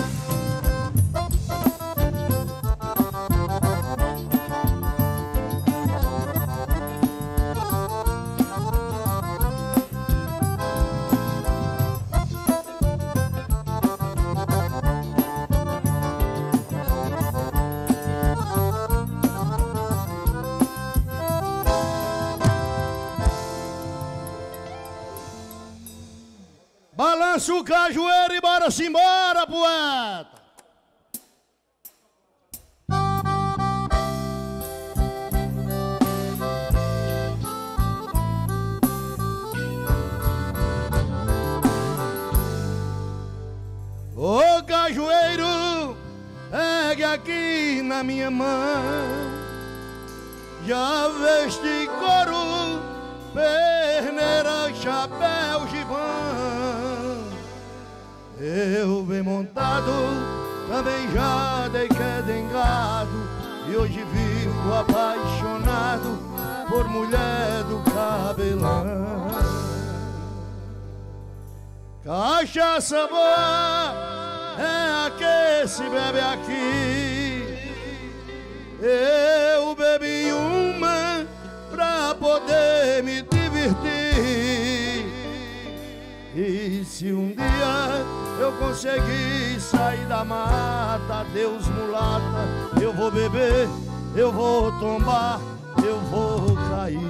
A: Balança o cajueiro e bora-se embora, poeta! Ô cajueiro, pegue aqui na minha mão, já veste couro, perneira, chapéu, gibão. Eu bem montado, também já dei queda em gado, e hoje vivo apaixonado por mulher do cabelão. Cachaça boa é a que se bebe aqui. Eu bebi uma pra poder me divertir. E se um dia eu conseguir sair da mata, Deus mulata, eu vou beber, eu vou tombar, eu vou cair.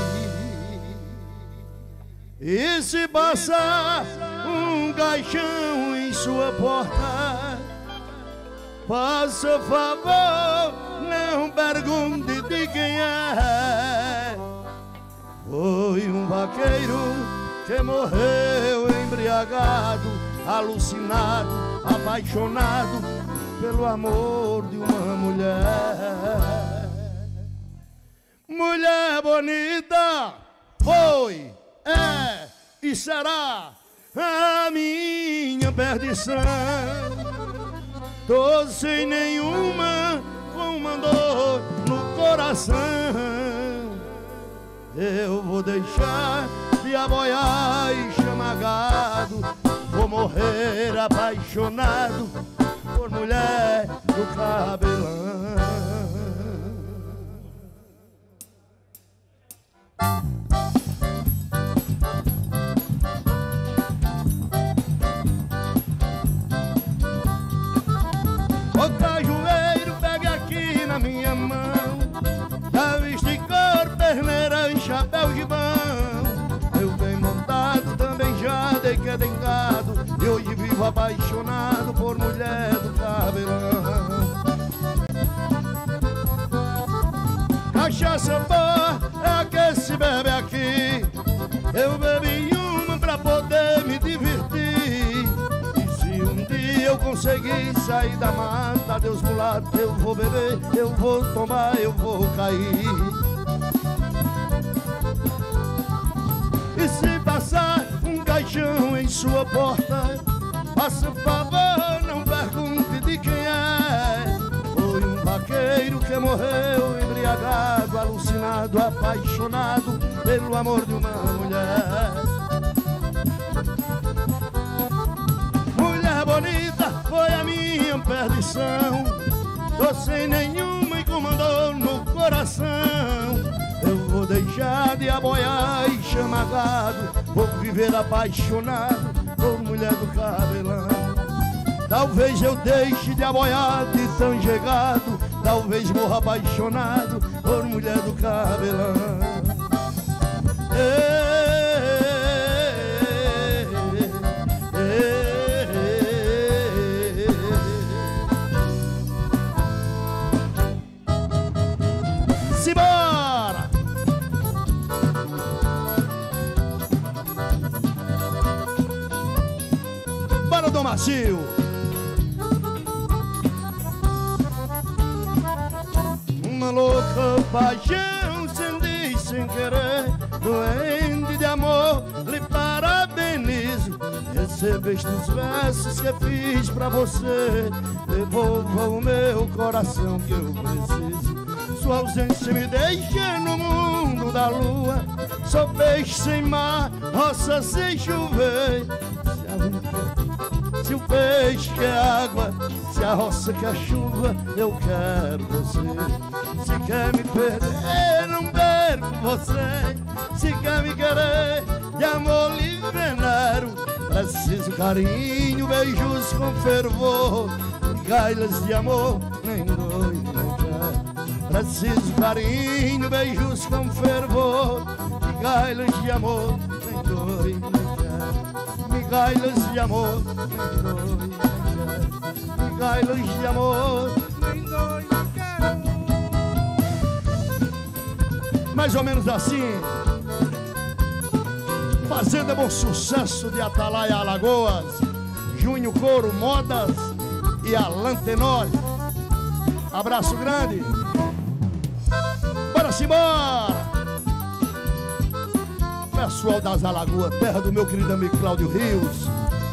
A: E se passar um caixão em sua porta, faça favor, não pergunte de quem é. Foi um vaqueiro que morreu embriagado, alucinado, apaixonado pelo amor de uma mulher. Mulher bonita, foi, é e será a minha perdição. Tô sem nenhuma, com uma dor no coração. Eu vou deixar de aboiar e chamar gado, vou morrer apaixonado por mulher do cabelão. Ô cajueiro, pegue aqui na minha mão, já viste cor, perneira e chapéu de bão. Eu bem montado, também já dei queda em gado, e hoje vivo apaixonado por mulher do cabelão. Cachaça boa é a que se bebe aqui. Eu bebi uma pra poder me divertir. E se um dia eu conseguir sair da mata, Deus mulata, eu vou beber, eu vou tomar, eu vou cair. E se passar um caixão em sua porta, faça favor, não pergunte de quem é. Foi um vaqueiro que morreu embriagado, alucinado, apaixonado pelo amor de uma mulher. Mulher bonita, foi a minha perdição. Tô sem nenhuma e com uma dor no coração. Eu vou deixar de aboiar e chamar gado, vou viver apaixonado por mulher do cabelão. Talvez eu deixe de aboiar de tão chegado, talvez morra apaixonado por mulher do cabelão. Ei, ei, ei, ei. Simbora! Bora do macio! uma louca paixão, acendi sem querer, doente de amor, lhe parabenizo. Recebeste os versos que fiz pra você, devolva o meu coração que eu preciso. Sua ausência me deixa no mundo da lua, sou peixe sem mar, roça sem chover. Se o peixe quer água, se a roça quer chuva, eu quero você. Se quer me perder, não perco você. Se quer me querer, de amor lhe venero. Preciso carinho, beijos com fervor, gailas de amor, nem doi, nem quero. Preciso carinho, beijos com fervor, gailas de amor, nem doi, nem quero. Migailas de amor, nem doi, nem quero. Migailas de amor, nem doi, nem quero. Mais ou menos assim. Fazenda Bom Sucesso de Atalaia, Alagoas, Junho Couro Modas e Alan Tenório. Abraço grande. Bora-se embora. Pessoal das Alagoas, terra do meu querido amigo Cláudio Rios.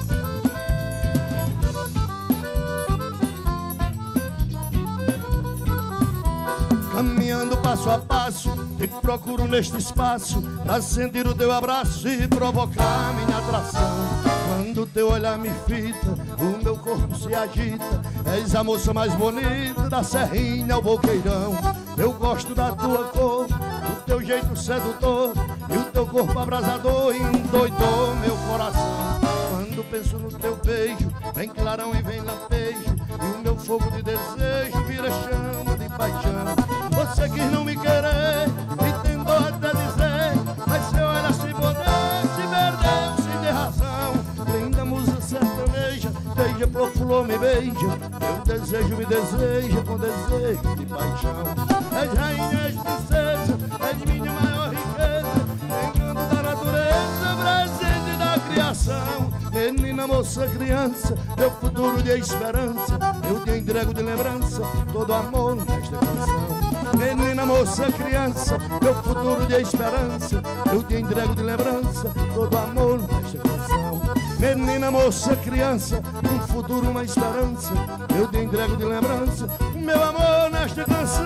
A: Caminhando passo a passo, te procuro neste espaço pra sentir o teu abraço e provocar minha atração. Quando teu olhar me fita, o meu corpo se agita. És a moça mais bonita da serrinha ao boqueirão. Eu gosto da tua cor, do teu jeito sedutor, e o teu corpo abrasador endoidou meu coração. Quando penso no teu beijo, vem clarão e vem lampejo, e o meu fogo de desejo vira chama de paixão. Você quis não me querer e tentou até dizer, mas seu olhar sem poder se perdeu sem ter razão. Linda musa sertaneja, beija pro fulô, me beija. Meu desejo me deseja com desejo de paixão. És rainha, és princesa, és minha maior riqueza, encanto da natureza, presente da criação. Menina, moça, criança, meu futuro de esperança, eu te entrego de lembrança todo amor nesta canção. Menina, moça, criança, meu futuro de esperança, eu te entrego de lembrança todo amor nesta canção. Menina, moça, criança, um futuro, uma esperança, eu te entrego de lembrança meu amor nesta canção.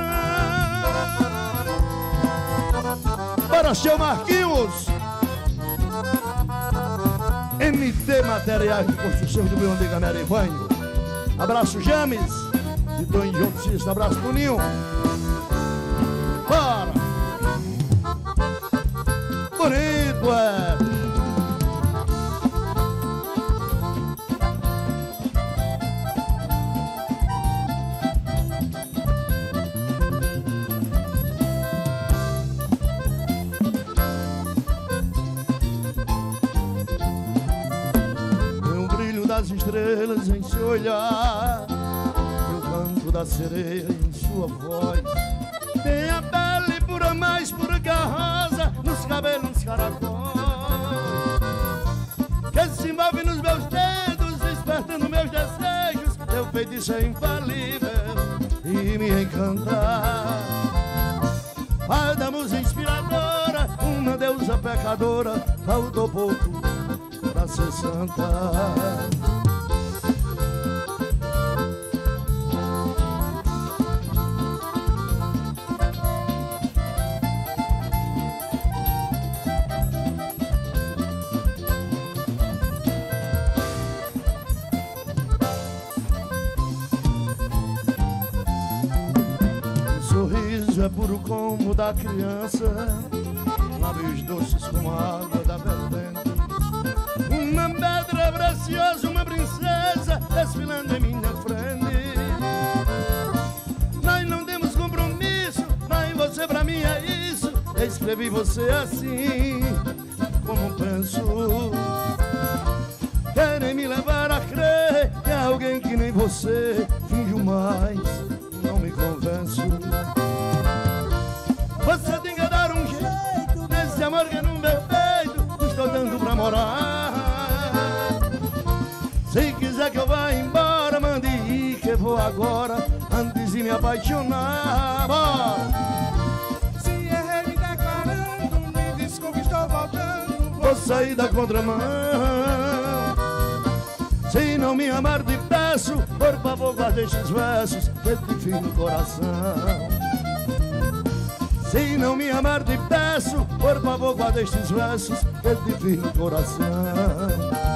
A: Para seu Marquinhos, M T Materiais de Construção do meu amigo Amélia e Banho. Abraço James, de Dom João Batista, abraço Toninho. Bora! Bonito, é! Tem um brilho das estrelas em seu olhar, tem o canto da sereia em sua voz. Tem a pele pura, mais pura que a rosa, nos cabelos caracóis, que se envolve nos meus dedos, despertando meus desejos. Teu feitiço é infalível e me encanta. Pai da musa inspiradora, uma deusa pecadora, faltou pouco pra ser santa. É puro como da criança, lábios doces como a água da vertente. Uma pedra preciosa, uma princesa desfilando em minha frente. Nós não temos compromisso, mas você pra mim é isso. Escrevi você assim, como penso. Querem me levar a crer que é alguém que nem você. Finjo mais, não me convenço. Você tem que dar um jeito nesse amor que é no meu peito estou dando pra morar. Se quiser que eu vá embora, mande ir que eu vou agora. agora antes de me apaixonar. Bora!
B: Se errei me declarando, me desculpe, estou voltando.
A: Vou sair da contramão. Se não me amar te peço, por favor guarde estes versos que te fiz no coração. Se não me amar te peço, por favor guarde estes versos que te fiz no coração.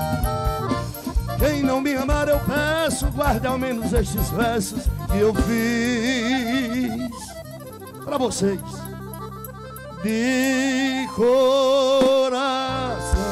A: Quem não me amar eu peço, guarde ao menos estes versos que eu fiz pra vocês de coração.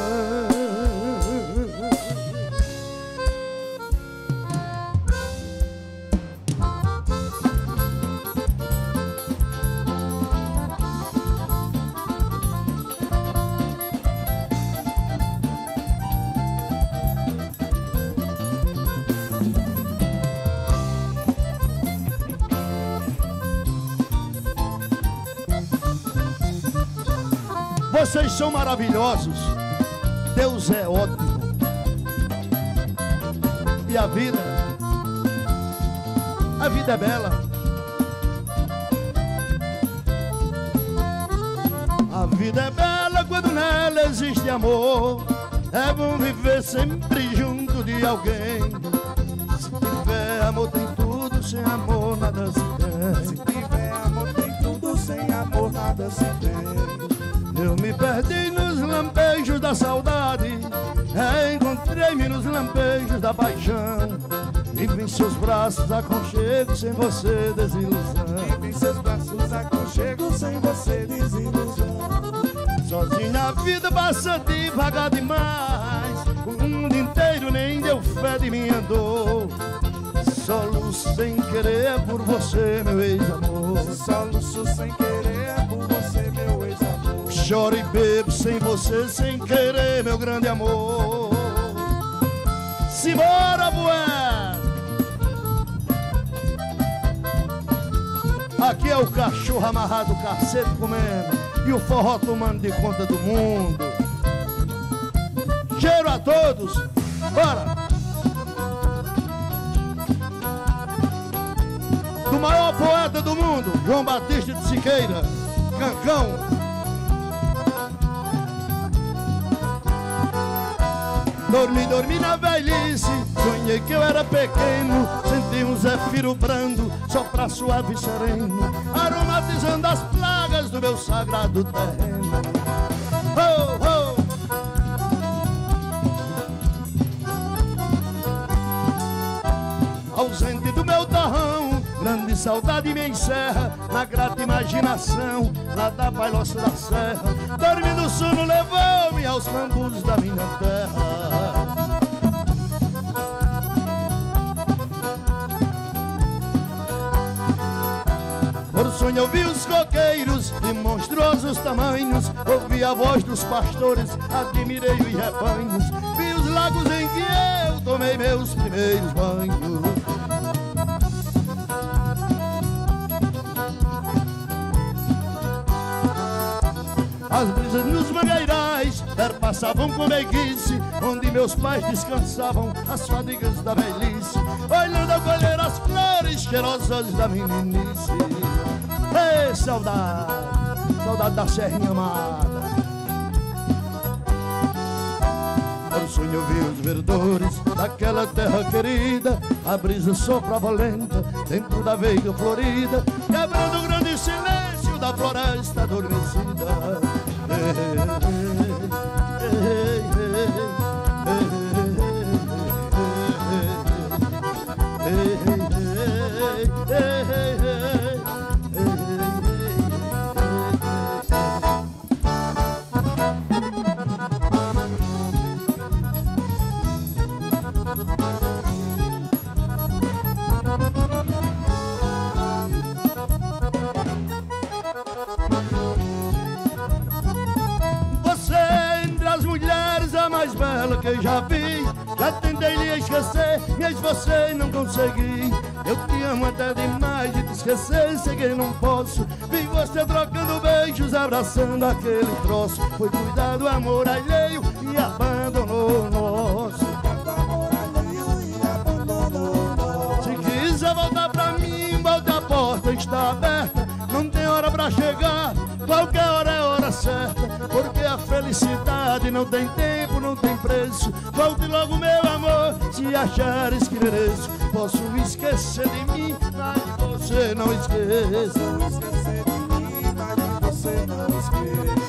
A: Vocês são maravilhosos, Deus é ótimo, e a vida, a vida é bela. A vida é bela quando nela existe amor. É bom viver sempre junto de alguém. Se tiver amor tem tudo, sem amor nada se tem.
B: Se tiver amor tem tudo, sem amor nada se tem.
A: Eu me perdi nos lampejos da saudade, encontrei-me nos lampejos da paixão. Vivo em seus braços aconchego, sem você desilusão.
B: Vivo em seus braços aconchego, sem você desilusão.
A: Sozinho a vida passa devagar demais, o mundo inteiro nem deu fé de minha dor. Soluço sem querer é por você, meu ex-amor.
B: Soluço sem querer é por você, meu ex-amor.
A: Choro e bebo sem você, sem querer, meu grande amor. Simbora, bué! Aqui é o cachorro amarrado, o cacete comendo e o forró tomando de conta do mundo. Cheiro a todos, bora! Do maior poeta do mundo, João Batista de Siqueira, Cancão. Dormi, dormi na velhice, sonhei que eu era pequeno. Senti um zefiro brando, soprar suave e sereno, aromatizando as plagas do meu sagrado terreno. Oh, oh. Ausente do meu torrão, grande saudade me encerra na grata imaginação, lá da Bailossa da Serra. Dormindo o sono levou-me aos campos da minha terra. Por sonho ouvi os coqueiros de monstruosos tamanhos, ouvi a voz dos pastores, admirei os rebanhos, vi os lagos em que eu tomei meus primeiros banhos. As brisas nos mangueirais perpassavam com meiguice, onde meus pais descansavam as fadigas da velhice, olhando a colher as flores cheirosas da meninice. Ei, saudade, saudade da serrinha amada. Por sonho eu vi os verdores daquela terra querida, a brisa soprava lenta dentro da veiga florida, quebrando o grande silêncio da floresta adormecida. Que eu já vi, já tentei lhe esquecer, mas você não consegui. Eu te amo até demais de te esquecer, sei que não posso. Vi você trocando beijos, abraçando aquele troço. Foi cuidar do amor alheio e abandonou o nosso. Se quiser voltar pra mim, não tem tempo, não tem preço. Volte logo, meu amor, se achares que mereço. Posso me esquecer de mim, mas você não esqueça.
B: Posso esquecer de mim, mas você não esqueça.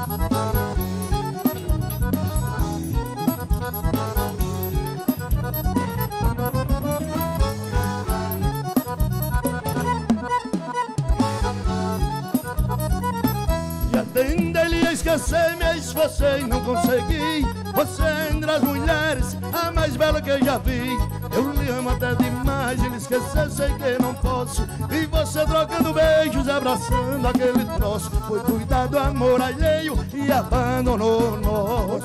A: Tende-lhe a esquecer, mas você não consegui. Você é entre as mulheres a mais bela que eu já vi. Eu lhe amo até demais, ele esquecer sei que não posso. E você trocando beijos, abraçando aquele troço. Foi cuidar do amor alheio e abandonou o nosso.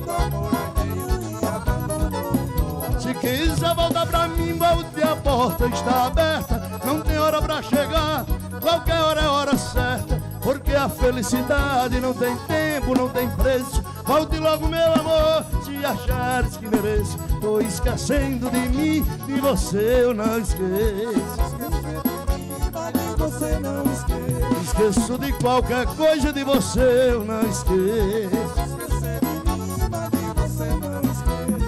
A: Se quiser voltar pra mim, volte, a porta está aberta. Não tem hora pra chegar, qualquer hora é hora certa. Porque a felicidade não tem tempo, não tem preço. Volte logo, meu amor, se achares que mereço. Tô esquecendo de mim, de você eu não esqueço.
B: Você não esqueça.
A: Esqueço de qualquer coisa, de você eu não esqueço.
B: Esquecer de mim, mas de você não esqueça.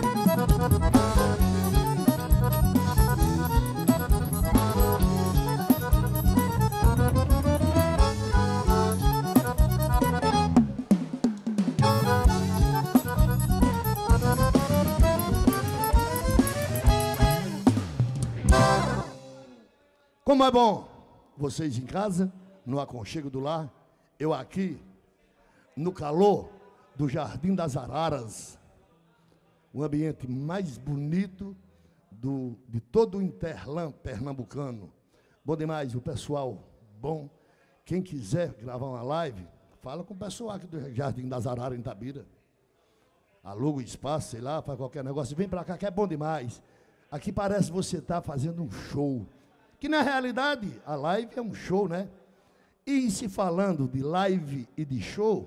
A: Como é bom vocês em casa, no aconchego do lar, eu aqui, no calor do Jardim das Araras, o ambiente mais bonito do, de todo o Interlã pernambucano. Bom demais, o pessoal bom. Quem quiser gravar uma live, fala com o pessoal aqui do Jardim das Araras, em Itabira. Aluga o espaço, sei lá, faz qualquer negócio. Vem pra cá que é bom demais. Aqui parece que você está fazendo um show. Que na realidade a live é um show, né? E se falando de live e de show,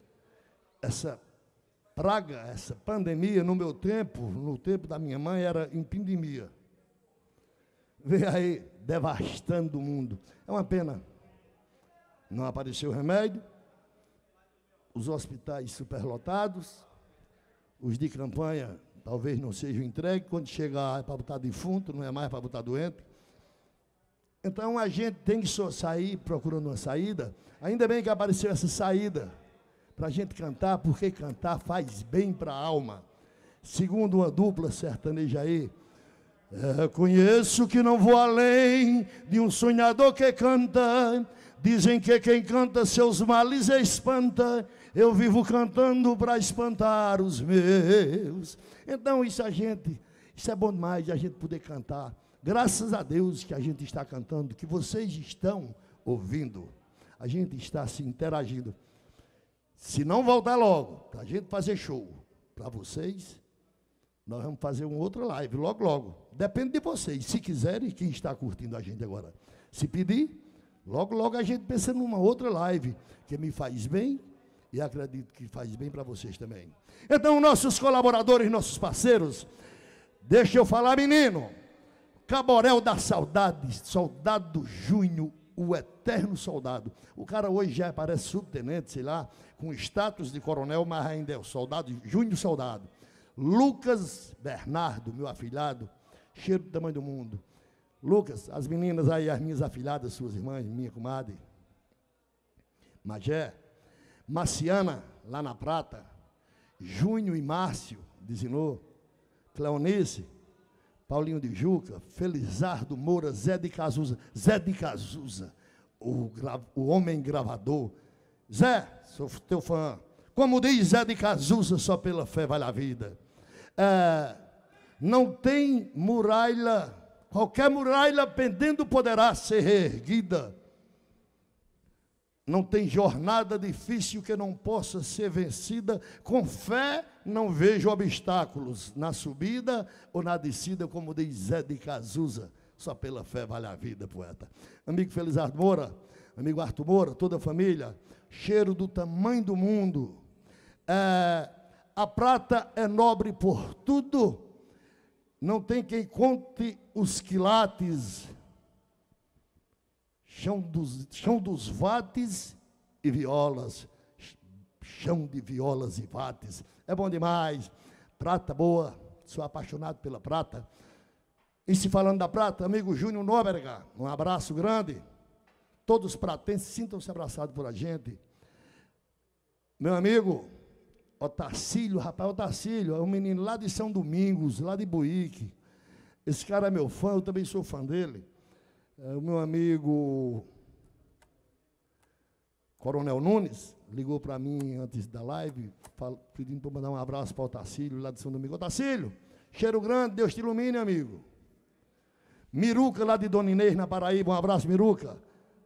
A: essa praga, essa pandemia, no meu tempo, no tempo da minha mãe, era epidemia. Veio aí devastando o mundo. É uma pena. Não apareceu remédio, os hospitais superlotados, os de campanha talvez não sejam entregues, quando chegar é para botar defunto, não é mais para botar doente. Então a gente tem que só sair procurando uma saída. Ainda bem que apareceu essa saída para a gente cantar, porque cantar faz bem para a alma. Segundo uma dupla sertaneja aí, é, conheço que não vou além de um sonhador que canta. Dizem que quem canta seus males espanta. Eu vivo cantando para espantar os meus. Então isso a gente, isso é bom demais de a gente poder cantar. Graças a Deus que a gente está cantando, que vocês estão ouvindo. A gente está se interagindo. Se não voltar logo, para a gente fazer show para vocês, nós vamos fazer uma outra live, logo, logo. Depende de vocês. Se quiserem, quem está curtindo a gente agora, se pedir, logo, logo a gente pensa numa outra live, que me faz bem e acredito que faz bem para vocês também. Então, nossos colaboradores, nossos parceiros, deixa eu falar, menino. Caborel da Saudade, soldado Júnior, o eterno soldado. O cara hoje já parece subtenente, sei lá, com status de coronel, mas ainda é o soldado, Júnior Soldado. Lucas Bernardo, meu afilhado, cheiro do tamanho do mundo. Lucas, as meninas aí, as minhas afilhadas, suas irmãs, minha comadre, Magé, Marciana, lá na Prata, Júnior e Márcio, de Zinô, Cleonice, Paulinho de Juca, Felizardo Moura, Zé de Cazuza, Zé de Cazuza, o, gra, o homem gravador. Zé, sou teu fã. Como diz Zé de Cazuza, só pela fé vale a vida. É, não tem muralha, qualquer muralha pendendo poderá ser reerguida. Não tem jornada difícil que não possa ser vencida. Com fé não vejo obstáculos na subida ou na descida, como diz Zé de Cazuza. Só pela fé vale a vida, poeta. Amigo Felizardo Moura, amigo Arthur Moura, toda a família, cheiro do tamanho do mundo. É, a prata é nobre por tudo, não tem quem conte os quilates. Chão dos, chão dos vates e violas, chão de violas e vates. É bom demais. Prata boa, sou apaixonado pela prata. E se falando da prata, amigo Júnior Nóbrega, um abraço grande. Todos os pratenses sintam-se abraçados por a gente. Meu amigo Otacílio, rapaz, Otacílio é um menino lá de São Domingos, lá de Buíque. Esse cara é meu fã, eu também sou fã dele. É, o meu amigo Coronel Nunes ligou para mim antes da live, falo, pedindo para mandar um abraço para o Otacílio, lá de São Domingos. Otacílio, cheiro grande, Deus te ilumine, amigo. Miruca, lá de Dona Inês, na Paraíba, um abraço, Miruca.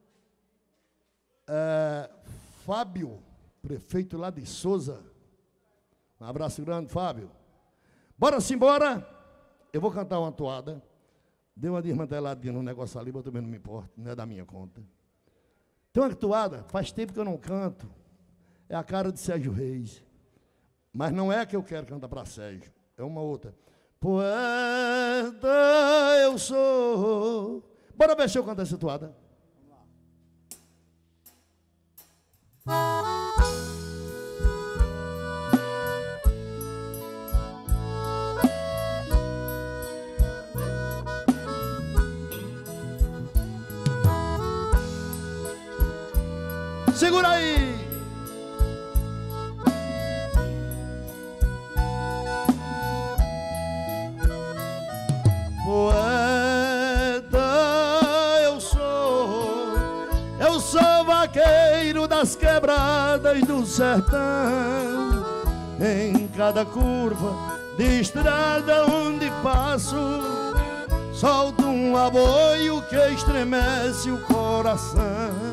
A: É, Fábio, prefeito lá de Souza, um abraço grande, Fábio. Bora-se embora, eu vou cantar uma toada. Deu uma desmanteladinha no negócio ali, mas eu também não me importo, não é da minha conta. Tem uma toada, faz tempo que eu não canto, é a cara de Sérgio Reis. Mas não é a que eu quero cantar para Sérgio, é uma outra. Poeta eu sou. Bora ver se eu canto essa toada. Segura aí. Poeta eu sou, eu sou vaqueiro das quebradas do sertão. Em cada curva de estrada onde passo, solto um aboio que estremece o coração.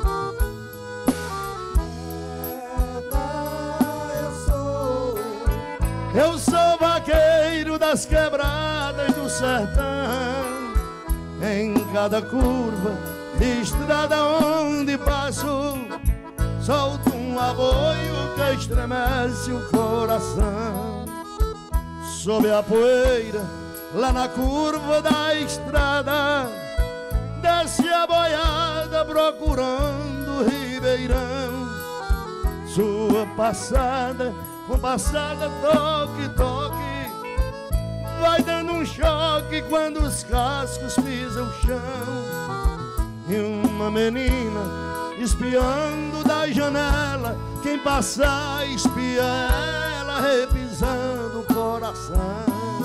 A: Eu sou vaqueiro das quebradas do sertão. Em cada curva de estrada onde passo, solto um aboio que estremece o coração. Sob a poeira, lá na curva da estrada, desce a boiada procurando o ribeirão. Sua passada, compassada, toque, toque, vai dando um choque quando os cascos pisam o chão. E uma menina espiando da janela, quem passar espia ela, repisando o coração.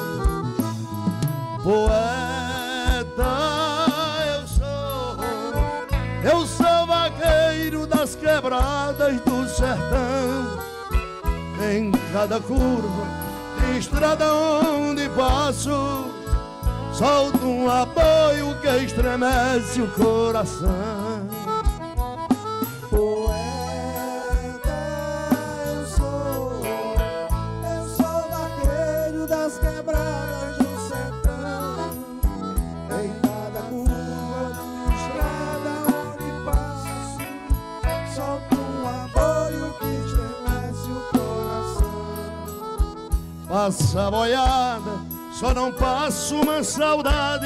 A: Poeta eu sou, eu sou vaqueiro das quebradas do sertão. Em cada curva de estrada onde passo, solto um apoio que estremece o coração.
B: Poeta eu sou, eu sou vaqueiro das quebradas do sertão. Em cada curva de estrada onde passo, solto um apoio que estremece o coração.
A: Passa a boiada, só não passo uma saudade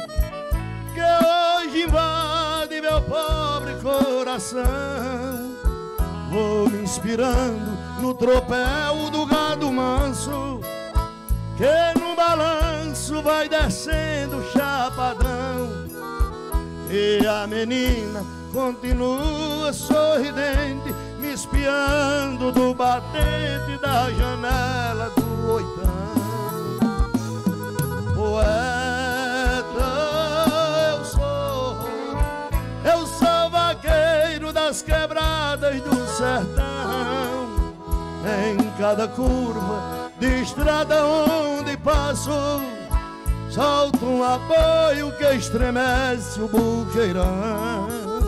A: que hoje invade meu pobre coração. Vou me inspirando no tropel do gado manso, que no balanço vai descendo o chapadão. E a menina continua sorridente, me espiando do batente da janela do oitão. Poeta eu sou, eu sou vaqueiro das quebradas do sertão. Em cada curva de estrada onde passo, solto um apoio que estremece o buqueirão.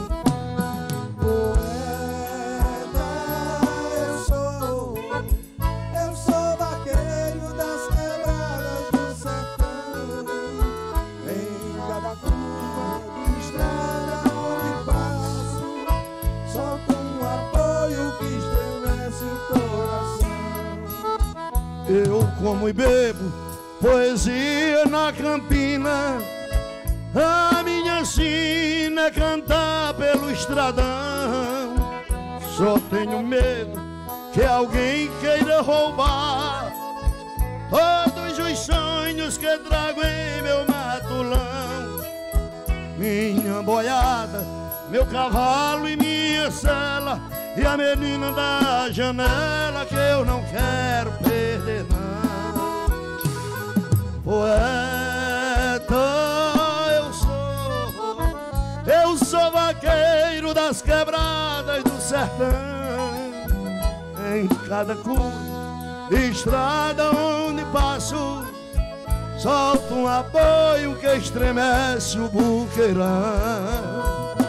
A: Eu como e bebo poesia na campina, a minha sina é cantar pelo estradão. Só tenho medo que alguém queira roubar todos os sonhos que trago em meu matulão. Minha boiada, meu cavalo e minha sela, e a menina da janela que eu não quero perder não. Poeta eu sou, eu sou vaqueiro das quebradas do sertão. Em cada curva de estrada onde passo, solto um apoio que estremece o buqueirão.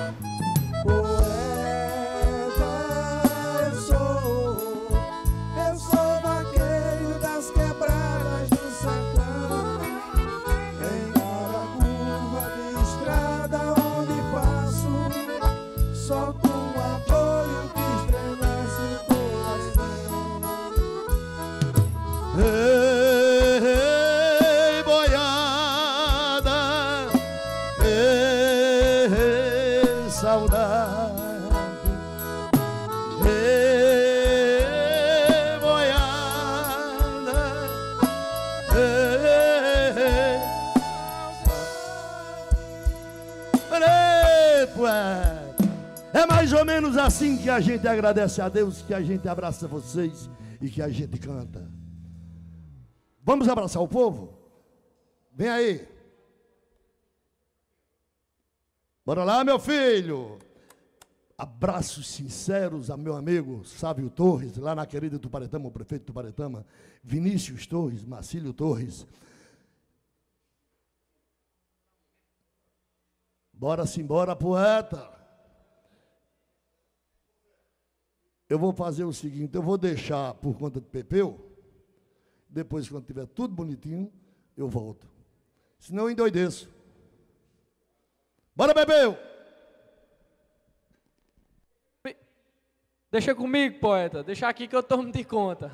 A: Ei, boiada, ei, saudade, ei, boiada, ei, ei, poeta. É mais ou menos assim que a gente agradece a Deus, que a gente abraça vocês e que a gente canta. Vamos abraçar o povo? Vem aí. Bora lá, meu filho. Abraços sinceros a meu amigo Sávio Torres, lá na querida Tuparetama, o prefeito de Tuparetama, Vinícius Torres, Marcílio Torres. Bora simbora, poeta. Eu vou fazer o seguinte, eu vou deixar por conta de Pepeu. Depois, quando tiver tudo bonitinho, eu volto. Senão eu endoideço. Bora, Bebeu!
C: Deixa comigo, poeta. Deixa aqui que eu tomo de conta.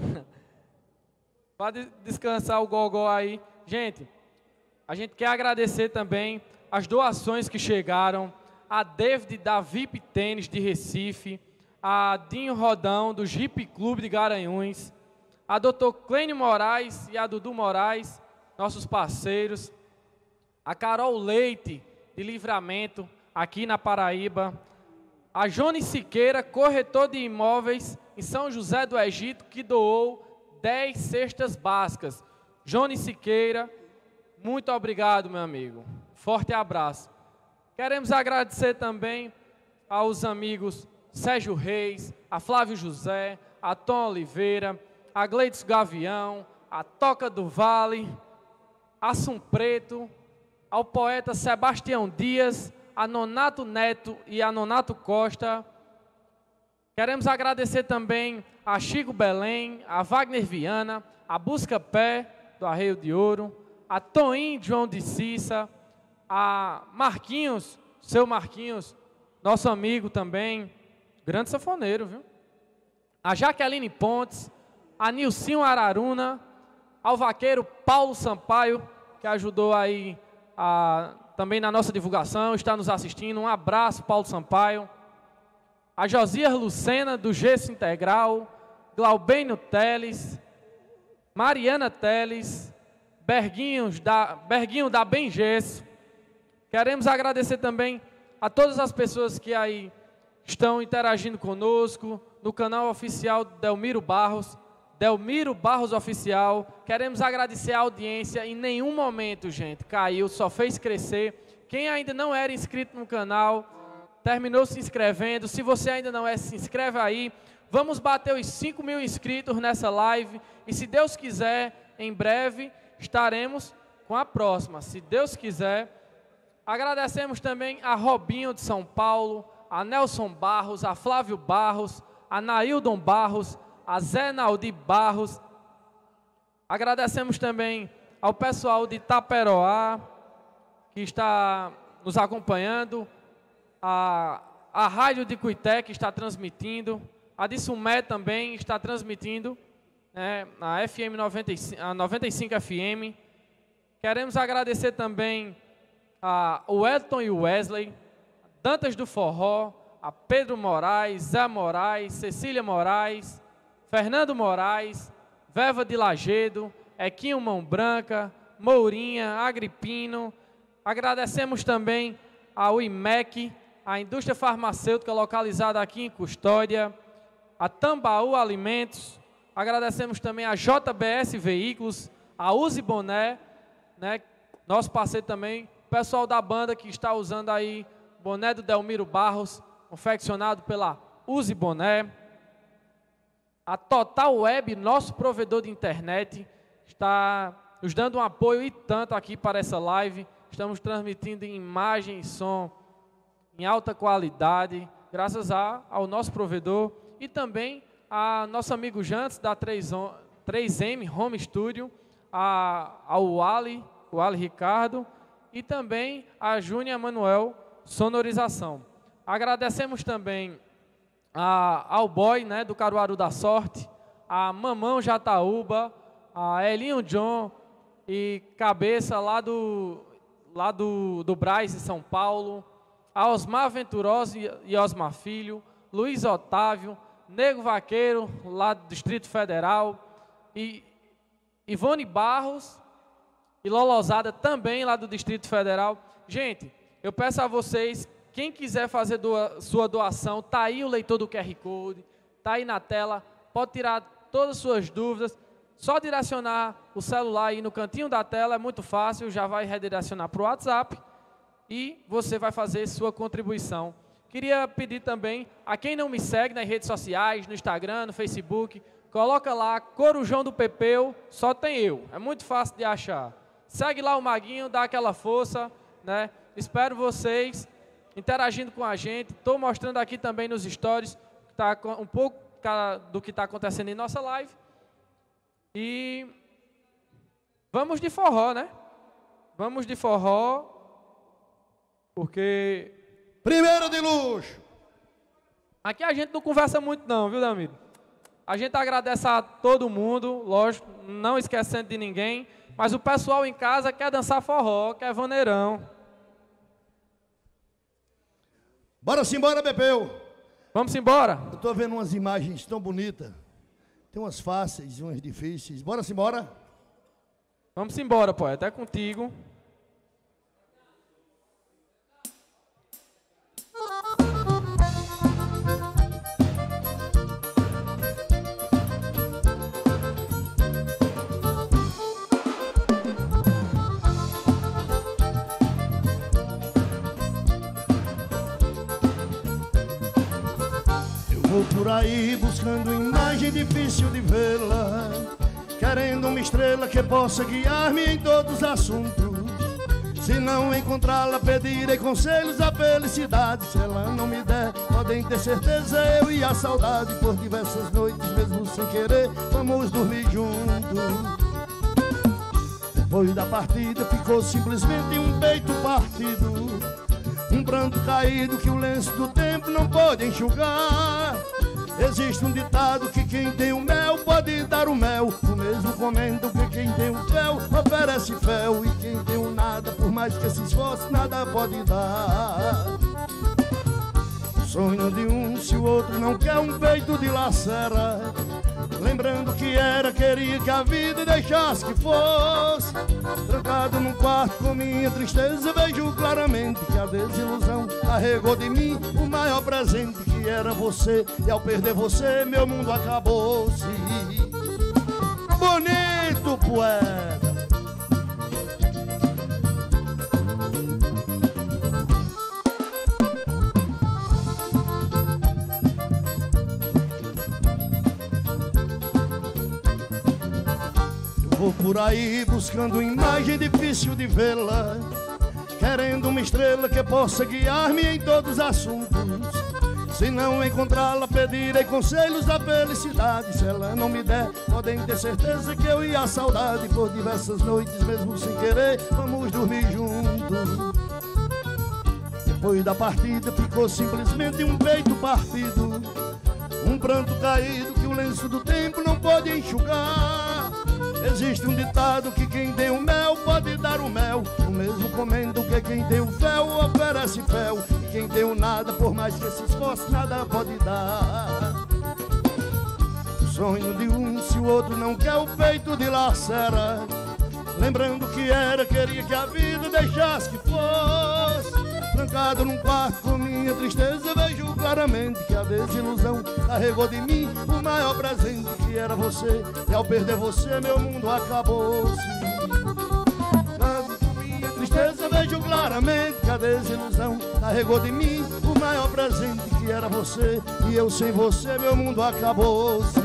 C: Pode descansar o gogó aí. Gente, a gente quer agradecer também as doações que chegaram. A David da V I P Tênis de Recife. A Dinho Rodão do Jeep Clube de Garanhuns. A doutor Clênio Moraes e a Dudu Moraes, nossos parceiros. A Carol Leite, de Livramento, aqui na Paraíba. A Jone Siqueira, corretor de imóveis em São José do Egito, que doou dez cestas básicas. Jone Siqueira, muito obrigado, meu amigo. Forte abraço. Queremos agradecer também aos amigos Sérgio Reis, a Flávio José, a Tom Oliveira, a Gleides Gavião, a Toca do Vale, a Sum Preto, ao poeta Sebastião Dias, a Nonato Neto e a Nonato Costa. Queremos agradecer também a Chico Belém, a Wagner Viana, a Busca Pé, do Arreio de Ouro, a Toim João de Cissa, a Marquinhos, seu Marquinhos, nosso amigo também, grande sanfoneiro, viu? A Jaqueline Pontes, a Nilcinho Araruna, ao vaqueiro Paulo Sampaio, que ajudou aí a, também na nossa divulgação, está nos assistindo. Um abraço, Paulo Sampaio. A Josias Lucena, do Gesso Integral, Glaubênio Teles, Mariana Teles, Berguinhos da, Berguinho da Bem Gesso. Queremos agradecer também a todas as pessoas que aí estão interagindo conosco, no canal oficial Delmiro Barros, Delmiro Barros Oficial. Queremos agradecer a audiência. Em nenhum momento, gente, caiu, só fez crescer. Quem ainda não era inscrito no canal, terminou se inscrevendo. Se você ainda não é, se inscreve aí. Vamos bater os cinco mil inscritos nessa live. E se Deus quiser, em breve, estaremos com a próxima. Se Deus quiser. Agradecemos também a Robinho de São Paulo, a Nelson Barros, a Flávio Barros, a Naildon Barros, a Zé Naldi Barros. Agradecemos também ao pessoal de Itaperoá, que está nos acompanhando, a, a Rádio de Cuité, que está transmitindo, a de Sumé também está transmitindo, né, a F M noventa e cinco, a noventa e cinco F M. Queremos agradecer também a o Elton e o Wesley, Dantas do Forró, a Pedro Moraes, Zé Moraes, Cecília Moraes, Fernando Moraes, Veva de Lagedo, Equinho Mão Branca, Mourinha, Agripino. Agradecemos também ao I M E C, a indústria farmacêutica localizada aqui em Custódia, a Tambaú Alimentos. Agradecemos também a J B S Veículos, a Uzi Boné, né, nosso parceiro também, o pessoal da banda que está usando aí boné do Delmiro Barros, confeccionado pela Uzi Boné. A Total Web, nosso provedor de internet, está nos dando um apoio e tanto aqui para essa live. Estamos transmitindo em imagem e som em alta qualidade, graças a, ao nosso provedor e também a nosso amigo Jantes da três M Home Studio, a, ao Wally, o Wally Ricardo e também a Júnia Manuel Sonorização. Agradecemos também a, ao Boy, né, do Caruaru da Sorte, a Mamão Jataúba, a Elinho John e Cabeça lá do, lá do, do Braz, em São Paulo, a Osmar Venturosa e Osmar Filho, Luiz Otávio, Nego Vaqueiro, lá do Distrito Federal, e Ivone Barros e Lolosada, também lá do Distrito Federal. Gente, eu peço a vocês, quem quiser fazer doa, sua doação, tá aí o leitor do Q R Code, tá aí na tela, pode tirar todas as suas dúvidas, só direcionar o celular aí no cantinho da tela, é muito fácil, já vai redirecionar para o WhatsApp e você vai fazer sua contribuição. Queria pedir também a quem não me segue nas redes sociais, no Instagram, no Facebook, coloca lá Corujão do Pepeu, só tem eu, é muito fácil de achar. Segue lá o Maguinho, dá aquela força, né? Espero vocês interagindo com a gente. Estou mostrando aqui também nos stories tá, um pouco do que está acontecendo em nossa live. E vamos de forró, né? Vamos de forró, porque...
A: Primeiro de luxo.
C: Aqui a gente não conversa muito não, viu, Damiro? A gente agradece a todo mundo, lógico, não esquecendo de ninguém, mas o pessoal em casa quer dançar forró, quer vaneirão.
A: Bora simbora, Pepeu.
C: Vamos embora.
A: Eu estou vendo umas imagens tão bonitas. Tem umas fáceis e umas difíceis. Bora simbora.
C: Vamos embora, pô, até contigo.
A: Vou por aí buscando imagem difícil de vê-la, querendo uma estrela que possa guiar-me em todos os assuntos. Se não encontrá-la, pedirei conselhos à felicidade. Se ela não me der, podem ter certeza, eu e a saudade, por diversas noites, mesmo sem querer, vamos dormir juntos. Depois da partida ficou simplesmente um peito partido, um pranto caído que o lenço do tempo não pode enxugar. Existe um ditado que quem tem o mel pode dar o mel. O mesmo comento que quem tem o fel oferece fel. E quem tem o nada, por mais que se esforce, nada pode dar. O sonho de um, se o outro não quer, um peito dilacera. Lembrando que era, queria que a vida deixasse que fosse. Trancado num quarto com minha tristeza, vejo claramente que a desilusão carregou de mim o maior presente, que era você. E ao perder você, meu mundo acabou-se. Bonito, poeta. Vou por aí buscando imagem difícil de vê-la, querendo uma estrela que possa guiar-me em todos os assuntos. Se não encontrá-la, pedirei conselhos da felicidade. Se ela não me der, podem ter certeza que eu e a saudade, por diversas noites, mesmo sem querer, vamos dormir juntos. Depois da partida ficou simplesmente um peito partido, um pranto caído que o lenço do tempo não pode enxugar. Existe um ditado que quem tem o mel pode dar o mel. O mesmo comendo que quem tem o fel oferece fel. E quem tem o nada, por mais que se esforce, nada pode dar. O sonho de um, se o outro não quer o peito dilacera. Lembrando que era, queria que a vida deixasse que fosse. Trancado num quarto com minha tristeza, vejo claramente que a desilusão carregou de mim o maior presente, que era você. E ao perder você, meu mundo acabou-se. Trancado com minha tristeza, vejo claramente que a desilusão carregou de mim o maior presente, que era você. E eu sem você, meu mundo acabou-se.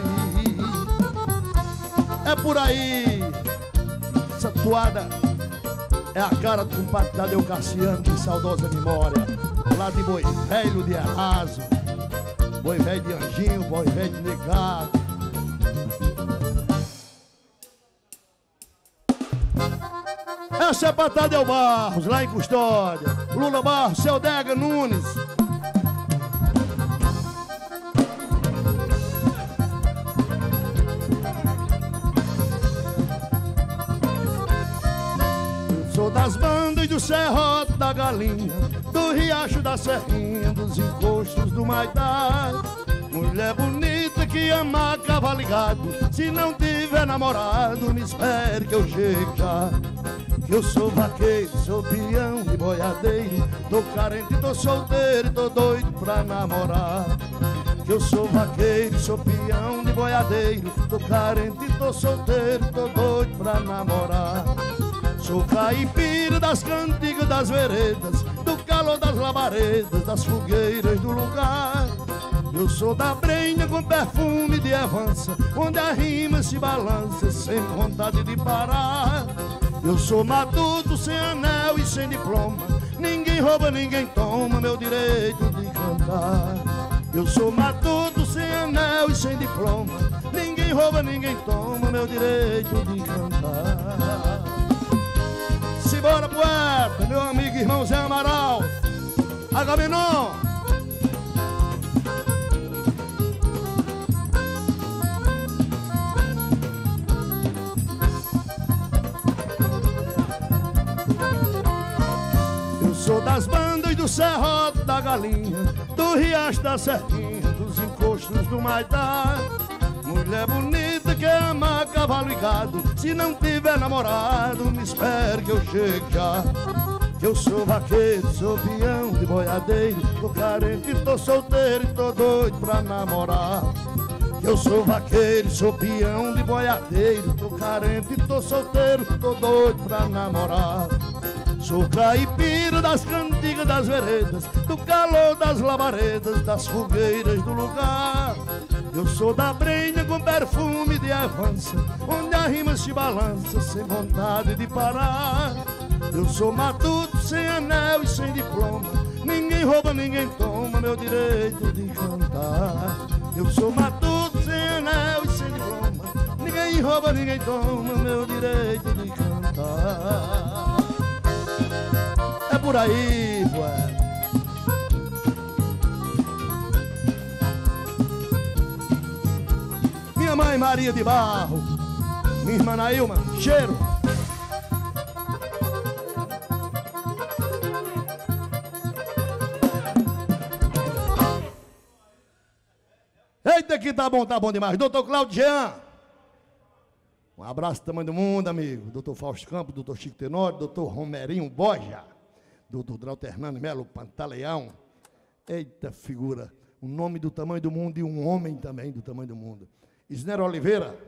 A: É por aí. Essa toada é a cara do compadre Tadeu Cassiano, de saudosa memória, lá de Boi Velho de Arraso, Boi Velho de Anjinho, Boi Velho de Negado. Essa é pra Tadeu Barros, lá em Custódia, Lula Barros, Seu Dega Nunes. Sou das bandas do Serrote da Galinha, do Riacho da Serrinha, dos encostos do Maitá. Mulher bonita que ama cavalo ligado, se não tiver namorado, me espere que eu chego já. Eu sou vaqueiro, sou peão de boiadeiro, tô carente, tô solteiro, tô doido pra namorar. Eu sou vaqueiro, sou peão de boiadeiro, tô carente, tô solteiro, tô doido pra namorar. Sou caipira das cantigas das veredas, do calor das labaredas, das fogueiras do lugar. Eu sou da brenha com perfume de avança, onde a rima se balança sem vontade de parar. Eu sou matuto sem anel e sem diploma, ninguém rouba, ninguém toma meu direito de cantar. Eu sou matuto sem anel e sem diploma, ninguém rouba, ninguém toma meu direito de cantar. Simbora, poeta, meu amigo irmão Zé Amaral, Agamenon. Eu sou das bandas do Serrote da Galinha, do Riacho da Serrinha, dos encostos do Maitá. Mulher bonita que ama cavalo e gado, se não tiver namorado, me espere que eu chego já. Eu sou vaqueiro, sou peão de boiadeiro, tô carente, tô solteiro e tô doido pra namorar. Eu sou vaqueiro, sou peão de boiadeiro, tô carente, tô solteiro, tô doido pra namorar. Sou caipira das cantigas das veredas, do calor das labaredas, das fogueiras do lugar. Eu sou da brenha com perfume de avança, onde a rima se balança sem vontade de parar. Eu sou matuto sem anel e sem diploma, ninguém rouba, ninguém toma meu direito de cantar. Eu sou matuto sem anel e sem diploma, ninguém rouba, ninguém toma meu direito de cantar. É por aí, ué. Minha mãe Maria de Barro, minha irmã Nailma, cheiro. Eita que tá bom, tá bom demais. Doutor Cláudio Jean, um abraço do tamanho do mundo, amigo. Doutor Fausto Campos, doutor Chico Tenório, doutor Romerinho Borja, doutor Drauter Hernando Melo Pantaleão. Eita figura, um nome do tamanho do mundo e um homem também do tamanho do mundo. Isnero Oliveira,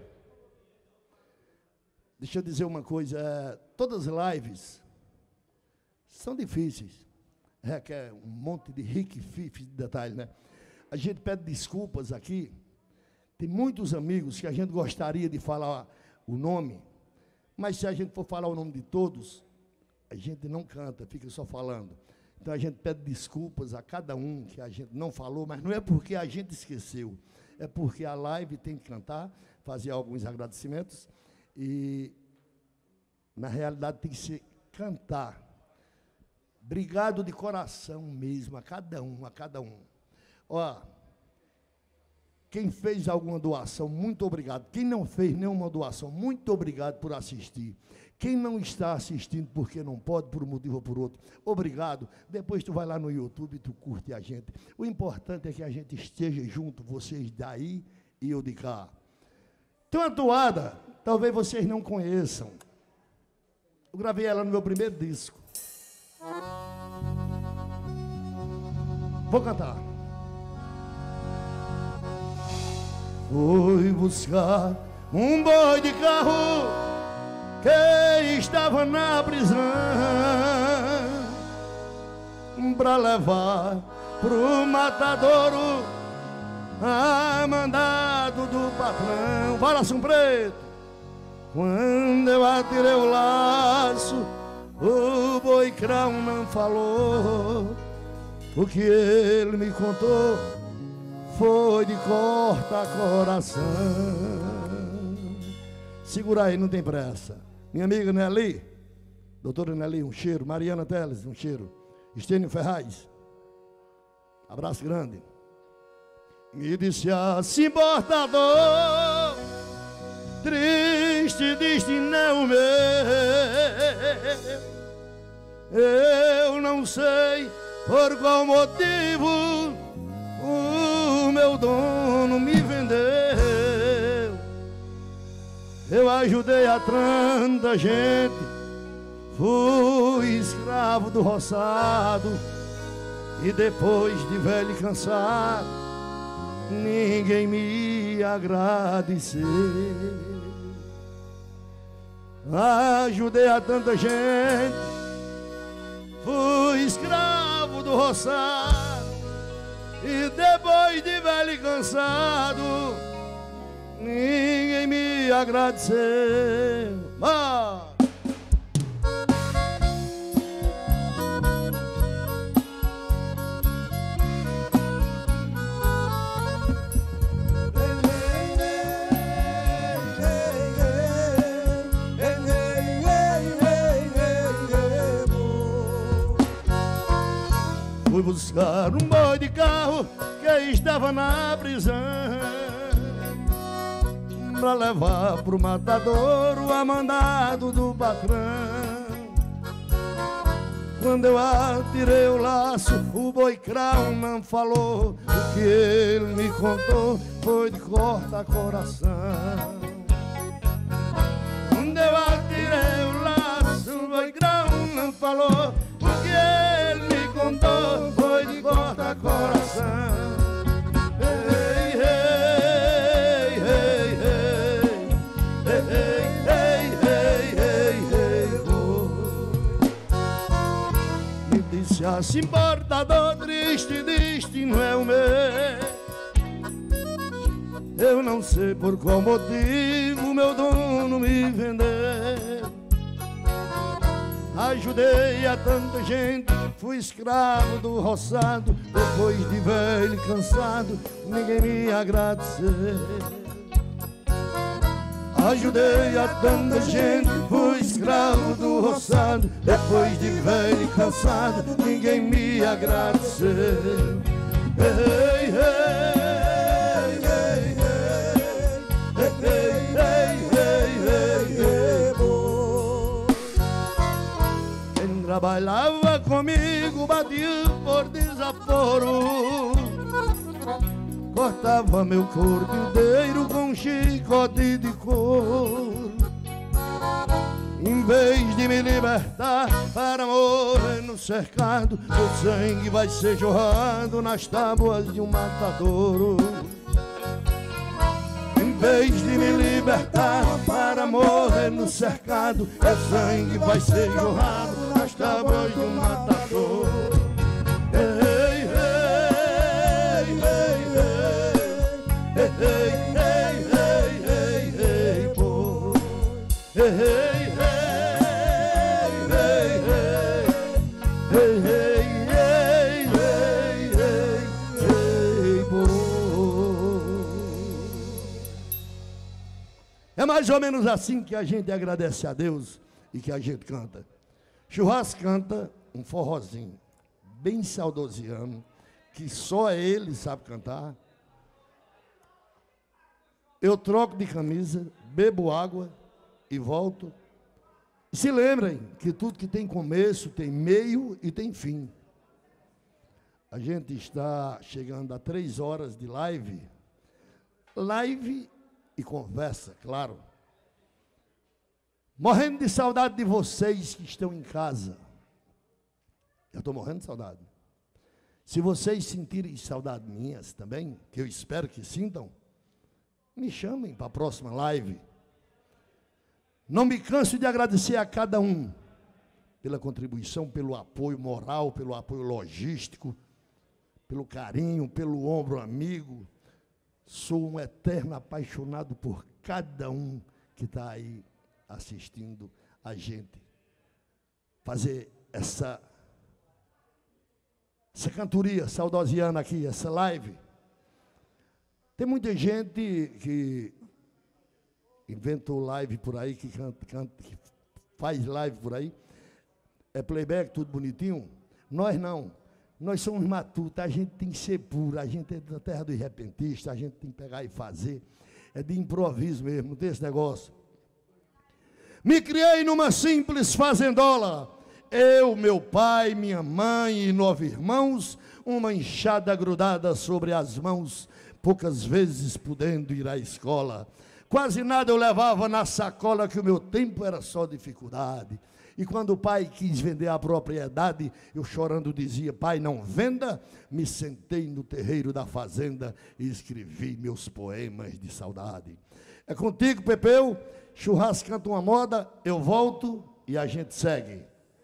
A: deixa eu dizer uma coisa, é, todas as lives são difíceis, requer um monte de rique fife de detalhes, né? A gente pede desculpas aqui, tem muitos amigos que a gente gostaria de falar o nome, mas se a gente for falar o nome de todos, a gente não canta, fica só falando. Então a gente pede desculpas a cada um que a gente não falou, mas não é porque a gente esqueceu, é porque a live tem que cantar, fazer alguns agradecimentos, e, na realidade, tem que ser cantar. Obrigado de coração mesmo, a cada um, a cada um. Ó, quem fez alguma doação, muito obrigado. Quem não fez nenhuma doação, muito obrigado por assistir. Quem não está assistindo porque não pode, por um motivo ou por outro, obrigado. Depois tu vai lá no YouTube e tu curte a gente. O importante é que a gente esteja junto, vocês daí e eu de cá. Tem uma toada, talvez vocês não conheçam. Eu gravei ela no meu primeiro disco. Vou cantar. Fui buscar um boi de carro que estava na prisão pra levar pro matadouro a mandado do patrão. Vai, Lação Preto. Quando eu atirei o laço, o boi crão não falou. O que ele me contou foi de corta-coração. Segura aí, não tem pressa. Minha amiga Nelly, doutora Nelly, um cheiro. Mariana Teles, um cheiro. Estênio Ferraz, abraço grande. Me disse assim, portador, triste destino meu, eu não sei por qual motivo o meu dono me vendeu. Eu ajudei a tanta gente, fui escravo do roçado, e depois de velho e cansado, ninguém me agradeceu. Ajudei a tanta gente, fui escravo do roçado, e depois de velho e cansado, ninguém me agradeceu. Ah! Fui buscar um boi de carro que estava na prisão pra levar pro matadouro a mandado do patrão. Quando eu atirei o laço, o boi crão não falou. O que ele me contou foi de corta-coração. Quando eu atirei o laço, o boi crão não falou. O que ele me contou foi de corta-coração. Ei, ei, ei, ei, ei, ei, ei, ei, oh. Me disse assim, portador, triste destino é o meu. Eu não sei por qual motivo meu dono me vendeu. Ajudei a tanta gente, fui escravo do roçado, depois de velho e cansado, ninguém me agradeceu. Ajudei a tanta gente, fui escravo do roçado, depois de velho e cansado, ninguém me agradeceu. Ei, ei, ei, ei, ei, ei, ei, ei, ei, quem trabalhava comigo batia por desaforo, cortava meu corpo inteiro com um chicote de couro. Em vez de me libertar para morrer no cercado, o sangue vai ser jorrado nas tábuas de um matadouro. Em vez de me libertar para morrer no cercado, o sangue vai ser jorrado nas tábuas de um matadouro. Ei, ei, ei, ei, ei, ei, ei, ei, ei, pô. Ei, ei, é mais ou menos assim que a gente agradece a Deus e que a gente canta. Churrasco canta um forrozinho bem saudosiano, que só ele sabe cantar. Eu troco de camisa, bebo água e volto. E se lembrem que tudo que tem começo tem meio e tem fim. A gente está chegando a três horas de live. Live e conversa, claro. Morrendo de saudade de vocês que estão em casa. Eu estou morrendo de saudade. Se vocês sentirem saudade minhas também, que eu espero que sintam, me chamem para a próxima live. Não me canso de agradecer a cada um pela contribuição, pelo apoio moral, pelo apoio logístico, pelo carinho, pelo ombro amigo. Sou um eterno apaixonado por cada um que está aí assistindo a gente fazer essa, essa cantoria saudosiana aqui, essa live. Tem muita gente que inventou live por aí, que, canta, canta, que faz live por aí, é playback, tudo bonitinho. Nós não. Nós somos matutos, a gente tem que ser puro, a gente é da terra dos repentistas, a gente tem que pegar e fazer. É de improviso mesmo, não tem esse negócio. Me criei numa simples fazendola. Eu, meu pai, minha mãe e nove irmãos, uma enxada grudada sobre as mãos, poucas vezes podendo ir à escola. Quase nada eu levava na sacola, que o meu tempo era só dificuldade. E quando o pai quis vender a propriedade, eu chorando dizia: pai, não venda. Me sentei no terreiro da fazenda e escrevi meus poemas de saudade. É contigo, Pepeu. Churrasco canta uma moda, eu volto e a gente segue.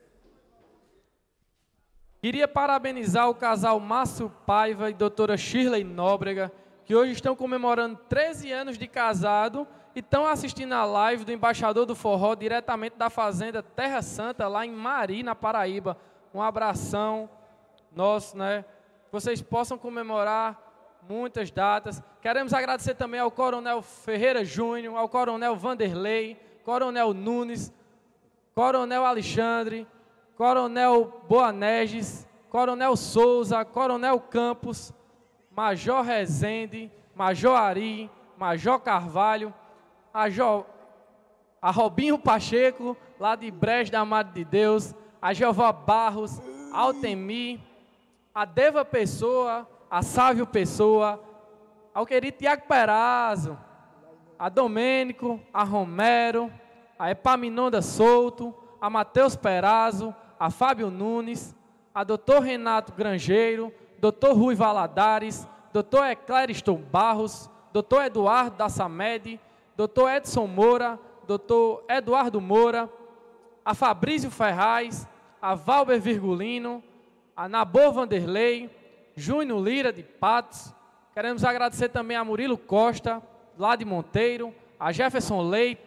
C: Queria parabenizar o casal Márcio Paiva e doutora Shirley Nóbrega, que hoje estão comemorando treze anos de casado e estão assistindo a live do Embaixador do Forró, diretamente da Fazenda Terra Santa, lá em Mari, na Paraíba. Um abração nosso, né? Que vocês possam comemorar muitas datas. Queremos agradecer também ao Coronel Ferreira Júnior, ao Coronel Vanderlei, Coronel Nunes, Coronel Alexandre, Coronel Boanerges, Coronel Souza, Coronel Campos, Major Rezende, Major Ari, Major Carvalho, Major, a Robinho Pacheco, lá de Brejo da Madre de Deus, a Jeová Barros, Altemir, a Deva Pessoa, a Sávio Pessoa, ao querido Tiago Perazzo, a Domênico, a Romero, a Epaminonda Souto, a Matheus Perazzo, a Fábio Nunes, a doutor Renato Grangeiro, doutor Rui Valadares, doutor Eclériston Barros, doutor Eduardo da Samed, doutor Edson Moura, doutor Eduardo Moura, a Fabrício Ferraz, a Valber Virgulino, a Nabor Vanderlei, Júnior Lira de Patos. Queremos agradecer também a Murilo Costa, lá de Monteiro, a Jefferson Leite,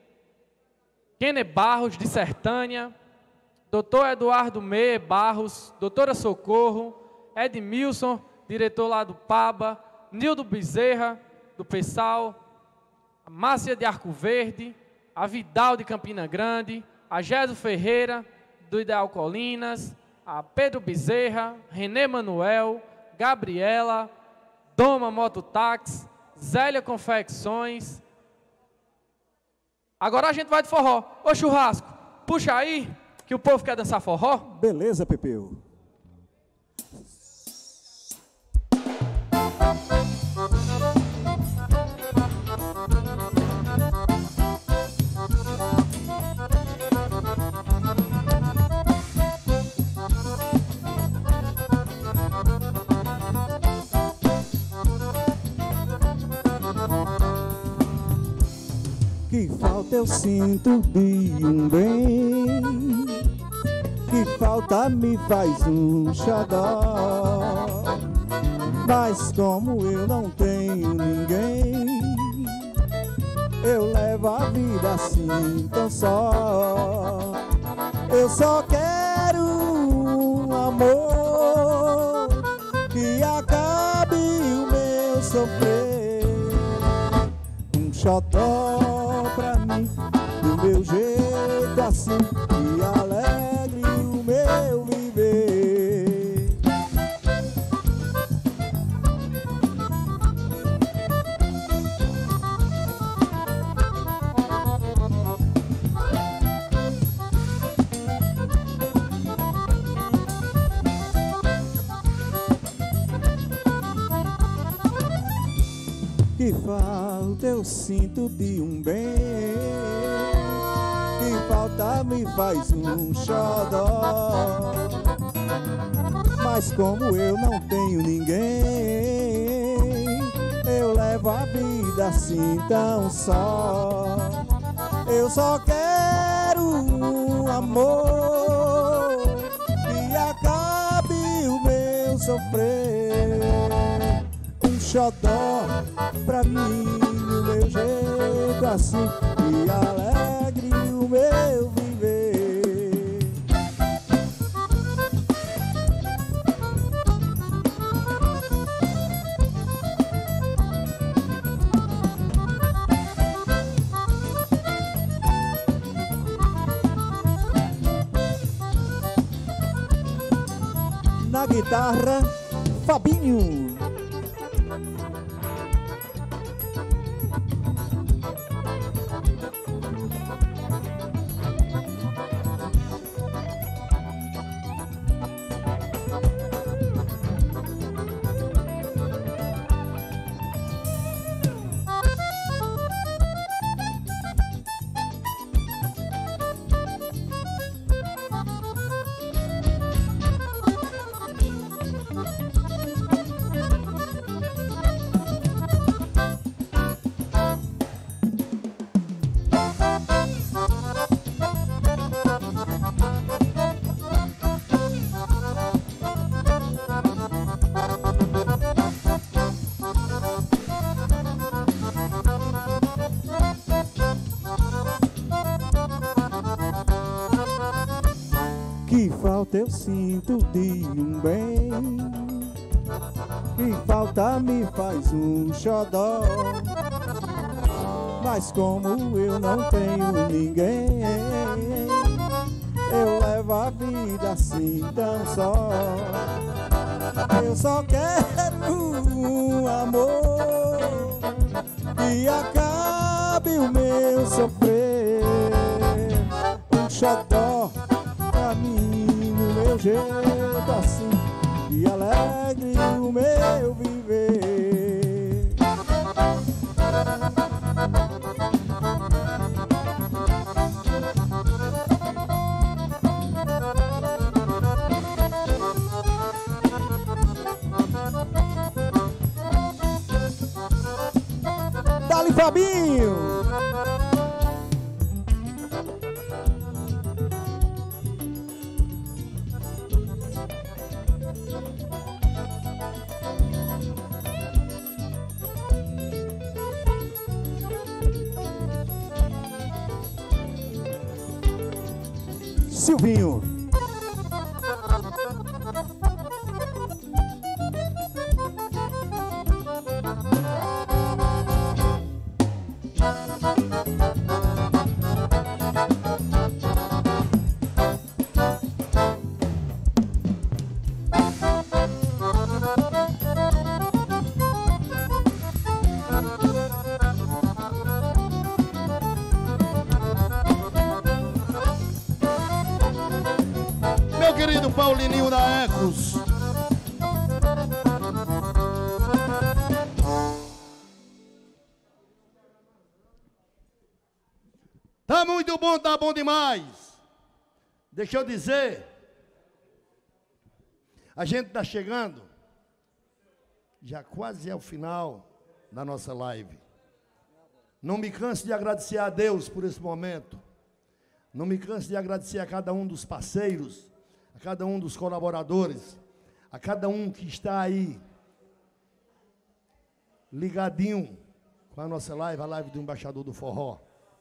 C: Kenner Barros, de Sertânia, doutor Eduardo Meia Barros, doutora Socorro, Edmilson, diretor lá do Paba, Nildo Bezerra, do Pessal, a Márcia de Arco Verde, a Vidal de Campina Grande, a Géso Ferreira, do Ideal Colinas, a Pedro Bezerra, Renê Manuel, Gabriela, Doma Mototáxi, Zélia Confecções. Agora a gente vai de forró. Ô Churrasco, puxa aí, que o povo quer dançar forró.
B: Beleza, Pepeu. Que falta eu sinto de um bem, que falta me faz um xodó. Mas como eu não tenho ninguém, eu levo a vida assim tão só. Eu só quero um amor que acabe o meu sofrer, um xodó pra mim, do meu jeito assim, que alegre o meu viver. Que falta eu sinto de um bem, que falta me faz um xodó. Mas como eu não tenho ninguém, eu levo a vida assim tão só. Eu só quero um amor que acabe o meu sofrer. Um xodó pra mim, o meu jeito assim, e alegre o meu viver. Na guitarra, Fabinho. Que falta eu sinto de um bem, que falta me faz um xodó. Mas como eu não tenho ninguém, eu levo a vida assim tão só. Eu só quero um amor que acabe o meu sofrer. Um xodó pra mim, no meu jeito assim, e alegre o meu viver. Dali, Fabinho! Silvinho.
A: Querido Paulininho da Ecos. Tá muito bom, tá bom demais. Deixa eu dizer, a gente tá chegando já quase ao final da nossa live. Não me canso de agradecer a Deus por esse momento. Não me canso de agradecer a cada um dos parceiros, a cada um dos colaboradores, a cada um que está aí, ligadinho com a nossa live, a live do Embaixador do Forró.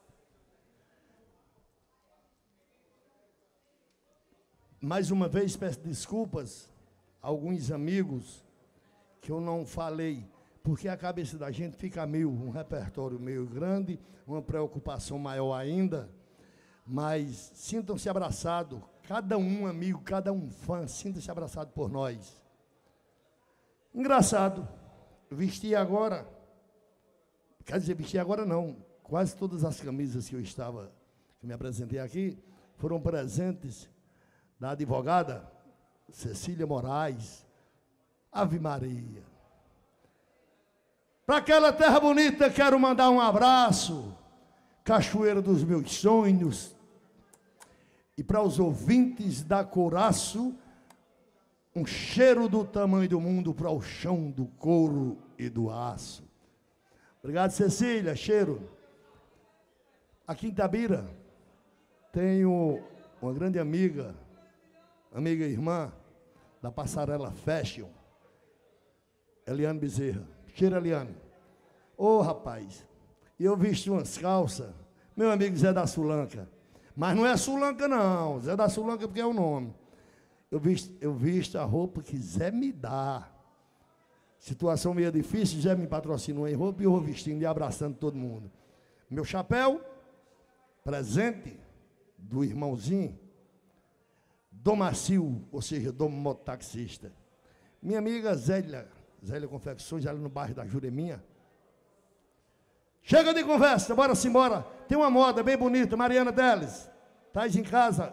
A: Mais uma vez peço desculpas a alguns amigos que eu não falei, porque a cabeça da gente fica meio, um repertório meio grande, uma preocupação maior ainda, mas sintam-se abraçados, cada um amigo, cada um fã, sinta-se abraçado por nós. Engraçado, vesti agora, quer dizer, vesti agora não, quase todas as camisas que eu estava, que me apresentei aqui, foram presentes da advogada Cecília Moraes. Ave Maria. Para aquela terra bonita, quero mandar um abraço. Cachoeira dos meus sonhos. E para os ouvintes da Coraço, um cheiro do tamanho do mundo para o chão do couro e do aço. Obrigado, Cecília, cheiro. Aqui em Itabira, tenho uma grande amiga, amiga e irmã, da Passarela Fashion, Eliane Bezerra. Cheiro, Eliane. Ô, oh, rapaz, eu visto umas calças, meu amigo Zé da Sulanca. Mas não é Sulanca, não. Zé da Sulanca porque é o nome. Eu visto, eu visto a roupa que Zé me dá. Situação meio difícil, Zé me patrocinou em roupa e eu vou vestindo e abraçando todo mundo. Meu chapéu, presente do irmãozinho, Dom Macio, ou seja, Dom mototaxista. Minha amiga Zélia, Zélia Confecções, ali no bairro da Jureminha. Chega de conversa, bora-se embora. Tem uma moda bem bonita, Mariana Teles. Estás em casa?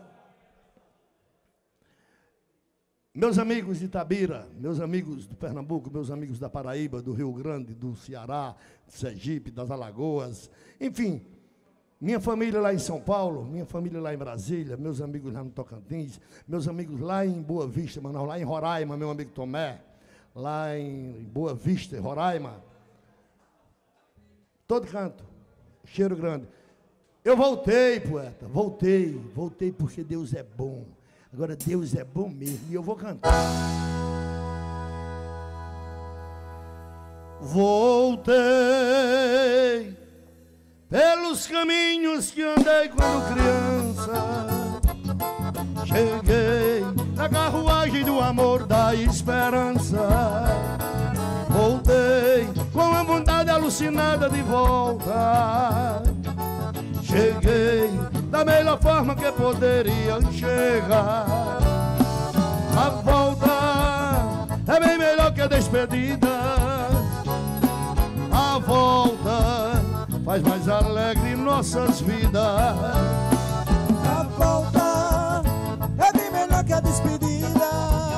A: Meus amigos de Itabira, meus amigos do Pernambuco, meus amigos da Paraíba, do Rio Grande, do Ceará, do Sergipe, das Alagoas, enfim, minha família lá em São Paulo, minha família lá em Brasília, meus amigos lá no Tocantins, meus amigos lá em Boa Vista, Manaus, lá em Roraima, meu amigo Tomé, lá em Boa Vista, Roraima, todo canto, cheiro grande. Eu voltei, poeta, voltei, voltei porque Deus é bom. Agora Deus é bom mesmo e eu vou cantar. Voltei pelos caminhos que andei quando criança. Cheguei na carruagem do amor, da esperança. Voltei com a vontade alucinada de volta. Cheguei da melhor forma que poderia chegar. A volta é bem melhor que a despedida. A volta faz mais alegre nossas vidas.
B: A volta é bem melhor que a despedida.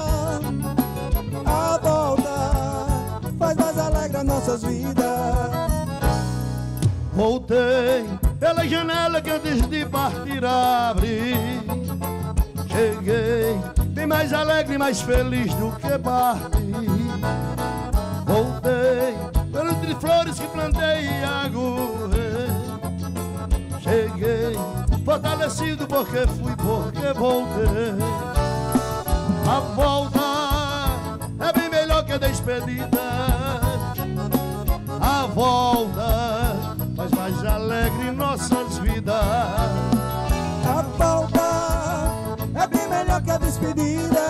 B: A volta faz mais alegre nossas vidas.
A: Voltei pela janela que antes de partir abri. Cheguei bem mais alegre e mais feliz do que parti. Voltei pelos entre flores que plantei e aguei. Cheguei fortalecido porque fui, porque voltei. A volta é bem melhor que a despedida. A volta faz mais alegre nossas vidas.
B: A volta é bem melhor que a despedida.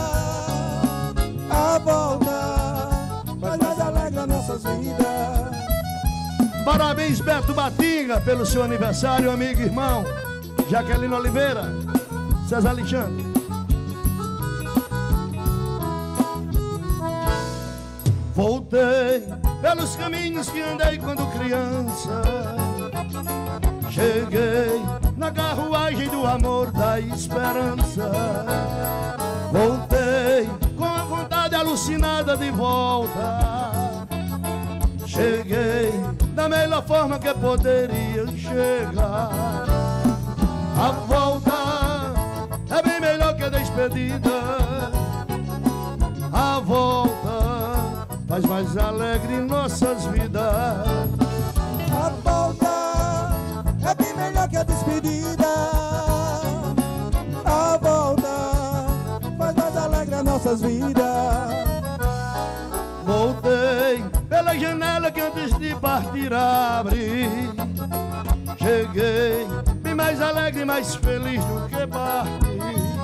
B: A volta faz mais alegre nossas vidas.
A: Parabéns, Beto Batinga, pelo seu aniversário, amigo e irmão. Jaqueline Oliveira, César Alexandre. Voltei pelos caminhos que andei quando criança. Cheguei na carruagem do amor, da esperança. Voltei com a vontade alucinada de volta. Cheguei da melhor forma que poderia chegar. A volta é bem melhor que a despedida. A volta faz mais alegre nossas vidas.
B: A volta é bem melhor que a despedida. A volta faz mais alegre nossas vidas.
A: Voltei pela janela que antes de partir abri. Cheguei bem mais alegre e mais feliz do que parti.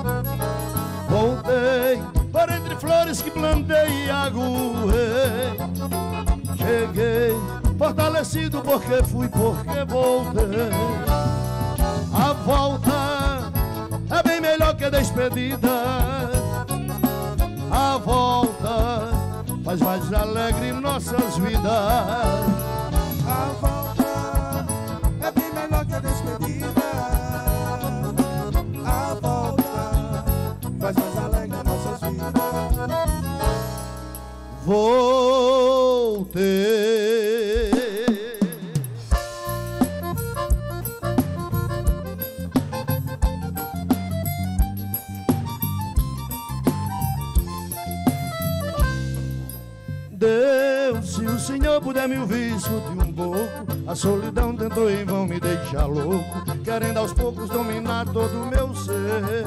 A: Voltei por entre flores que plantei e aguei. Cheguei fortalecido porque fui, porque voltei. A volta é bem melhor que a despedida. A volta faz mais alegre nossas vidas.
B: A volta é bem melhor que a despedida. A volta faz mais alegre nossas vidas.
A: Voltei Deus, se o Senhor puder me ouvir, escute um pouco. A solidão tentou em vão me deixar louco, querendo aos poucos dominar todo o meu ser.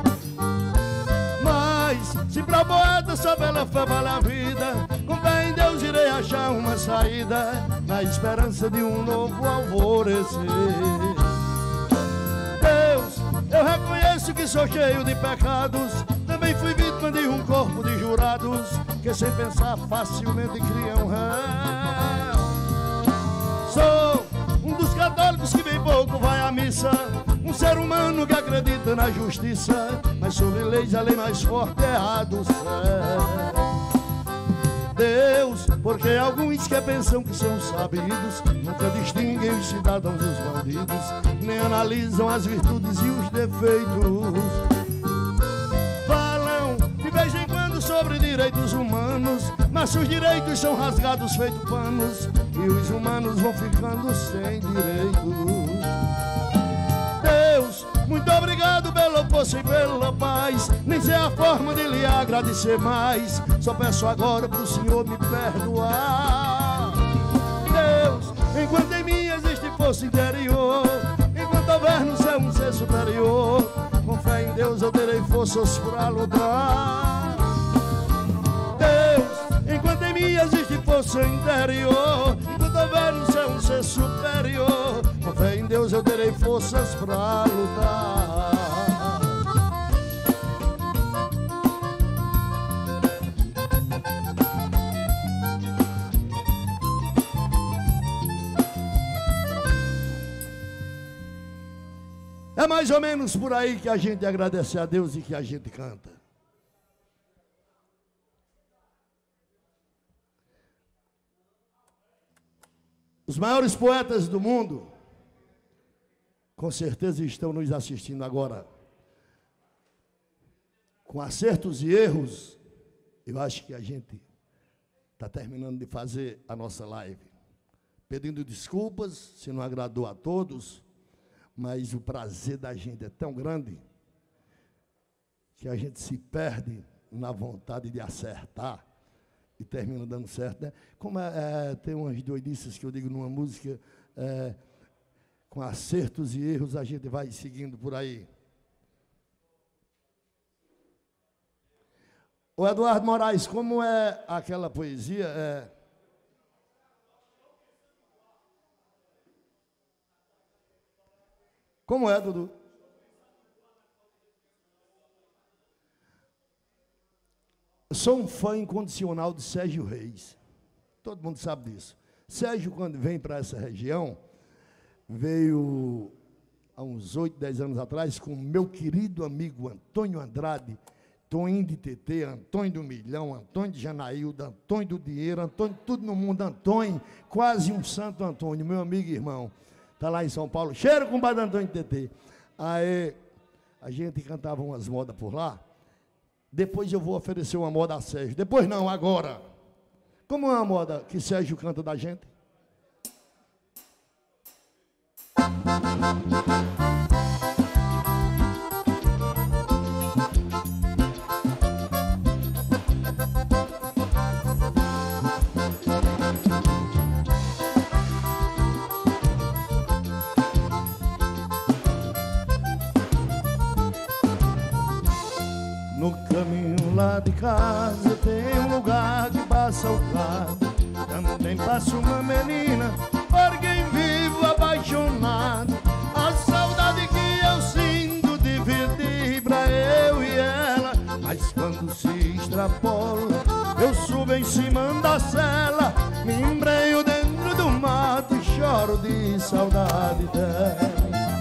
A: Mas, se pra poeta só pela fé vale a vida, com fé em Deus irei achar uma saída, na esperança de um novo alvorecer. Deus, eu reconheço que sou cheio de pecados, também fui vítima de um corpo de jurados, que sem pensar facilmente criam réu. Sou um dos católicos que bem pouco vai à missa, um ser humano que acredita na justiça, mas sobre leis a lei mais forte é a do céu. Deus, porque alguns que pensam que são sabidos nunca distinguem os cidadãos dos bandidos, nem analisam as virtudes e os defeitos. Falam de vez em quando sobre direitos humanos, mas os direitos são rasgados feito panos, e os humanos vão ficando sem direitos. Deus, muito obrigado pela força e pela paz, nem sei a forma de lhe agradecer mais, só peço agora pro Senhor me perdoar. Deus, enquanto em mim existe força interior, enquanto houver no céu um ser superior, com fé em Deus eu terei forças pra lutar. Deus, enquanto em mim existe força interior, enquanto houver no céu um ser superior, com fé em Deus eu terei forças pra lutar. É mais ou menos por aí que a gente agradece a Deus e que a gente canta. Os maiores poetas do mundo, com certeza estão nos assistindo agora. Com acertos e erros, eu acho que a gente está terminando de fazer a nossa live. Pedindo desculpas se não agradou a todos, mas o prazer da gente é tão grande que a gente se perde na vontade de acertar e termina dando certo, né? Como é, é, tem umas doidices que eu digo numa música, é, com acertos e erros a gente vai seguindo por aí. O Eduardo Moraes, como é aquela poesia? É, como é, Dudu? Eu sou um fã incondicional de Sérgio Reis. Todo mundo sabe disso. Sérgio, quando vem para essa região, veio há uns oito, dez anos atrás com meu querido amigo Antônio Andrade, Toninho de T T, Antônio do Milhão, Antônio de Janaílda, Antônio do Dinheiro, Antônio tudo no mundo, Antônio, quase um santo Antônio, meu amigo e irmão. Está lá em São Paulo, cheiro com o bar do Antônio de T T. Aí a gente cantava umas modas por lá. Depois eu vou oferecer uma moda a Sérgio. Depois não, agora. Como é uma moda que Sérgio canta da gente? No caminho lá de casa tem um lugar que passa o lado, também passa uma menina, por quem vivo apaixonado. A saudade que eu sinto dividir pra eu e ela, mas quando se extrapola, eu subo em cima da cela, me embrenho dentro do mato e choro de saudade dela.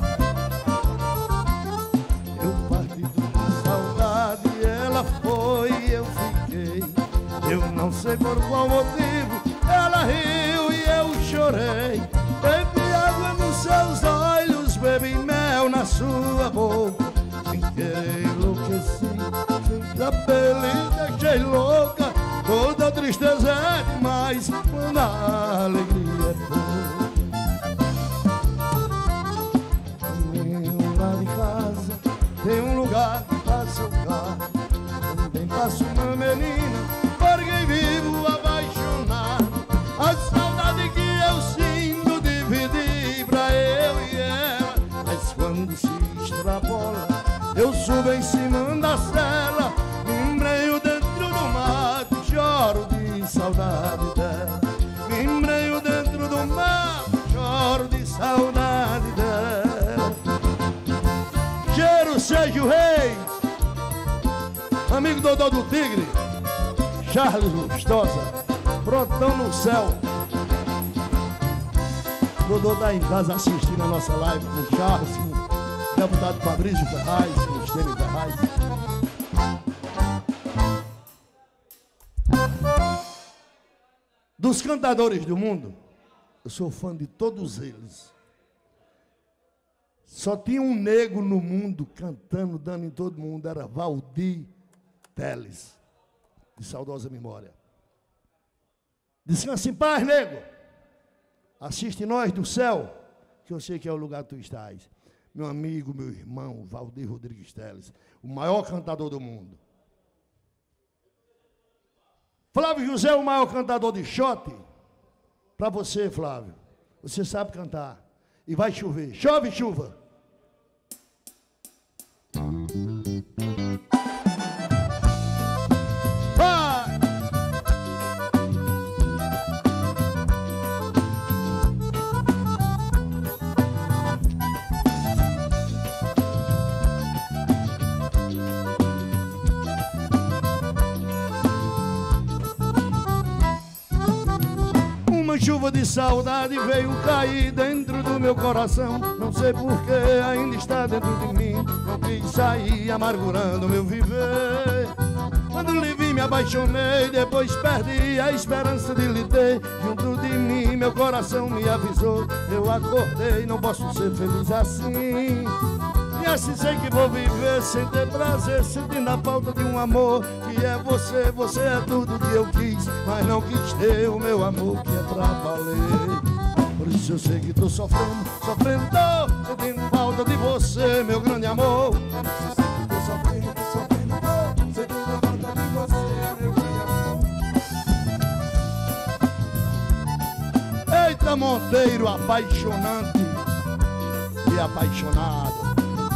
A: Eu não sei por qual motivo, ela riu e eu chorei. Bebi água nos seus olhos, bebi mel na sua boca. Fiquei enlouqueci, fiz a pele e deixei louca. Toda tristeza é demais quando a alegria é pouca. Caminho lá de casa, tem um lugar que passa o carro, também passa uma menina, por quem vivo abaixo. subo em cima da cela, me embrenho dentro do mato, choro de saudade dela. Me embrenho dentro do mato, choro de saudade dela. Cheiro Sérgio Reis, amigo Dodô do Tigre, Charles Lustosa, prontão no céu. Dodô tá em casa assistindo a nossa live com o Charles, com o deputado Fabrício Ferraz, com o Estênio Ferraz. Dos cantadores do mundo, eu sou fã de todos eles. Só tinha um negro no mundo cantando, dando em todo mundo, era Valdir Teles, de saudosa memória. Descansa em paz, nego. Assiste nós do céu, que eu sei que é o lugar que tu estás. Meu amigo, meu irmão, Valdir Rodrigues Teles, o maior cantador do mundo. Flávio José, o maior cantador de shot. Para você, Flávio, você sabe cantar. E vai chover. Chove, chuva. Vai! Uma chuva de saudade veio cair dentro do meu coração. Não sei porquê, ainda está dentro de mim. Não quis sair amargurando meu viver. Quando lhe vi me apaixonei, depois perdi a esperança de lhe ter. Junto de mim meu coração me avisou. Eu acordei, não posso ser feliz assim. E assim sei que vou viver sem ter prazer, sentindo a falta de um amor que é você, você é tudo que eu quis, mas não quis ter o meu amor que é pra valer. Por isso eu sei que tô sofrendo, sofrendo, tô sentindo falta de você, meu grande amor. Por isso eu sei que tô sofrendo, tô sofrendo, tô sentindo falta de você, meu grande amor. Eita, Monteiro apaixonante e apaixonado.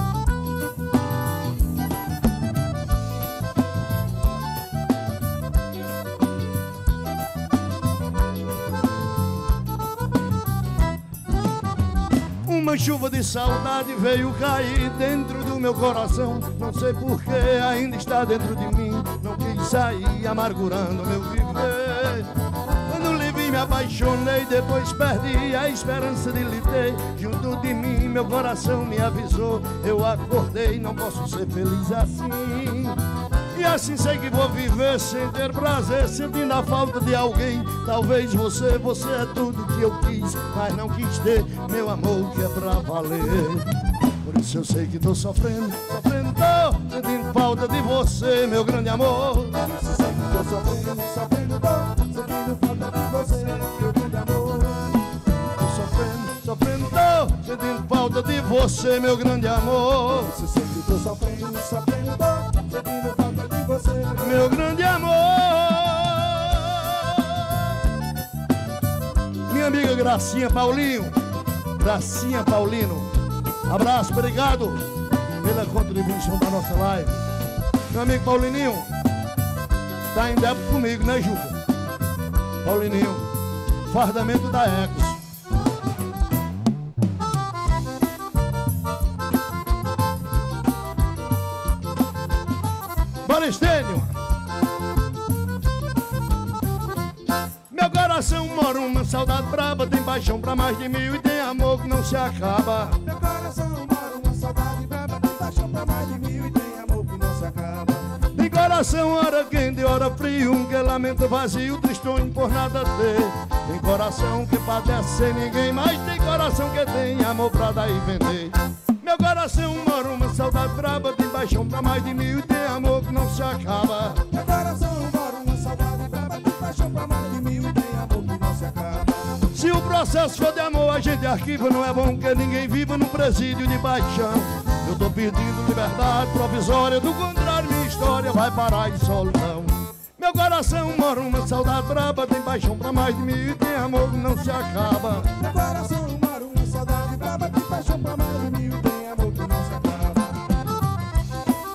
A: Uma chuva de saudade veio cair dentro do meu coração. Não sei porquê, ainda está dentro de mim. Não quis sair amargurando meu viver. Quando lhe vi me apaixonei, depois perdi a esperança de lhe ter. Junto de mim meu coração me avisou. Eu acordei, não posso ser feliz assim. E assim sei que vou viver sem ter prazer, sentindo a falta de alguém. Talvez você, você é tudo que eu quis, mas não quis ter meu amor que é pra valer. Por isso eu sei que tô sofrendo, sofrendo, tô sentindo falta de você, meu grande amor. Por isso eu sei que tô sofrendo, sofrendo, tô sentindo falta de você, meu grande amor. Tô sofrendo, sofrendo, tô sentindo falta de você, meu grande amor. Por isso eu sei que tô sofrendo, sofrendo, tô sentindo falta de você, meu grande amor. Minha amiga Gracinha Paulinho, Gracinha Paulino, abraço, obrigado pela contribuição da nossa live. Meu amigo Paulininho, tá em débito comigo, né, Juca? Paulininho, fardamento da Ecos. Bora, Estênio. Meu coração mora uma saudade braba, tem paixão pra mais de mil e tem amor que não se acaba.
B: Meu coração mora uma saudade braba, tem paixão pra mais de mil e tem amor que não se acaba.
A: Tem coração hora quente, hora frio, um que lamenta vazio, tristonho por nada ter. Tem coração que padece sem ninguém, mas tem coração que tem amor pra dar e vender. Meu coração mora uma saudade braba, tem paixão pra mais de mil e tem amor que não se acaba.
B: Meu coração mora uma saudade braba, tem paixão pra mais de mil e tem amor que não se acaba.
A: Se o processo for de amor, a gente arquiva, não é bom que ninguém viva num presídio de paixão. Eu tô pedindo liberdade provisória, do contrário minha história vai parar em solidão. Meu coração mora uma saudade braba, tem paixão pra mais de mil e tem amor que não se acaba.
B: Meu coração mora uma saudade braba, tem paixão pra mais de mil e tem amor que não se acaba.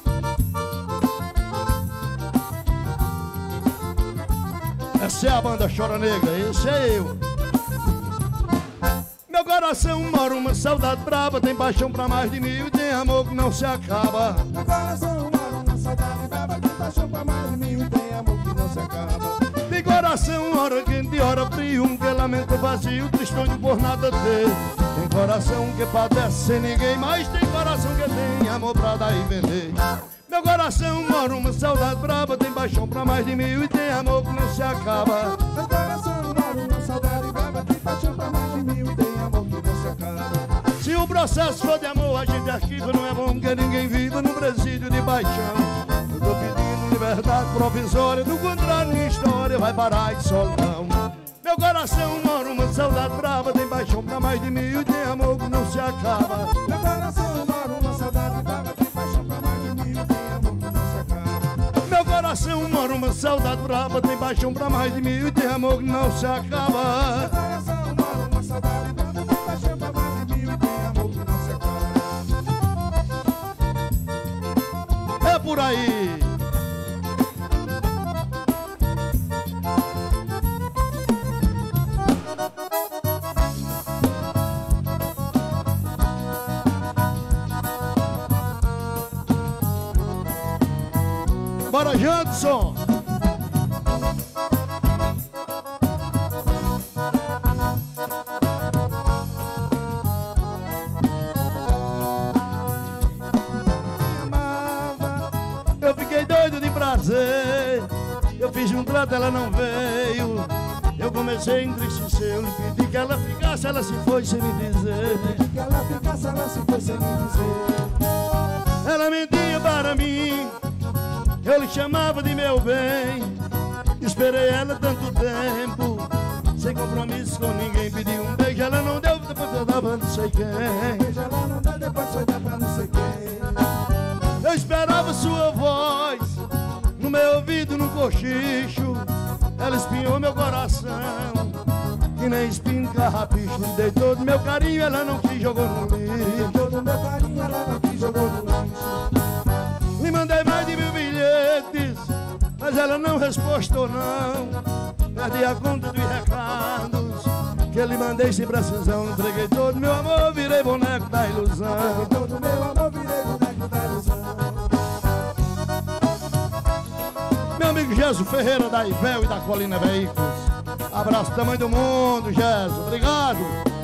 A: Essa é a banda Chora Negra, esse é eu. Meu coração mora uma saudade brava, tem paixão pra mais de mil e tem amor que não se acaba.
B: Meu coração mora uma saudade brava, tem paixão pra mais de mil e tem amor que não se acaba.
A: Tem coração, hora quente, hora frio, um que lamenta vazio, tristonho por nada ter. Tem coração que padece sem ninguém, mas tem coração que tem amor pra dar e vender. Meu coração mora uma saudade brava, tem paixão pra mais de mil e tem amor que não se acaba.
B: Meu coração mora uma saudade brava, tem paixão pra mais de mil e tem amor que não se acaba.
A: Se o processo for de amor, a gente arquiva, não é bom que ninguém viva no presídio de paixão. Eu tô pedindo liberdade provisória, do contrário minha história vai parar de solidão. Meu coração mora uma saudade brava, tem paixão pra mais de mil e tem amor que não se acaba.
B: Meu coração mora uma saudade brava, tem paixão pra mais de mil e tem amor que não se acaba.
A: Meu coração mora uma saudade brava, tem paixão pra mais de mil e tem amor que não se acaba.
B: Meu coração mora uma saudade brava, tem paixão pra mais de mil e tem amor que não se acaba.
A: É por aí. Bora, Jandson! Eu fiquei doido de prazer, eu fiz um trato, ela não veio. Eu comecei a entristecer, eu lhe pedi que ela ficasse, ela se foi sem me dizer.
B: Pedi que ela ficasse, ela se foi sem me dizer.
A: Ela mentia para mim, eu lhe chamava de meu bem. Esperei ela tanto tempo, sem compromisso com ninguém. Pedi um beijo, ela não deu, depois eu dava não sei quem.
B: Beijo ela não deu, depois foi dar pra não sei quem.
A: Eu esperava sua voz no meu ouvido, no cochicho. Ela espinhou meu coração, que nem espinho de carrapicho. Me dei todo meu carinho, ela não quis, jogou no lixo.
B: Todo meu carinho ela não quis, jogou no lixo.
A: Me mandei mais de mil bilhetes, mas ela não respostou não. Perdi a conta dos recados que eu lhe mandei sem precisão. Entreguei todo meu amor, virei boneco da ilusão.
B: Todo meu amor virei boneco da ilusão.
A: Meu amigo Jesus Ferreira da Ivel e da Colina Veículos. Abraço tamanho do mundo, Jesus. Obrigado.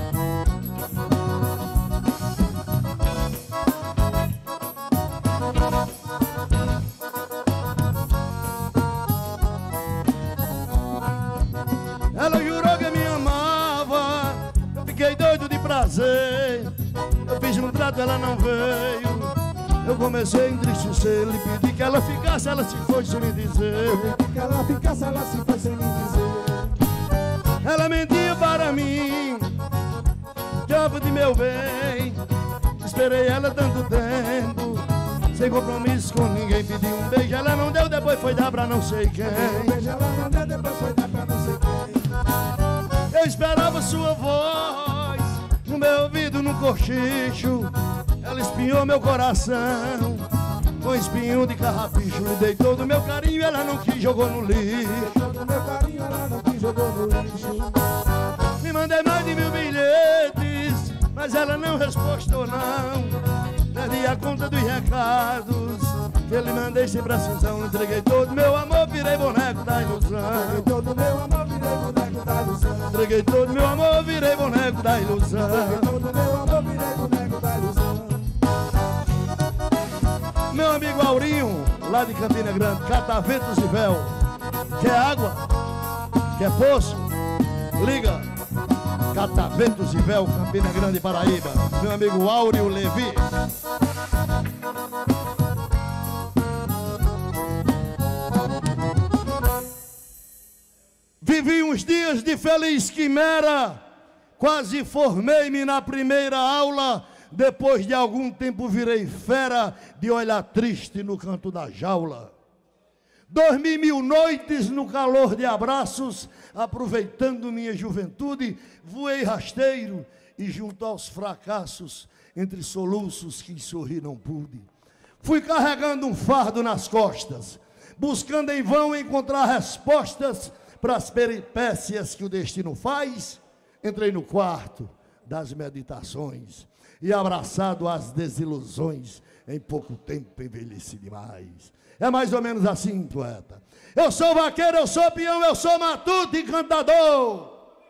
A: Ela jurou que me amava, eu fiquei doido de prazer. Eu fiz um trato, ela não veio. Eu comecei a entristecer, lhe pedi que ela ficasse, ela se foi sem me dizer.
B: Pedi que ela ficasse, ela se foi sem me dizer.
A: Ela mentia para mim, diabo de meu bem. Esperei ela tanto tempo, sem compromisso com ninguém. Pedi um beijo, ela não deu, depois foi dar pra não sei quem.
B: Beijo ela não deu, depois foi dar pra não sei quem.
A: Eu esperava sua voz no meu ouvido, no cochicho. Ela espinhou meu coração com espinho de carrapicho. Lhe dei todo o meu carinho, ela não quis, jogou no lixo.
B: Todo meu carinho ela não quis, jogou no lixo.
A: Me mandei mais de mil bilhetes, mas ela não respostou não. Perdi a conta dos recados que eu lhe mandei sem precisão. Entreguei todo meu amor, virei boneco da ilusão.
B: Todo meu amor virei boneco da ilusão.
A: Entreguei todo meu amor, virei boneco da ilusão.
B: Todo meu amor virei boneco da ilusão.
A: Meu amigo Aurinho, lá de Campina Grande, Cataventos e Véu. Quer água? Quer poço? Liga. Cataventos e Véu, Campina Grande, Paraíba. Meu amigo Áureo Levi. Vivi uns dias de feliz quimera, quase formei-me na primeira aula. Depois de algum tempo virei fera, de olhar triste no canto da jaula. Dormi mil noites no calor de abraços, aproveitando minha juventude, voei rasteiro e junto aos fracassos, entre soluços que sorrir não pude. Fui carregando um fardo nas costas, buscando em vão encontrar respostas para as peripécias que o destino faz, entrei no quarto das meditações e, abraçado às desilusões, em pouco tempo envelheci demais. É mais ou menos assim, poeta. Eu sou vaqueiro, eu sou peão, eu sou matuto e cantador.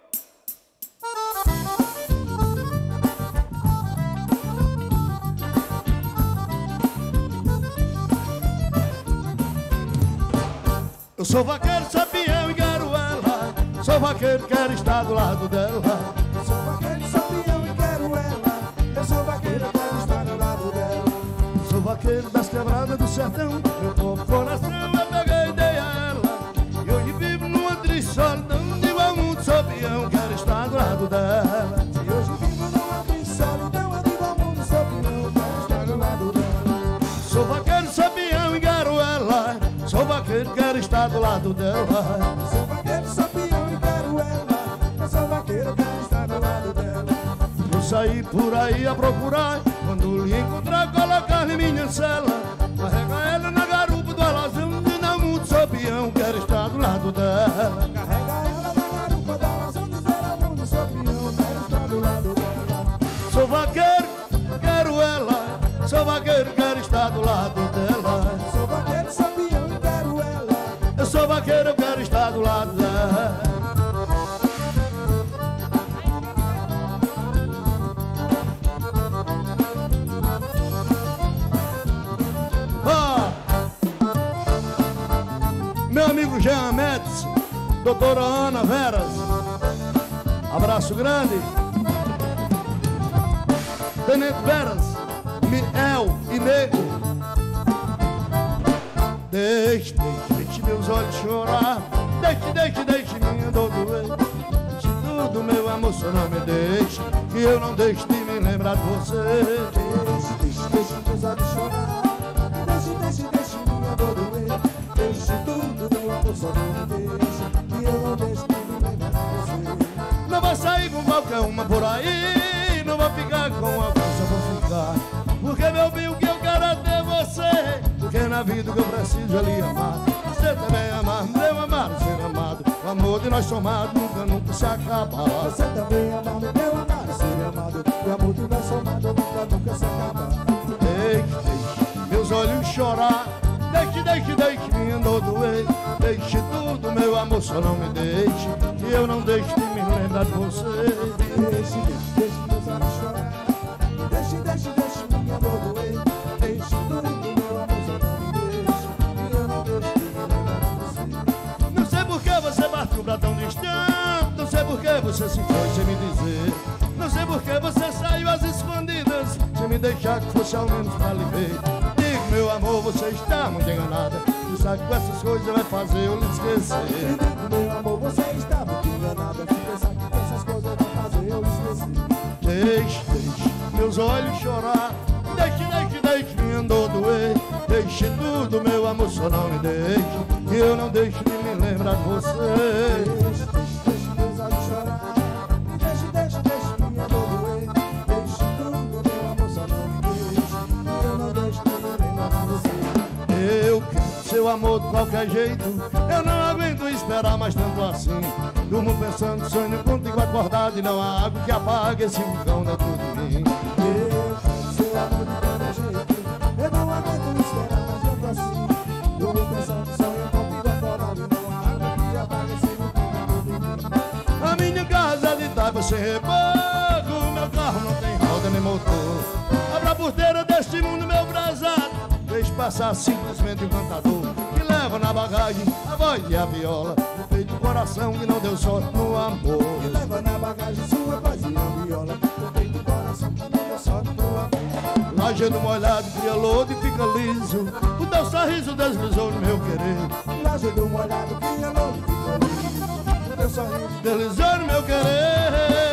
A: Eu sou vaqueiro, sou peão e quero ela. Sou vaqueiro, quero estar do lado dela.
B: Eu sou vaqueiro, sou peão e quero ela. Eu sou vaqueiro, quero estar do lado dela.
A: Sou vaqueiro das quebradas do sertão. Meu povo coração eu peguei e dei a ela. E hoje vivo numa triste solidão. Digo ao mundo, sou peão, quero estar do lado dela.
B: E hoje vivo numa triste solidão. Eu digo ao mundo, sou peão, quero estar do lado dela.
A: Sou vaqueiro, sou peão e quero ela. Sou vaqueiro, quero estar do lado dela.
B: Sou vaqueiro, sou peão e quero ela. Eu sou vaqueiro, quero estar do lado dela.
A: Vou sair por aí a procurar. Quando lhe encontrar, colocar em minha cela. Carrega ela na garupa do alazão. De não mundo, sou peão, quero estar do lado dela.
B: Carrega ela na garupa da razão. Dizer ao mundo, sou peão, quero estar do lado dela.
A: Sou vaqueiro, quero ela. Sou vaqueiro, quero estar do lado dela.
B: Sou vaqueiro, sou peão e quero ela.
A: Eu sou vaqueiro, eu quero estar do lado dela. Ah! Meu amigo Jean Médici, doutora Ana Veras, abraço grande. Tenente Veras, Miel e Nego. Deixe, deixe, deixe meus olhos chorar. Deixe, deixe, deixe minha dor doer. Deixe tudo, meu amor, só não me deixe, que eu não deixe de me lembrar de você.
B: Deixe, deixe, deixe meus olhos chorar. Deixe, deixe, deixe minha dor doer. Deixe tudo, meu amor, só não me deixe, que eu não deixe de me lembrar de você.
A: Não vou sair com qualquer uma por aí. Não vou ficar com alguém, só vou ficar. Porque meu bem, o que eu quero é ter você. Porque na vida o que eu preciso é lhe amar. Você também amar, meu amar, ser amado. O amor de nós somados nunca, nunca se acaba.
B: Você também amar, meu amar, ser amado. O amor de nós somado nunca, nunca se acaba.
A: Deixe, deixe meus olhos chorar. Deixe, deixe, deixe minha dor doer. Deixe tudo, meu amor, só não me deixe, que eu não deixe de me lembrar de você.
B: Deixe, deixe, deixe meus olhos chorar. Deixe, deixe, deixe minha dor doer. Deixe tudo, meu amor, só não me deixe, que eu não deixe de me lembrar de você.
A: Não sei por que você partiu pra tão distante. Não sei por que você se foi sem me dizer. Não sei por que você saiu às escondidas, sem me deixar que fosse ao menos pra lhe ver. Digo, meu amor, você está muito enganada. Você sabe que com essas coisas vai fazer eu lhe esquecer.
B: Digo, meu amor, você está muito enganada. Se pensar que com essas coisas vai fazer eu esquecer.
A: Deixe, deixe meus olhos chorar. Deixe, deixe, deixe minha dor doer. Deixe tudo, meu amor, só não me deixe, que eu não deixe de me lembrar de você.
B: Deixe, deixe, deixe meus olhos chorar. Deixe, deixe, deixe minha dor doer. Deixe tudo, meu amor, só não me deixe, que eu não deixe de me lembrar de você.
A: Eu quero seu amor de qualquer jeito. Eu não aguento esperar mais tanto assim. Durmo pensando, sonho contigo acordado. E não há água que apague esse vulcão dentro de mim.
B: Eu quero seu amor de qualquer jeito. Eu não aguento esperar mais tanto assim. Durmo pensando, sonho contigo acordado. E não há água que apague esse vulcão dentro de mim.
A: A minha casa é de tábua sem reboco. Meu carro não tem roda nem motor. Abra a porteira deste mundo, meu brasado. Deixe passar simplesmente o cantador que leva na bagagem a voz e a viola, o peito do coração que não deu sorte no amor.
B: Que leva na bagagem sua voz e a viola, o peito do coração que não deu sorte no amor.
A: Lajedo molhado cria lodo e fica liso. O teu sorriso deslizou no meu querer.
B: Lajedo molhado cria lodo e fica liso. O teu sorriso
A: deslizou no meu querer.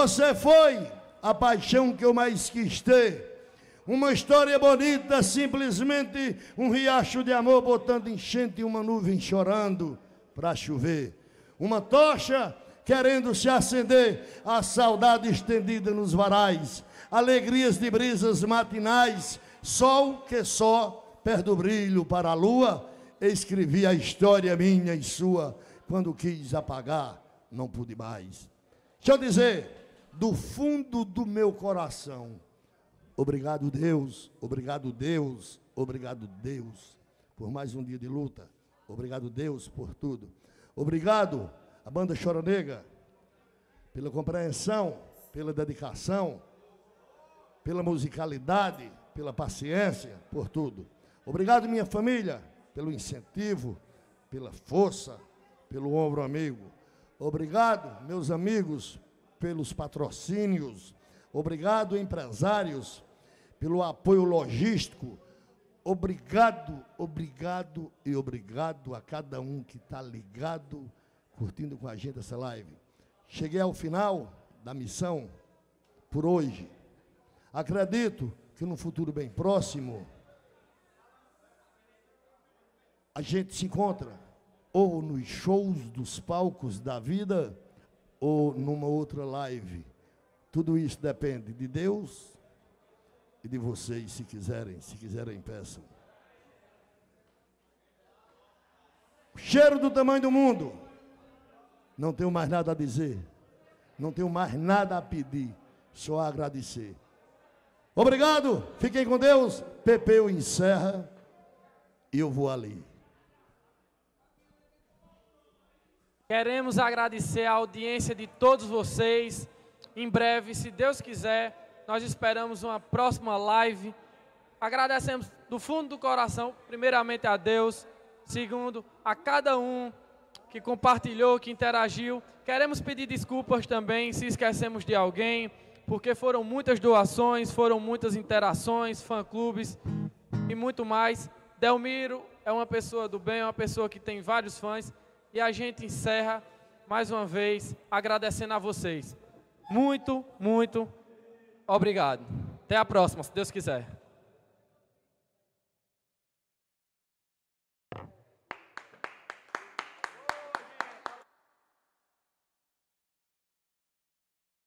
A: Você foi a paixão que eu mais quis ter. Uma história bonita, simplesmente um riacho de amor botando enchente e uma nuvem chorando para chover. Uma tocha querendo se acender, a saudade estendida nos varais, alegrias de brisas matinais, sol que só perde o brilho para a lua. Escrevi a história minha e sua, quando quis apagar, não pude mais. Deixa eu dizer, do fundo do meu coração, obrigado Deus, obrigado Deus, obrigado Deus, por mais um dia de luta. Obrigado Deus por tudo. Obrigado a banda Chora Negra, pela compreensão, pela dedicação, pela musicalidade, pela paciência, por tudo. Obrigado minha família, pelo incentivo, pela força, pelo ombro amigo. Obrigado meus amigos, pelos patrocínios. Obrigado empresários, pelo apoio logístico. Obrigado, obrigado e obrigado a cada um que está ligado, curtindo com a gente essa live. Cheguei ao final da missão por hoje. Acredito que no futuro bem próximo a gente se encontra ou nos shows dos palcos da vida ou numa outra live. Tudo isso depende de Deus e de vocês, se quiserem, se quiserem, peçam. O cheiro do tamanho do mundo. Não tenho mais nada a dizer. Não tenho mais nada a pedir, só a agradecer. Obrigado, fiquem com Deus. Pepeu encerra e eu vou ali.
C: Queremos agradecer a audiência de todos vocês. Em breve, se Deus quiser, nós esperamos uma próxima live. Agradecemos do fundo do coração, primeiramente a Deus, segundo, a cada um que compartilhou, que interagiu. Queremos pedir desculpas também se esquecemos de alguém, porque foram muitas doações, foram muitas interações, fã-clubes e muito mais. Delmiro é uma pessoa do bem, é uma pessoa que tem vários fãs. E a gente encerra, mais uma vez, agradecendo a vocês. Muito, muito obrigado. Até a próxima, se Deus quiser.